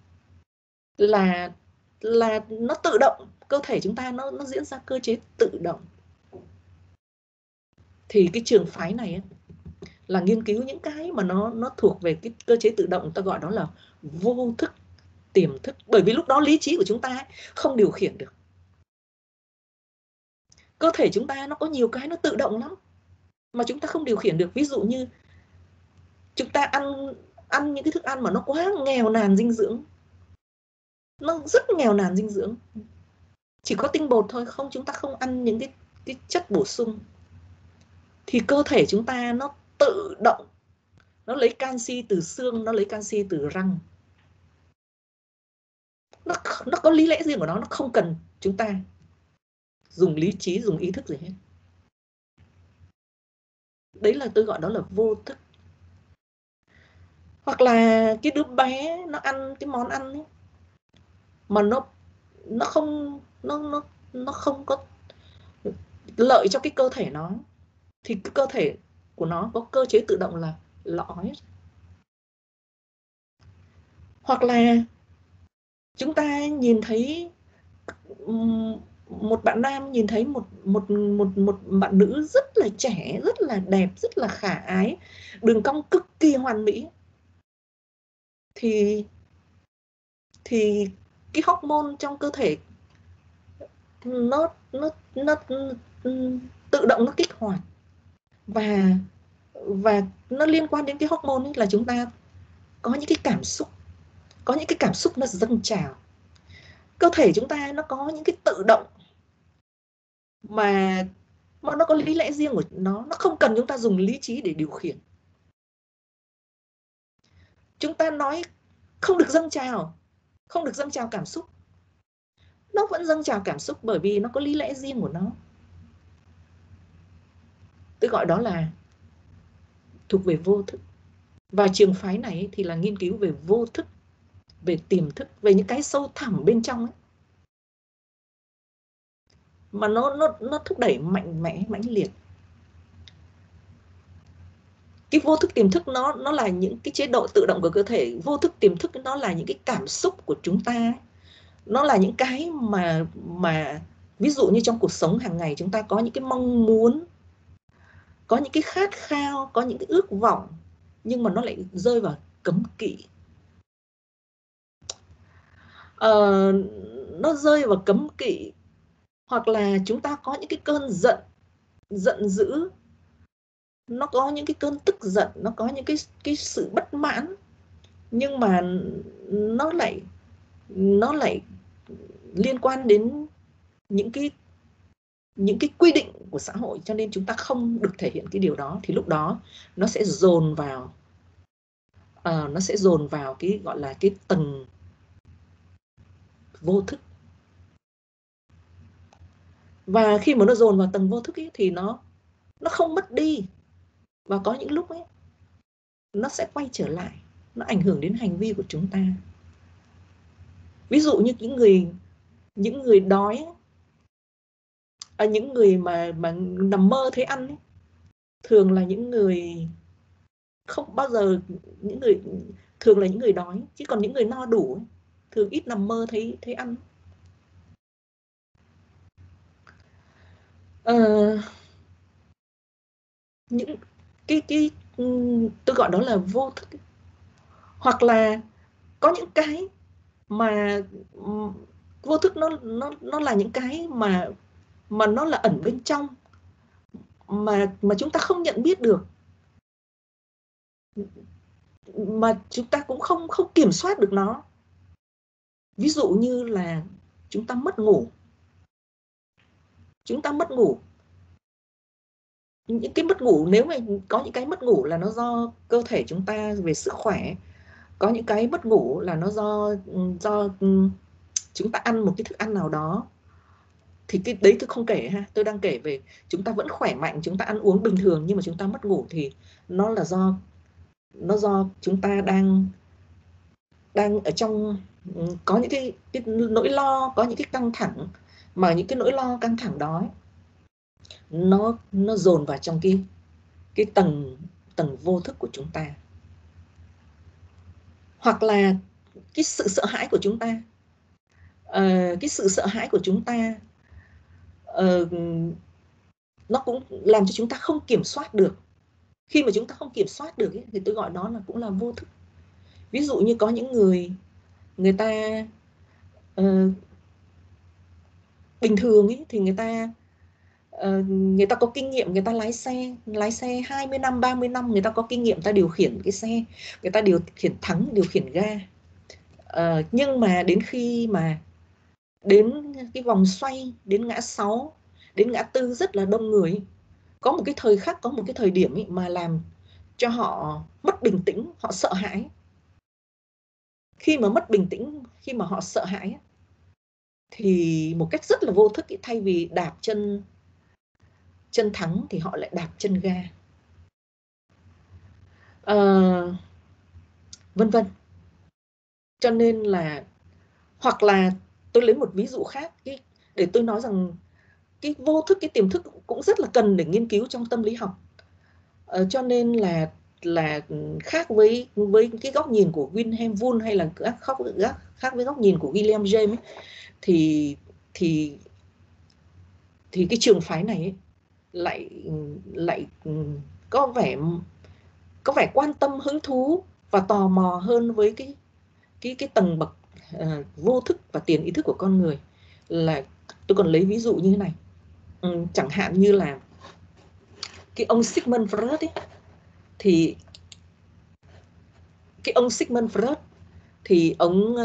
là nó tự động, cơ thể chúng ta nó diễn ra cơ chế tự động. Thì cái trường phái này ấy, là nghiên cứu những cái mà nó thuộc về cái cơ chế tự động, ta gọi đó là vô thức tiềm thức. Bởi vì lúc đó lý trí của chúng ta ấy, không điều khiển được. Cơ thể chúng ta nó có nhiều cái nó tự động lắm mà chúng ta không điều khiển được. Ví dụ như chúng ta ăn những cái thức ăn mà nó quá nghèo nàn dinh dưỡng, nó rất nghèo nàn dinh dưỡng, chỉ có tinh bột thôi, không, chúng ta không ăn những cái chất bổ sung, thì cơ thể chúng ta nó tự động nó lấy canxi từ xương, nó lấy canxi từ răng, nó có lý lẽ riêng của nó không cần chúng ta dùng lý trí, dùng ý thức gì hết. Đấy là tôi gọi đó là vô thức. Hoặc là cái đứa bé nó ăn cái món ăn ấy, mà nó không nó không có lợi cho cái cơ thể nó, thì cái cơ thể của nó có cơ chế tự động là ói. Hoặc là chúng ta nhìn thấy một bạn nam nhìn thấy một bạn nữ rất là trẻ, rất là đẹp, rất là khả ái, đường cong cực kỳ hoàn mỹ, thì cái hormone trong cơ thể nó tự động nó kích hoạt, và nó liên quan đến cái hormone ấy là chúng ta có những cái cảm xúc, nó dâng trào. Cơ thể chúng ta nó có những cái tự động mà nó có lý lẽ riêng của nó không cần chúng ta dùng lý trí để điều khiển. Chúng ta nói không được dâng trào cảm xúc, nó vẫn dâng trào cảm xúc bởi vì nó có lý lẽ riêng của nó. Tôi gọi đó là thuộc về vô thức. Và trường phái này thì là nghiên cứu về vô thức, về tiềm thức, về những cái sâu thẳm bên trong ấy, mà nó thúc đẩy mạnh mẽ, mãnh liệt. Cái vô thức tiềm thức nó là những cái chế độ tự động của cơ thể. Vô thức tiềm thức nó là những cái cảm xúc của chúng ta ấy. Nó là những cái mà ví dụ như trong cuộc sống hàng ngày chúng ta có những cái mong muốn, có những cái khát khao, có những cái ước vọng, nhưng mà nó lại rơi vào cấm kỵ. Nó rơi vào cấm kỵ. Hoặc là chúng ta có những cái cơn giận dữ, nó có những cái cơn tức giận, nó có những cái sự bất mãn, nhưng mà nó lại liên quan đến những cái quy định của xã hội, cho nên chúng ta không được thể hiện cái điều đó. Thì lúc đó nó sẽ dồn vào cái gọi là cái tầng vô thức. Và khi mà nó dồn vào tầng vô thức ấy, thì nó không mất đi, và có những lúc ấy nó sẽ quay trở lại, nó ảnh hưởng đến hành vi của chúng ta. Ví dụ như những người đói, những người mà nằm mơ thấy ăn ấy, thường là những người không bao giờ, thường là những người đói, chứ còn những người no đủ thường ít nằm mơ thấy ăn. Những cái tôi gọi đó là vô thức, hoặc là có những cái mà vô thức nó là những cái mà nó là ẩn bên trong, mà chúng ta không nhận biết được, mà chúng ta cũng không kiểm soát được nó. Ví dụ như là chúng ta mất ngủ. Những cái mất ngủ, nếu mà có những cái mất ngủ là nó do cơ thể chúng ta về sức khỏe, có những cái mất ngủ là nó do chúng ta ăn một cái thức ăn nào đó, thì cái đấy tôi không kể ha. Tôi đang kể về chúng ta vẫn khỏe mạnh, chúng ta ăn uống bình thường nhưng mà chúng ta mất ngủ, thì nó là do chúng ta đang ở trong có những cái nỗi lo, có những cái căng thẳng, mà những cái nỗi lo căng thẳng đó nó dồn vào trong cái tầng vô thức của chúng ta. Hoặc là cái sự sợ hãi của chúng ta, nó cũng làm cho chúng ta không kiểm soát được. Khi mà chúng ta không kiểm soát được thì tôi gọi nó là cũng là vô thức. Ví dụ như có những người ta bình thường thì người ta có kinh nghiệm, người ta lái xe 20 năm, 30 năm, người ta có kinh nghiệm, người ta điều khiển cái xe, người ta điều khiển thắng, điều khiển ga. Nhưng mà đến khi mà đến cái vòng xoay, đến ngã 6, đến ngã 4 rất là đông người, có một cái thời khắc, có một cái thời điểm mà làm cho họ mất bình tĩnh, họ sợ hãi. Khi mà mất bình tĩnh, khi mà họ sợ hãi, thì một cách rất là vô thức, thay vì đạp chân thắng thì họ lại đạp chân ga, vân vân. Cho nên là, hoặc là tôi lấy một ví dụ khác để tôi nói rằng cái vô thức, cái tiềm thức cũng rất là cần để nghiên cứu trong tâm lý học. Cho nên là khác với cái góc nhìn của Wilhelm Wundt, hay là khác với góc nhìn của William James ấy, thì cái trường phái này lại có vẻ quan tâm, hứng thú và tò mò hơn với cái tầng bậc vô thức và tiền ý thức của con người. Là tôi còn lấy ví dụ như thế này, chẳng hạn như là cái ông Sigmund Freud ấy, thì cái ông Sigmund Freud thì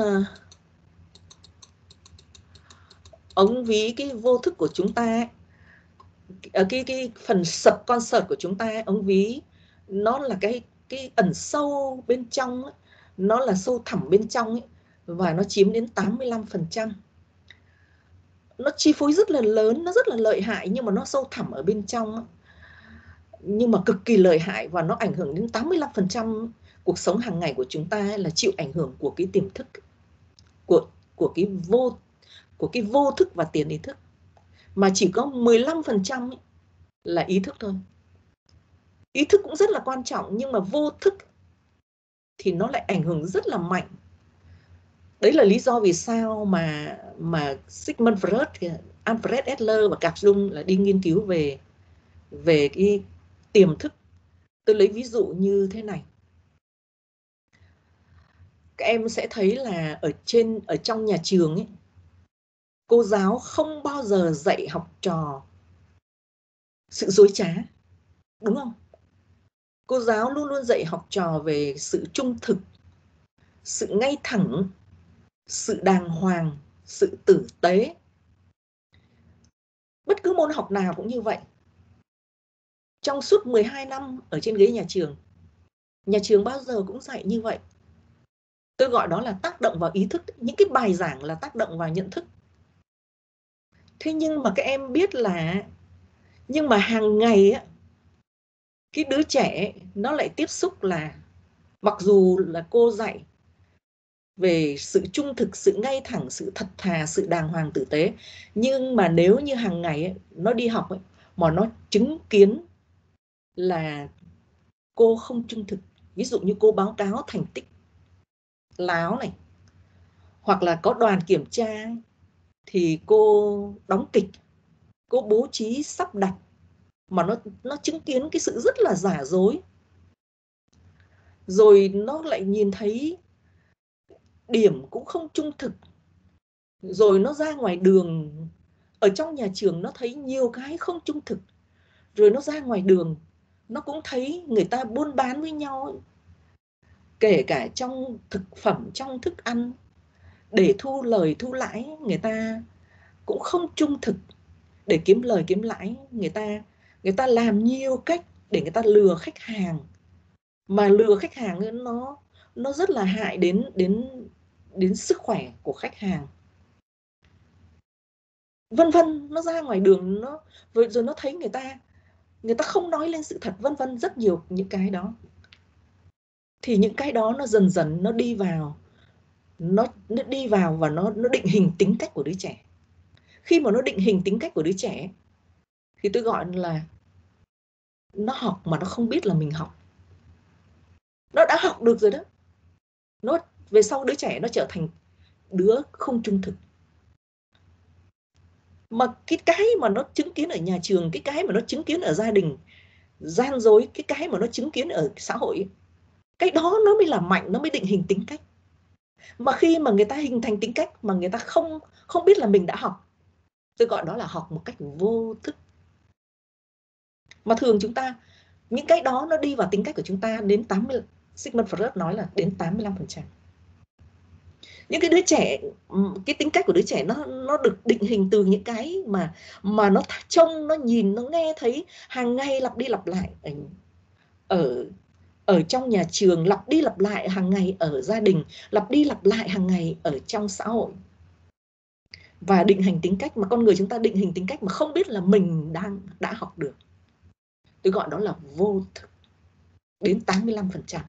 ông ví cái vô thức của chúng ta, cái phần subconscious của chúng ta, ông ví nó là cái ẩn sâu bên trong ấy, nó là sâu thẳm bên trong ấy, và nó chiếm đến 85%. Nó chi phối rất là lớn, nó rất là lợi hại, nhưng mà nó sâu thẳm ở bên trong ấy, nhưng mà cực kỳ lợi hại, và nó ảnh hưởng đến 85% cuộc sống hàng ngày của chúng ta là chịu ảnh hưởng của cái tiềm thức, của cái vô thức và tiền ý thức, mà chỉ có 15% là ý thức thôi. Ý thức cũng rất là quan trọng, nhưng mà vô thức thì nó lại ảnh hưởng rất là mạnh. Đấy là lý do vì sao mà Sigmund Freud, Alfred Adler và Carl Jung là đi nghiên cứu về cái tiềm thức. Tôi lấy ví dụ như thế này. Các em sẽ thấy là ở trong nhà trường ấy, cô giáo không bao giờ dạy học trò sự dối trá, đúng không? Cô giáo luôn luôn dạy học trò về sự trung thực, sự ngay thẳng, sự đàng hoàng, sự tử tế. Bất cứ môn học nào cũng như vậy. Trong suốt 12 năm ở trên ghế nhà trường bao giờ cũng dạy như vậy. Tôi gọi đó là tác động vào ý thức. Những cái bài giảng là tác động vào nhận thức. Thế nhưng mà các em biết là, nhưng mà hàng ngày á, cái đứa trẻ nó lại tiếp xúc là, mặc dù là cô dạy về sự trung thực, sự ngay thẳng, sự thật thà, sự đàng hoàng tử tế, nhưng mà nếu như hàng ngày ấy, nó đi học ấy, mà nó chứng kiến là cô không trung thực. Ví dụ như cô báo cáo thành tích láo này, hoặc là có đoàn kiểm tra thì cô đóng kịch, cô bố trí sắp đặt mà nó chứng kiến cái sự rất là giả dối. Rồi nó lại nhìn thấy điểm cũng không trung thực. Rồi nó ra ngoài đường, ở trong nhà trường nó thấy nhiều cái không trung thực. Rồi nó ra ngoài đường, nó cũng thấy người ta buôn bán với nhau, kể cả trong thực phẩm, trong thức ăn, để thu lời thu lãi, người ta cũng không trung thực. Để kiếm lời kiếm lãi, người ta làm nhiều cách để người ta lừa khách hàng. Mà lừa khách hàng nó rất là hại đến sức khỏe của khách hàng. Vân vân, nó ra ngoài đường rồi nó thấy người ta không nói lên sự thật, vân vân, rất nhiều những cái đó. Thì những cái đó nó dần dần nó đi vào, nó đi vào và nó định hình tính cách của đứa trẻ. Khi mà nó định hình tính cách của đứa trẻ thì tôi gọi là nó học mà nó không biết là mình học. Nó đã học được rồi đó. Nó về sau đứa trẻ nó trở thành đứa không trung thực. Mà cái mà nó chứng kiến ở nhà trường, cái mà nó chứng kiến ở gia đình, gian dối, cái mà nó chứng kiến ở xã hội, cái đó nó mới là mạnh, nó mới định hình tính cách. Mà khi mà người ta hình thành tính cách mà người ta không biết là mình đã học, tôi gọi đó là học một cách vô thức. Mà thường chúng ta, những cái đó nó đi vào tính cách của chúng ta đến 80, Sigmund Freud nói là đến 85%. Những cái đứa trẻ, cái tính cách của đứa trẻ nó được định hình từ những cái mà nó trông, nó nhìn, nó nghe thấy hàng ngày lặp đi lặp lại ở trong nhà trường, lặp đi lặp lại hàng ngày ở gia đình, lặp đi lặp lại hàng ngày ở trong xã hội. Và định hình tính cách, mà con người chúng ta định hình tính cách mà không biết là mình đã học được. Tôi gọi đó là vô thức, đến 85%.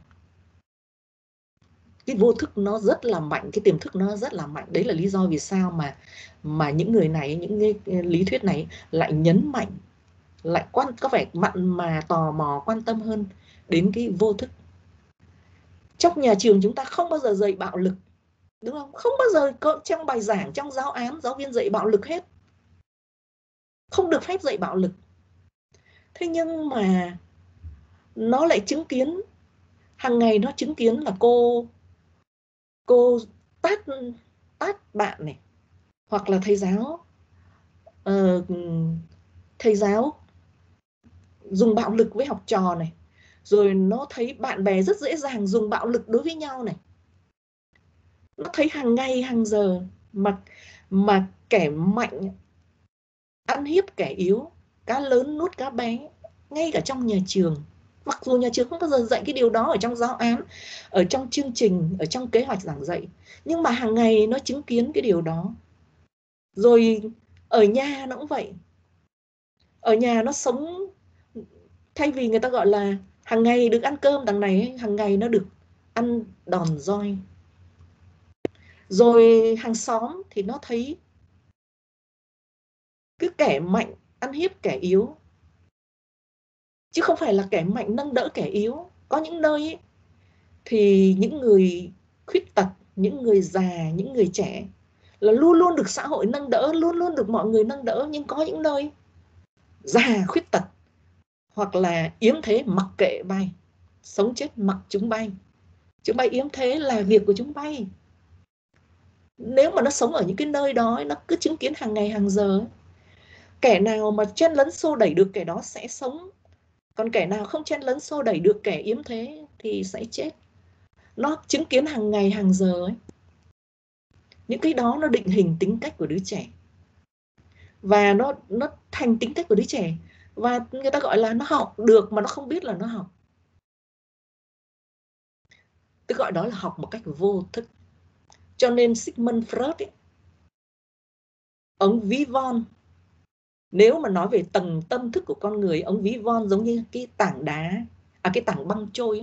Cái vô thức nó rất là mạnh, cái tiềm thức nó rất là mạnh. Đấy là lý do vì sao mà những người này, những cái lý thuyết này lại nhấn mạnh, lại có vẻ mặn mà tò mò quan tâm hơn đến cái vô thức. Trong nhà trường chúng ta không bao giờ dạy bạo lực, đúng không? Không bao giờ có trong bài giảng, trong giáo án, giáo viên dạy bạo lực hết. Không được phép dạy bạo lực. Thế nhưng mà nó lại chứng kiến, hàng ngày nó chứng kiến là cô tát bạn này, hoặc là thầy giáo dùng bạo lực với học trò này, rồi nó thấy bạn bè rất dễ dàng dùng bạo lực đối với nhau này. Nó thấy hàng ngày hàng giờ mà kẻ mạnh ăn hiếp kẻ yếu, cá lớn nuốt cá bé, ngay cả trong nhà trường. Mặc dù nhà trường không bao giờ dạy cái điều đó ở trong giáo án, ở trong chương trình, ở trong kế hoạch giảng dạy, nhưng mà hàng ngày nó chứng kiến cái điều đó. Rồi ở nhà nó cũng vậy. Ở nhà nó sống, thay vì người ta gọi là hàng ngày được ăn cơm, đằng này hàng ngày nó được ăn đòn roi. Rồi hàng xóm thì nó thấy cứ kẻ mạnh ăn hiếp kẻ yếu, chứ không phải là kẻ mạnh nâng đỡ kẻ yếu. Có những nơi ấy, thì những người khuyết tật, những người già, những người trẻ là luôn luôn được xã hội nâng đỡ, luôn luôn được mọi người nâng đỡ. Nhưng có những nơi già khuyết tật hoặc là yếm thế mặc kệ bay, sống chết mặc chúng bay. Chúng bay yếm thế là việc của chúng bay. Nếu mà nó sống ở những cái nơi đó, nó cứ chứng kiến hàng ngày hàng giờ, kẻ nào mà chen lấn xô đẩy được kẻ đó sẽ sống, còn kẻ nào không chen lấn xô đẩy được kẻ yếm thế thì sẽ chết. Nó chứng kiến hàng ngày hàng giờ ấy. Những cái đó nó định hình tính cách của đứa trẻ, và nó thành tính cách của đứa trẻ, và người ta gọi là nó học được mà nó không biết là nó học. Tôi gọi đó là học một cách vô thức. Cho nên Sigmund Freud ấy, ông ví von, nếu mà nói về tầng tâm thức của con người, ông ví von giống như cái tảng đá, cái tảng băng trôi ấy.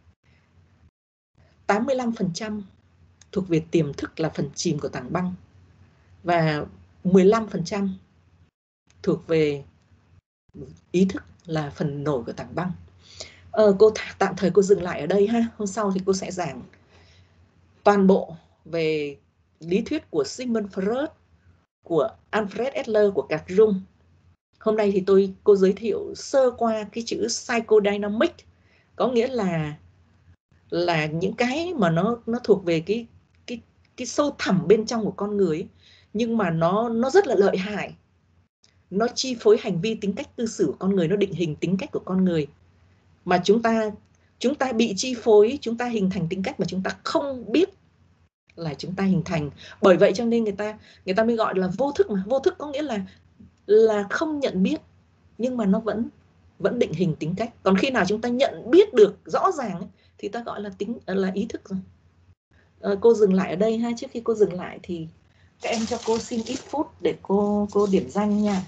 85% thuộc về tiềm thức là phần chìm của tảng băng, và 15% thuộc về ý thức, là phần nổi của tảng băng. Cô tạm thời cô dừng lại ở đây ha. Hôm sau thì cô sẽ giảng toàn bộ về lý thuyết của Sigmund Freud, của Alfred Adler, của Carl Jung. Hôm nay thì cô giới thiệu sơ qua cái chữ psychodynamic, có nghĩa là những cái mà nó thuộc về cái sâu thẳm bên trong của con người ấy, nhưng mà nó rất là lợi hại. Nó chi phối hành vi, tính cách, cư xử của con người, nó định hình tính cách của con người. Mà chúng ta bị chi phối, chúng ta hình thành tính cách mà chúng ta không biết là chúng ta hình thành. Bởi vậy cho nên người ta mới gọi là vô thức mà. Vô thức có nghĩa là không nhận biết, nhưng mà nó vẫn định hình tính cách. Còn khi nào chúng ta nhận biết được rõ ràng ấy, thì ta gọi là ý thức rồi. Cô dừng lại ở đây ha. Trước khi cô dừng lại thì các em cho cô xin ít phút để cô điểm danh nha.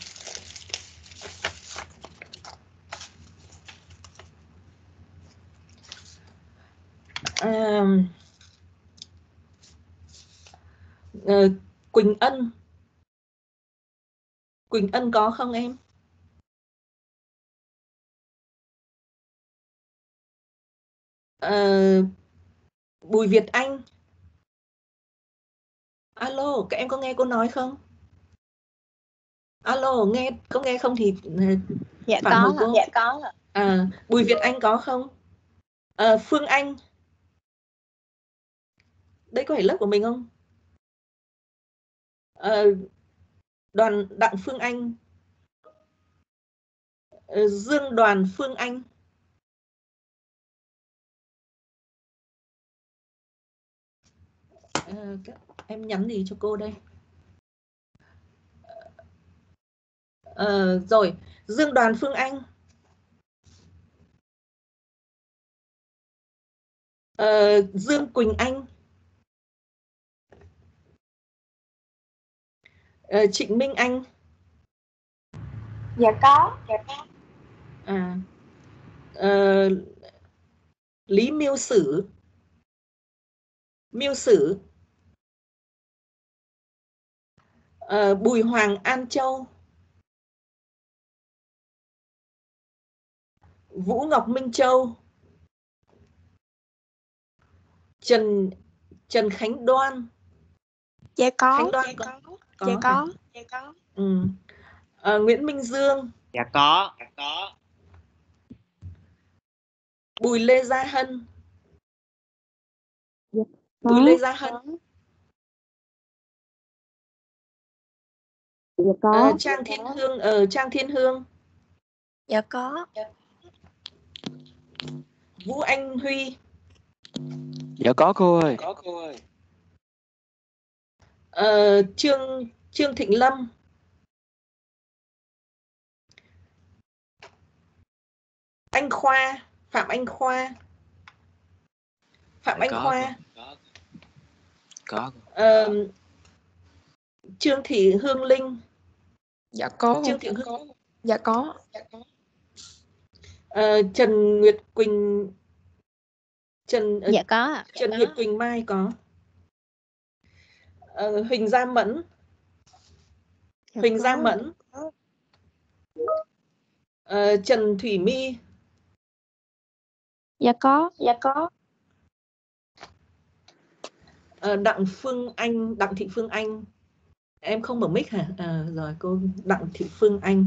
Quỳnh Ân có không em? Bùi Việt Anh. Alo, các em có nghe cô nói không? Alo, có nghe không thì Dạ phản hồi cô. Dạ có. Bùi Việt Anh có không? Phương Anh. Đây có phải lớp của mình không? Đặng Phương Anh. Dương Đoàn Phương Anh. Các em nhắn gì cho cô đây? Rồi, Dương Đoàn Phương Anh. Dương Quỳnh Anh. Trịnh Minh Anh. Dạ có. Lý Miêu Sử. Bùi Hoàng An Châu. Vũ Ngọc Minh Châu. Trần Khánh Đoan. Dạ có. Khánh Đoan có. Dạ có. Nguyễn Minh Dương. Dạ có. Bùi Lê Gia Hân. Bùi Lê Gia Hân. Dạ có. Trang Thiên Hương. Dạ có. Vũ Anh Huy. Dạ có cô ơi. Trương Thịnh Lâm. Anh Khoa. Phạm Anh Khoa. Có. Trương Thị Hương Linh. Dạ có. Dạ có. Trần Nguyệt Quỳnh. Dạ có. Trần Nguyệt Quỳnh Mai có. Huỳnh Gia Mẫn. Trần Thủy My. Dạ có. Đặng Thị Phương Anh. Em không mở mic hả? Rồi cô Đặng Thị Phương Anh.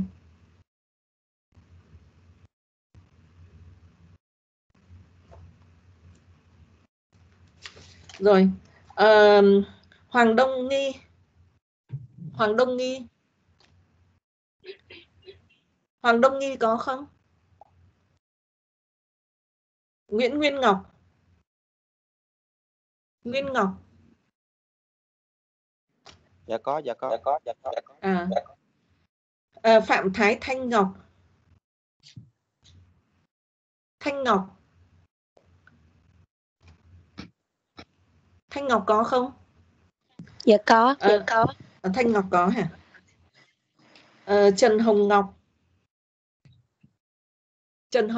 Rồi. Hoàng Đông Nghi. Hoàng Đông Nghi có không? Nguyễn Nguyên Ngọc. Dạ có. Phạm Thái Thanh Ngọc. Thanh Ngọc có không? Dạ có. Thanh Ngọc có hả? Trần Hồng Ngọc. Trần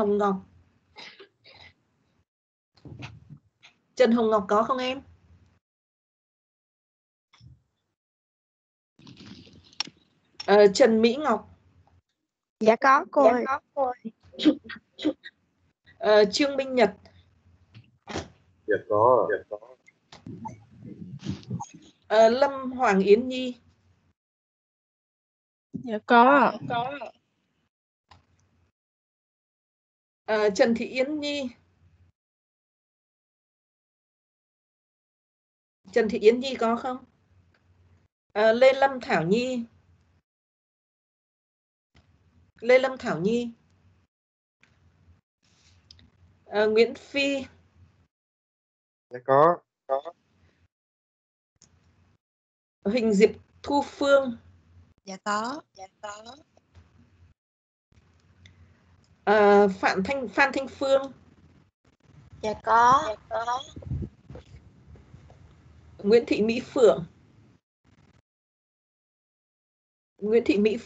Hồng Ngọc có không em? Trần Mỹ Ngọc. Dạ có cô ơi. Trương Minh Nhật. Dạ có. Lâm Hoàng Yến Nhi. Dạ có. Trần Thị Yến Nhi. Trần Thị Yến Nhi có không? Lê Lâm Thảo Nhi. Lê Lâm Thảo Nhi. Nguyễn Phi. Dạ có. Huỳnh Diệp Thu Phương. Dạ có. Phan Thanh Phương. Dạ có. Nguyễn Thị Mỹ Phượng. Nguyễn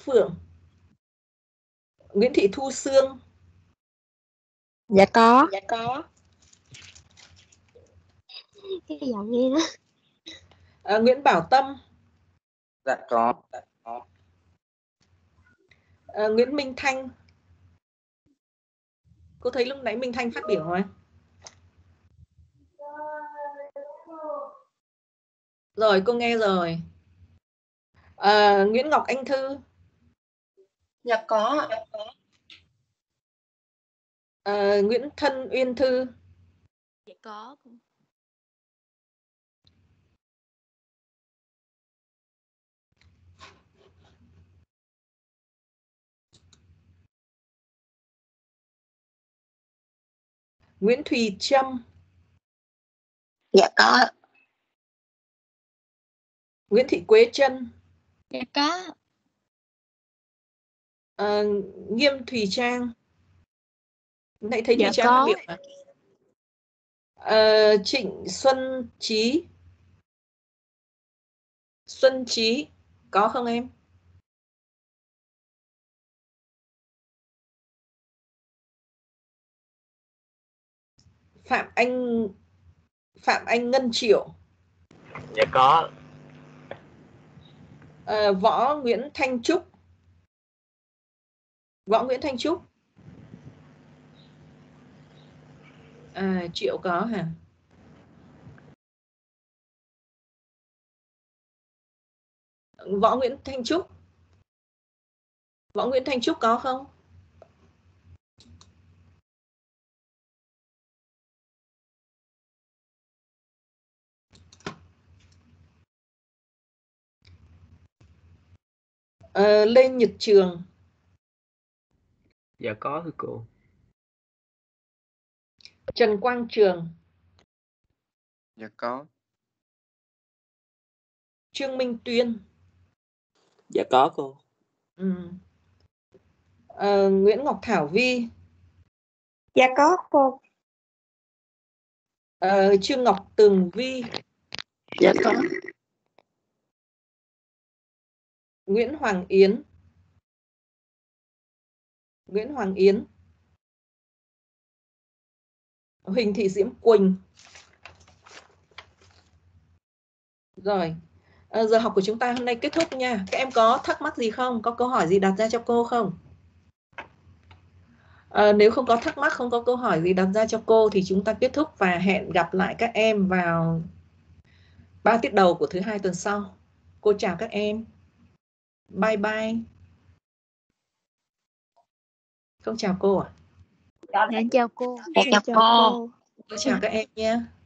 Thị Thu Sương. Dạ có. Cái giọng nghe đó. Nguyễn Bảo Tâm. Dạ có. Nguyễn Minh Thanh. Cô thấy lúc nãy Minh Thanh phát biểu rồi. Rồi, cô nghe rồi. Nguyễn Ngọc Anh Thư. Dạ có. Nguyễn Thân Uyên Thư. Dạ có. Nguyễn Thùy Trâm. Dạ có. Nguyễn Thị Quế Trân. Dạ có. Nghiêm Thùy Trang. Nãy thấy Dạ Thùy Trang có. phát biểu Trịnh Xuân Trí. Xuân Trí có không em? Phạm Anh Ngân Triệu. Dạ có. Võ Nguyễn Thanh Trúc. Triệu có hả? Võ Nguyễn Thanh Trúc có không? Lê Nhật Trường. Dạ có thưa cô. Trần Quang Trường. Dạ có. Trương Minh Tuyên. Dạ có cô. Nguyễn Ngọc Thảo Vi. Dạ có cô. Trương Ngọc Tường Vi. Dạ có. Nguyễn Hoàng Yến. Huỳnh Thị Diễm Quỳnh. Rồi, giờ học của chúng ta hôm nay kết thúc nha. Các em có thắc mắc gì không? Có câu hỏi gì đặt ra cho cô không? Nếu không có thắc mắc, không có câu hỏi gì đặt ra cho cô thì chúng ta kết thúc và hẹn gặp lại các em vào 3 tiết đầu của thứ hai tuần sau. Cô chào các em. Bye bye. Không chào cô à? Dạ chào cô. Cô chào các em nhé.